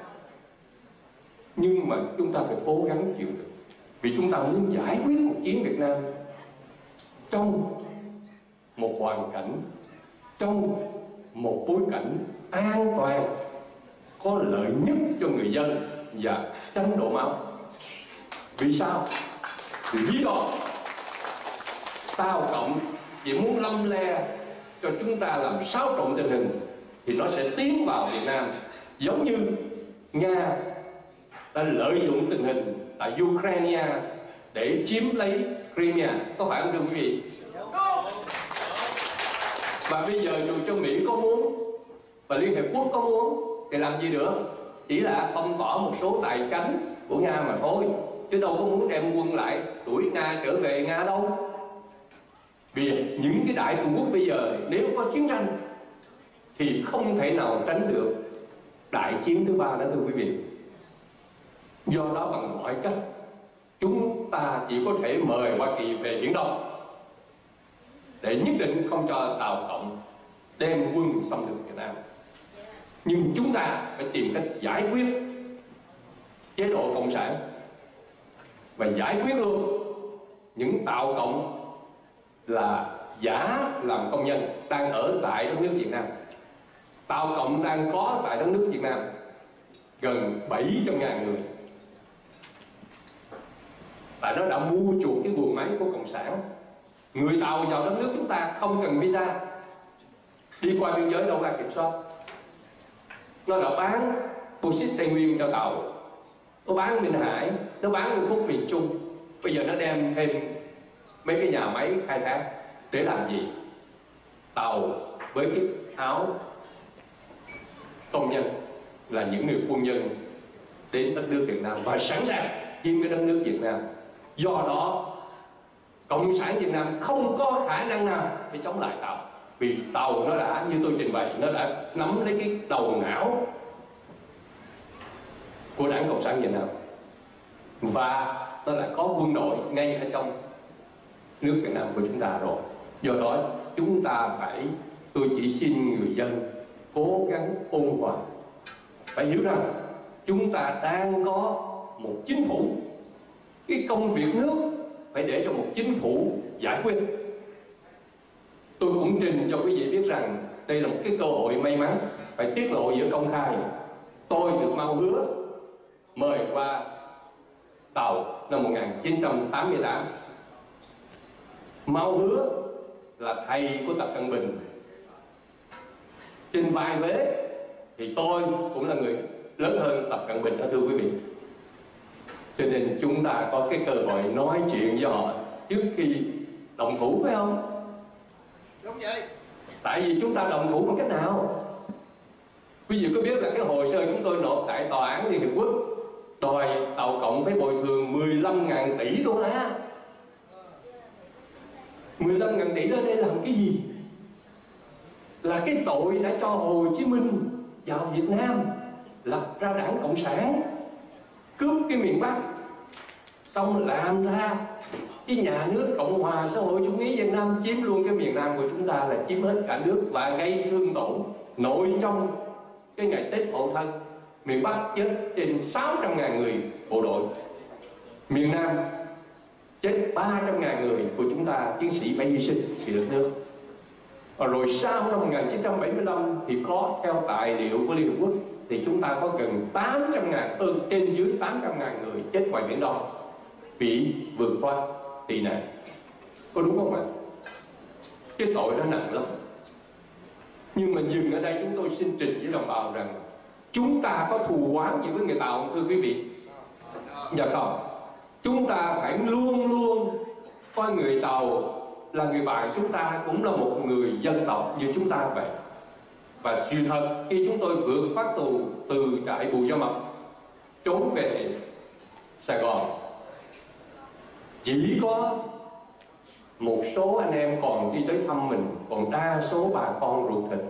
L: Nhưng mà chúng ta phải cố gắng chịu đựng, vì chúng ta muốn giải quyết cuộc chiến Việt Nam trong một hoàn cảnh, trong một bối cảnh an toàn, có lợi nhất cho người dân và tránh đổ máu. Vì sao? Vì lý do Tàu Cộng chỉ muốn lâm le cho chúng ta làm xáo trộn tình hình, thì nó sẽ tiến vào Việt Nam giống như Nga đã lợi dụng tình hình tại Ukraine để chiếm lấy Crimea. Có phải không thưa quý vị? Và bây giờ dù cho Mỹ có muốn và Liên Hiệp Quốc có muốn thì làm gì nữa? Chỉ là phong tỏa một số tài chánh của Nga mà thôi, chứ đâu có muốn đem quân lại đuổi Nga trở về Nga đâu. Vì những cái đại cường quốc bây giờ nếu có chiến tranh thì không thể nào tránh được đại chiến thứ ba đó thưa quý vị. Do đó bằng mọi cách chúng ta chỉ có thể mời Hoa Kỳ về Biển Đông để nhất định không cho Tàu Cộng đem quân xâm lược Việt Nam. Nhưng chúng ta phải tìm cách giải quyết chế độ cộng sản và giải quyết luôn những Tàu Cộng là giả làm công nhân đang ở tại đất nước Việt Nam. Tàu Cộng đang có tại đất nước Việt Nam gần bảy trăm ngàn người, và nó đã mua chuộc cái guồng máy của cộng sản. Người Tàu vào đất nước chúng ta không cần visa, đi qua biên giới đâu ra kiểm soát. Nó đã bán bauxit Tây Nguyên cho Tàu, nó bán Minh Hải, nó bán Nguyễn Phúc miền Trung. Bây giờ nó đem thêm mấy cái nhà máy khai thác để làm gì? Tàu với cái áo công nhân là những người quân nhân đến đất nước Việt Nam và sẵn sàng chiếm cái đất nước Việt Nam. Do đó Cộng sản Việt Nam không có khả năng nào để chống lại Tàu, vì Tàu nó đã, như tôi trình bày, nó đã nắm lấy cái đầu não của Đảng Cộng sản Việt Nam, và nó đã có quân đội ngay ở trong nước Việt Nam của chúng ta rồi. Do đó chúng ta phải, tôi chỉ xin người dân cố gắng ôn hòa, phải hiểu rằng chúng ta đang có một chính phủ, cái công việc nước phải để cho một chính phủ giải quyết. Tôi cũng trình cho quý vị biết rằng đây là một cái cơ hội may mắn, phải tiết lộ giữa công khai. Tôi được mau hứa mời qua Tàu năm một nghìn chín trăm tám mươi tám. Mau hứa là thầy của Tập Cận Bình, trên vai vế thì tôi cũng là người lớn hơn Tập Cận Bình đó, thưa quý vị. Cho nên chúng ta có cái cơ hội nói chuyện với họ trước khi động thủ, phải không?
M: Đúng vậy.
L: Tại vì chúng ta động thủ bằng cách nào? Quý vị có biết là cái hồ sơ chúng tôi nộp tại Tòa án Liên Hiệp Quốc đòi Tàu Cộng phải bồi thường mười lăm nghìn tỷ đô la. mười lăm nghìn tỷ đó đây làm cái gì? Là cái tội đã cho Hồ Chí Minh vào Việt Nam lập ra Đảng Cộng sản, cướp cái miền Bắc, xong làm ra cái nhà nước Cộng hòa xã hội chủ nghĩa Việt Nam, chiếm luôn cái miền Nam của chúng ta, là chiếm hết cả nước và gây thương tổn nội trong cái ngày Tết Mậu Thân. Miền Bắc chết trên sáu trăm ngàn người bộ đội, miền Nam chết ba trăm ngàn người của chúng ta, chiến sĩ phải hy sinh vì đất nước. Và rồi sau năm một nghìn chín trăm bảy mươi lăm thì có, theo tài liệu của Liên Hợp Quốc, thì chúng ta có gần tám trăm ngàn, hơn trên dưới tám trăm ngàn người chết ngoài Biển Đông bị vượt qua tị nạn. Có đúng không ạ? Cái tội nó nặng lắm. Nhưng mà dừng ở đây, chúng tôi xin trình với đồng bào rằng chúng ta có thù oán gì với người Tàu không, thưa quý vị? Dạ không. Chúng ta phải luôn luôn coi người Tàu là người bạn chúng ta, cũng là một người dân tộc như chúng ta vậy. Và sự thật khi chúng tôi vượt thoát tù từ trại Bù Gia Mập trốn về Sài Gòn, chỉ có một số anh em còn đi tới thăm mình, còn đa số bà con ruột thịt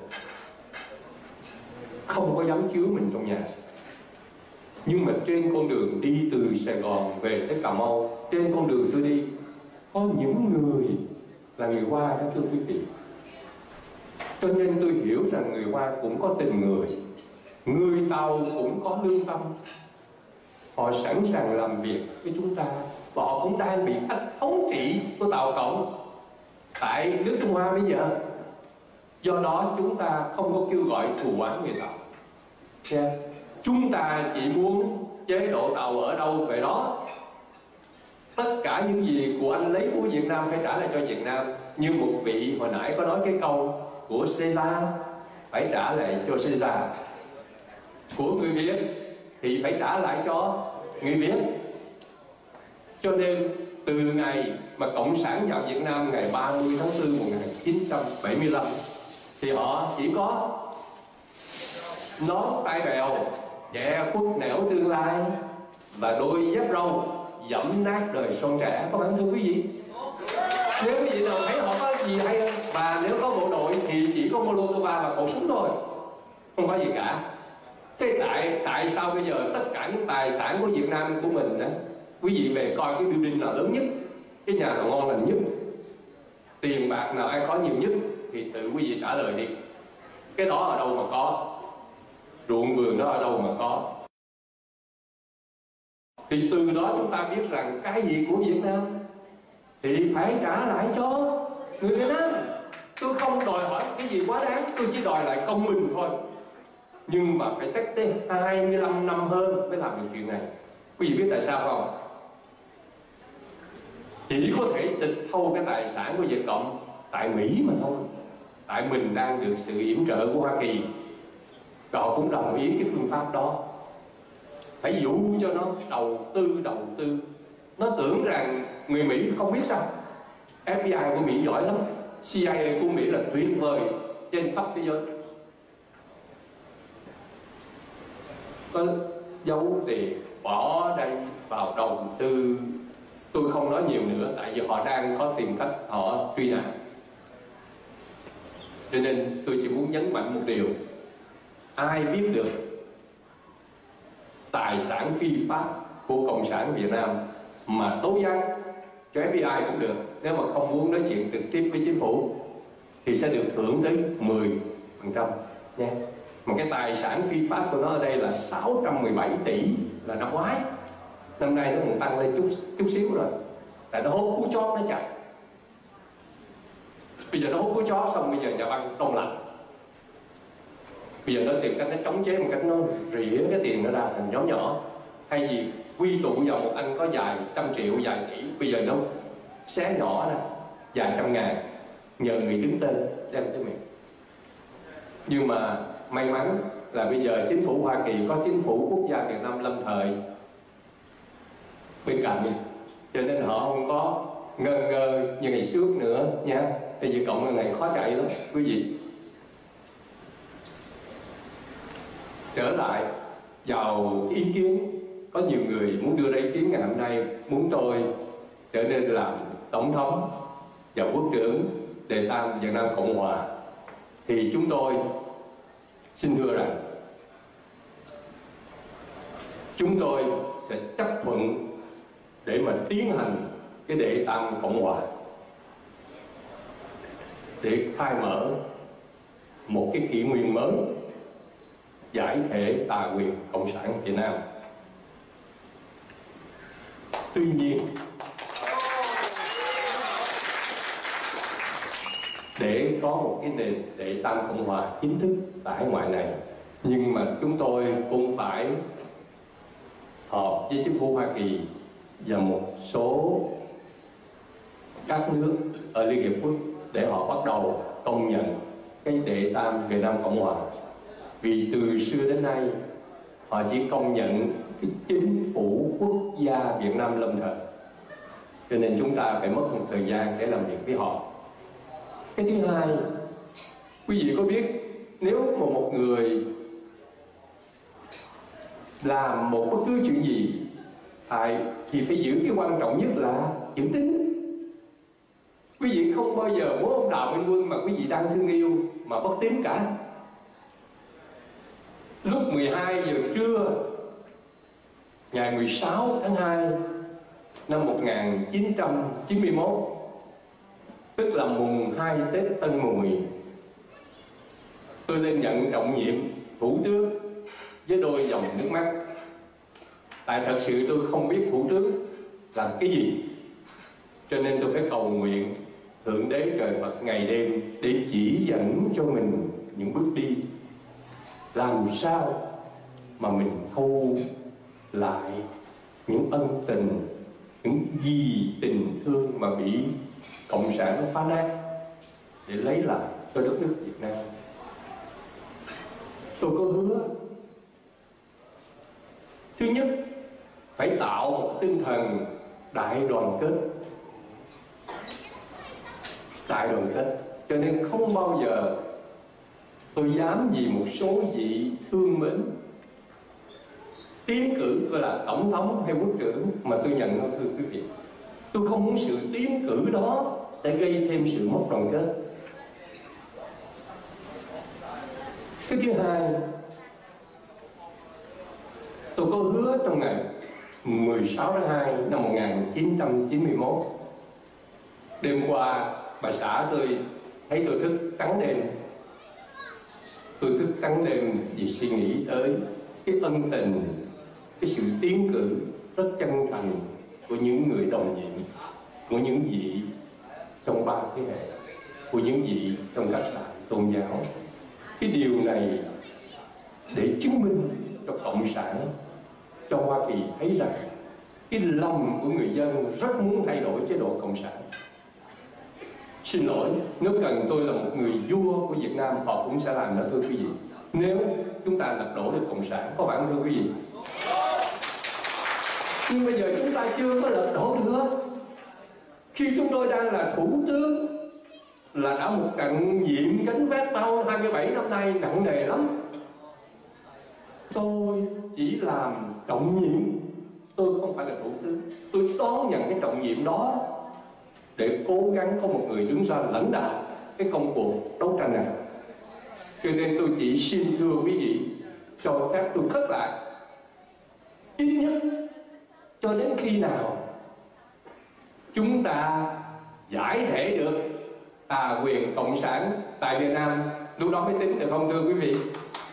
L: không có dám chứa mình trong nhà. Nhưng mà trên con đường đi từ Sài Gòn về tới Cà Mau, trên con đường tôi đi có những người là người Hoa đó, thưa quý vị. Cho nên tôi hiểu rằng người Hoa cũng có tình người, người Tàu cũng có lương tâm, họ sẵn sàng làm việc với chúng ta. Và họ cũng đang bị ách thống trị của Tàu Cộng tại nước Trung Hoa bây giờ. Do đó chúng ta không có kêu gọi thù oán người Tàu. Yeah. Chúng ta chỉ muốn chế độ Tàu ở đâu về đó. Tất cả những gì của anh lấy của Việt Nam phải trả lại cho Việt Nam. Như một vị hồi nãy có nói cái câu của Caesar, phải trả lại cho Caesar. Của người Việt thì phải trả lại cho người Việt. Cho nên từ ngày mà Cộng sản vào Việt Nam ngày ba mươi tháng tư một nghìn chín trăm bảy mươi lăm thì họ chỉ có nón tai bèo, che khuất nẻo tương lai và đôi dép râu dẫm nát đời son trẻ. Có phải không thưa quý vị? Nếu quý vị nào thấy họ có gì hay hơn, và nếu có bộ đội thì chỉ có Molotova và khẩu súng thôi, không có gì cả. Thế tại tại sao bây giờ tất cả những tài sản của Việt Nam của mình đó, quý vị về coi cái building nào lớn nhất, cái nhà nào ngon lành nhất, tiền bạc nào ai có nhiều nhất thì tự quý vị trả lời đi. Cái đó ở đâu mà có? Ruộng vườn đó ở đâu mà có? Thì từ đó chúng ta biết rằng cái gì của Việt Nam thì phải trả lại cho người Việt Nam. Tôi không đòi hỏi cái gì quá đáng, tôi chỉ đòi lại công bình thôi. Nhưng mà phải cách tới hai mươi lăm năm hơn mới làm được chuyện này. Quý vị biết tại sao không? Chỉ có thể tịch thu cái tài sản của Việt Cộng tại Mỹ mà thôi. Tại mình đang được sự yểm trợ của Hoa Kỳ. họ cũng đồng ý cái phương pháp đó. Phải dụ cho nó đầu tư đầu tư. Nó tưởng rằng người Mỹ không biết sao. ép bê i của Mỹ giỏi lắm, xê i a của Mỹ là tuyệt vời trên khắp thế giới. Có giấu tiền bỏ đây vào đầu tư. Tôi không nói nhiều nữa, tại vì họ đang có tìm cách họ truy nã. Cho nên tôi chỉ muốn nhấn mạnh một điều: ai biết được tài sản phi pháp của Cộng sản Việt Nam mà tố giác cho ép bê i cũng được, nếu mà không muốn nói chuyện trực tiếp với chính phủ thì sẽ được thưởng tới mười phần trăm nha. Mà cái tài sản phi pháp của nó ở đây là sáu trăm mười bảy tỷ là năm ngoái. Năm nay nó còn tăng lên chút chút xíu rồi, tại nó hốt cú chó nó chạy. Bây giờ nó hút cú chó xong, bây giờ nhà băng đông lạnh. Bây giờ nó tìm cách nó chống chế một cách nó rỉa cái tiền nó ra thành nhóm nhỏ. Thay vì quy tụ vào một anh có vài trăm triệu, vài tỷ, bây giờ nó xé nhỏ ra vài trăm ngàn, nhờ người đứng tên đem tới miệng. Nhưng mà may mắn là bây giờ chính phủ Hoa Kỳ có chính phủ quốc gia Việt Nam lâm thời bên cạnh, cho nên họ không có ngơ ngơ như ngày trước nữa nha. Bây giờ cộng lần này khó chạy lắm quý vị. Trở lại vào ý kiến, có nhiều người muốn đưa ra ý kiến ngày hôm nay, muốn tôi trở nên làm tổng thống và quốc trưởng đệ tam Việt Nam Cộng Hòa, thì chúng tôi xin thưa rằng chúng tôi sẽ chấp thuận để mà tiến hành cái đệ tam Cộng Hòa, để khai mở một cái kỷ nguyên mới, giải thể tà quyền Cộng sản Việt Nam. Tuy nhiên, để có một cái nền đệ tam Cộng Hòa chính thức tại hải ngoại này, nhưng mà chúng tôi cũng phải họp với chính phủ Hoa Kỳ và một số các nước ở Liên Hiệp Quốc để họ bắt đầu công nhận cái đệ tam Việt Nam Cộng Hòa. Vì từ xưa đến nay họ chỉ công nhận cái chính phủ quốc gia Việt Nam lâm thời, cho nên chúng ta phải mất một thời gian để làm việc với họ. Cái thứ hai, quý vị có biết nếu mà một người làm một bất cứ chuyện gì thì phải giữ cái quan trọng nhất là chữ tín. Quý vị không bao giờ muốn ông Đào Minh Quân mà quý vị đang thương yêu mà bất tín cả. Lúc mười hai giờ trưa ngày mười sáu tháng hai năm một nghìn chín trăm chín mươi mốt, tức là mùng hai Tết Tân Mùi, tôi lên nhận trọng nhiệm thủ tướng với đôi dòng nước mắt. Tại thật sự tôi không biết thủ tướng làm cái gì, cho nên tôi phải cầu nguyện Thượng Đế trời Phật ngày đêm để chỉ dẫn cho mình những bước đi, làm sao mà mình thu lại những ân tình, những gì tình thương mà bị Cộng sản nó phá nát, để lấy lại cho đất nước Việt Nam. Tôi có hứa, thứ nhất, phải tạo một tinh thần đại đoàn kết. Đại đoàn kết, cho nên không bao giờ tôi dám vì một số vị thương mến tiến cử tôi là tổng thống hay quốc trưởng mà tôi nhận không, thưa quý vị. Tôi không muốn sự tiến cử đó sẽ gây thêm sự mất đoàn kết. Cái thứ hai, tôi có hứa trong ngày mười sáu tháng hai năm một nghìn chín trăm chín mươi mốt, đêm qua bà xã tôi thấy tôi thức trắng đêm. Tôi thức trắng đêm vì suy nghĩ tới cái ân tình, cái sự tiến cử rất chân thành của những người đồng nhiệm, của những vị trong ba thế hệ, của những vị trong các đại tôn giáo. Cái điều này để chứng minh cho Cộng sản, cho Hoa Kỳ thấy rằng cái lòng của người dân rất muốn thay đổi chế độ Cộng sản. Xin lỗi, nếu cần tôi là một người vua của Việt Nam, họ cũng sẽ làm đó, thưa quý vị. Nếu chúng ta lật đổ được Cộng sản, có phải không thưa quý vị? Nhưng bây giờ chúng ta chưa có lật đổ được. Khi chúng tôi đang là thủ tướng, là đã một trận nhiệm gánh vác bao hai mươi bảy năm nay nặng nề lắm. Tôi chỉ làm trọng nhiệm, tôi không phải là thủ tướng. Tôi đón nhận cái trọng nhiệm đó để cố gắng có một người đứng ra lãnh đạo cái công cuộc đấu tranh này. Cho nên tôi chỉ xin thưa quý vị, cho phép tôi khất lại ít nhất cho đến khi nào chúng ta giải thể được tà quyền cộng sản tại Việt Nam, lúc đó mới tính được, không thưa quý vị?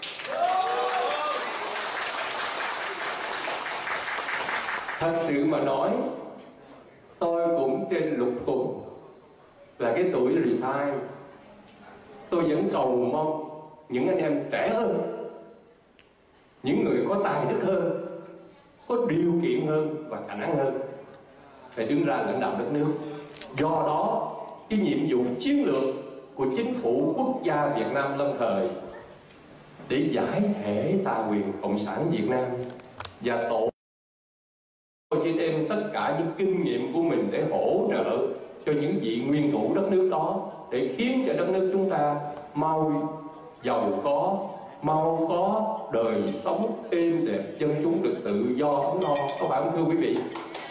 L: Thật sự mà nói, tôi cũng trên lục cùng là cái tuổi retire. Tôi vẫn cầu mong những anh em trẻ hơn, những người có tài đức hơn, có điều kiện hơn và khả năng hơn phải đứng ra lãnh đạo đất nước. Do đó, cái nhiệm vụ chiến lược của chính phủ quốc gia Việt Nam lâm thời để giải thể tà quyền cộng sản Việt Nam và tổ tôi chỉ đem tất cả những kinh nghiệm của mình để hỗ trợ cho những vị nguyên thủ đất nước đó, để khiến cho đất nước chúng ta mau giàu có, mau có đời sống êm đẹp, dân chúng được tự do ấm no, có phải không thưa quý vị?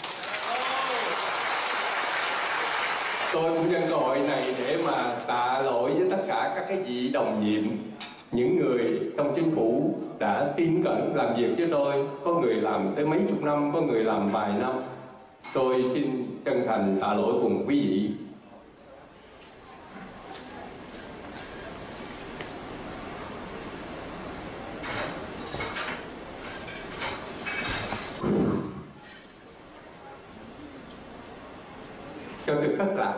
L: Tôi cũng nhân cơ hội này để mà tạ lỗi với tất cả các cái vị đồng nhiệm, những người trong chính phủ đã tin cẩn làm việc với tôi. Có người làm tới mấy chục năm, có người làm vài năm. Tôi xin chân thành tạ lỗi cùng quý vị. Cho tôi khất lại.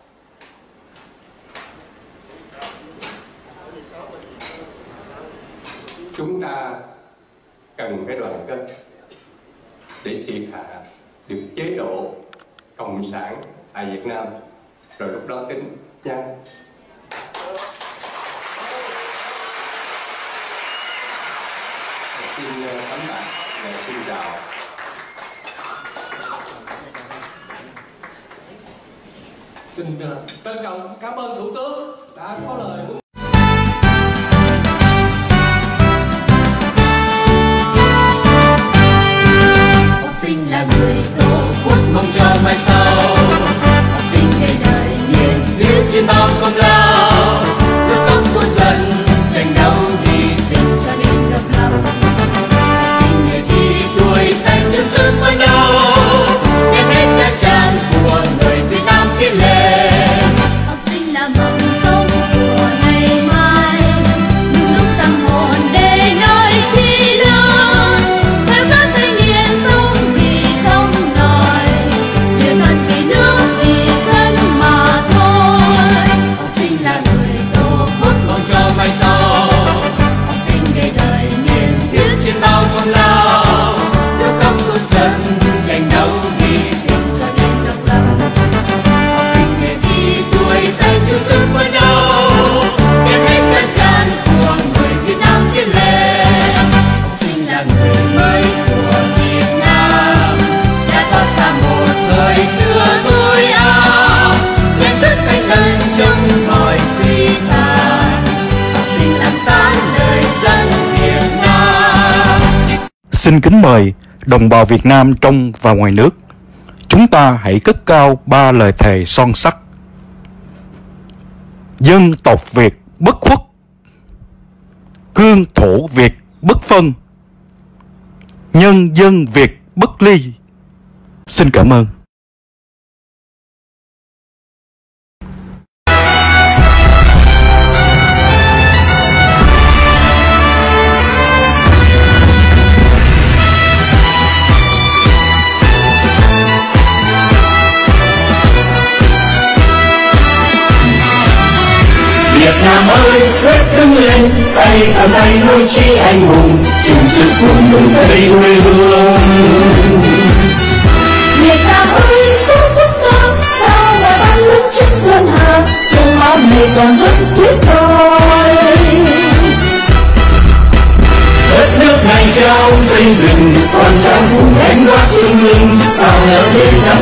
L: Chúng ta cần phải đoàn kết để triệt hạ được chế độ cộng sản tại Việt Nam, rồi lúc đó tính nha. Xin tấm bạc và xin chào.
M: Xin trân trọng cảm ơn Thủ tướng đã có lời.
G: Học sinh là người tổ quốc mong cho mai sau. Học sinh ngày đời nhiệt huyết trên bao công lao, nước công của dân tranh đấu hy sinh cho nên độc lập. Học sinh ngày chi tuổi xanh chân sức phấn đấu, đem hết đất tràn của người Việt Nam tiến lên. Học sinh là mầm sống của ngày mai, những lúc tâm hồn để nói chi lương. Theo các thanh niên sống vì sống đời, như thân vì nước vì dân mà thôi. Học sinh là người tổ quốc mong cho mai sau. Học sinh ngày đời nhiệt huyết trên bao công lao, nước công của dân tranh đấu hy sinh cho đến độc lập. Học sinh ngày chi tuổi xanh chung sức phấn đấu, đem hết đất tràn của người Việt Nam tiến lên. Học sinh là người mới của Việt Nam, đã thoát ra một thời xưa tối áo, lên sức cánh dân trong thời suy tàn. Học sinh làm sáng đời dân Việt Nam.
B: Xin kính mời đồng bào Việt Nam trong và ngoài nước, chúng ta hãy cất cao ba lời thề son sắt. Dân tộc Việt bất khuất, cương thổ Việt bất phân, nhân dân Việt bất ly. Xin cảm ơn.
G: Việt Nam ơi, quyết đứng lên, tay cầm tay nuôi chi anh hùng, chung sức cùng nổi dậy quê hương. Việt Nam ơi, tổ quốc ta, sao mà ban lúc trước xuân hạ, sương máu này còn rất tuyệt vời.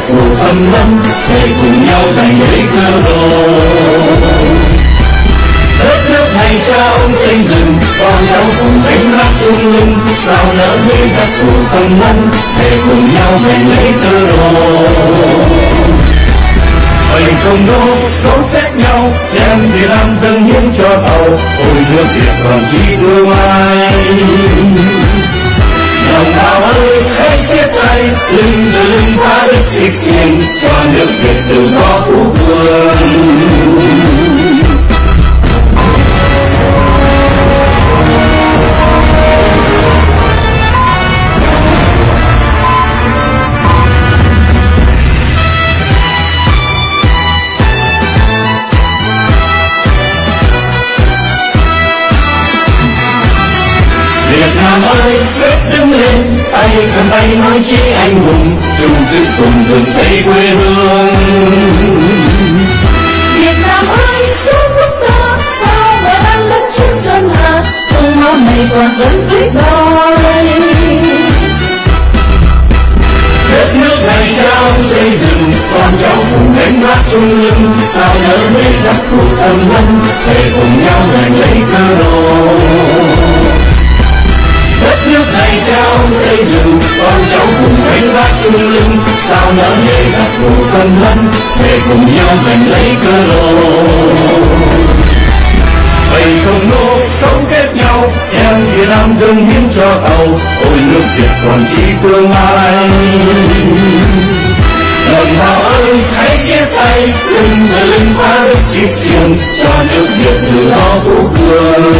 E: thù xâm lấn, để cùng nhau giành lấy cơ đồ. Đất nước này cha ông xây dựng, con cháu cùng gánh vác chung lưng, sao nỡ nghĩ giặc thù xâm lấn, để cùng nhau giành lấy cơ đồ. Bầy công đô cấu kết nhau, đem Việt Nam dâng hiến cho tàu, ôi nước Việt còn chi tương lai. Đồng bào ơi hãy siết tay, lưng từ lưng phá đứt xích xiềng, cho nước Việt tự do phú cường. Việt Nam ơi, quyết đứng lên, tay cầm tay nói chí anh hùng, chung sức cùng dựng xây quê hương.
G: Việt Nam ơi, đất nước ta, sao mà đang đất trước dân hà, sông máu này còn vẫn tuyết đôi.
E: Đất nước này cha ông xây dựng, con cháu cùng gánh vác chung lưng, sao nỡ mấy giặc thù xâm lấn, để cùng nhau giành lấy cơ đồ. Đất nước này cha ông xây dựng, con cháu cùng gánh vác chung lưng, sao nỡ để giặc thù xâm lấn, để cùng nhau giành lấy cơ đồ. Bầy công nô cấu kết nhau, đem Việt Nam dâng hiến cho tàu, ôi nước Việt còn chi tương lai. Đồng bào ơi hãy siết tay, lưng về lưng phá đứt xích xiềng, cho nước Việt tự do phú cường.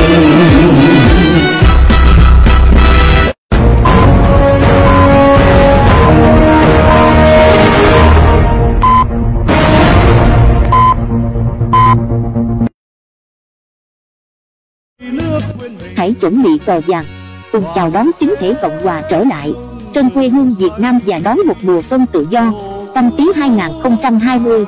N: Hãy chuẩn bị cờ vàng, cùng chào đón chính thể Cộng hòa trở lại trên quê hương Việt Nam và đón một mùa xuân tự do Canh Tý hai không hai không.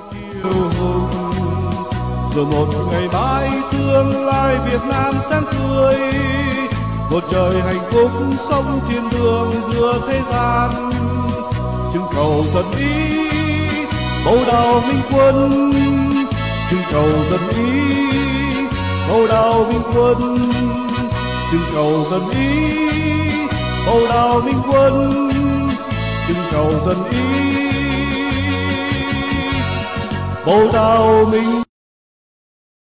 A: Rồi một ngày mai tương lai Việt Nam sáng tươi, một trời hạnh phúc sống thiên đường giữa thế gian. Trưng cầu dân ý bầu đào Minh Quân, trưng cầu dân ý bầu đào Minh Quân, trưng cầu dân ý bầu đào Minh Quân, trưng cầu dân ý bầu đào Minh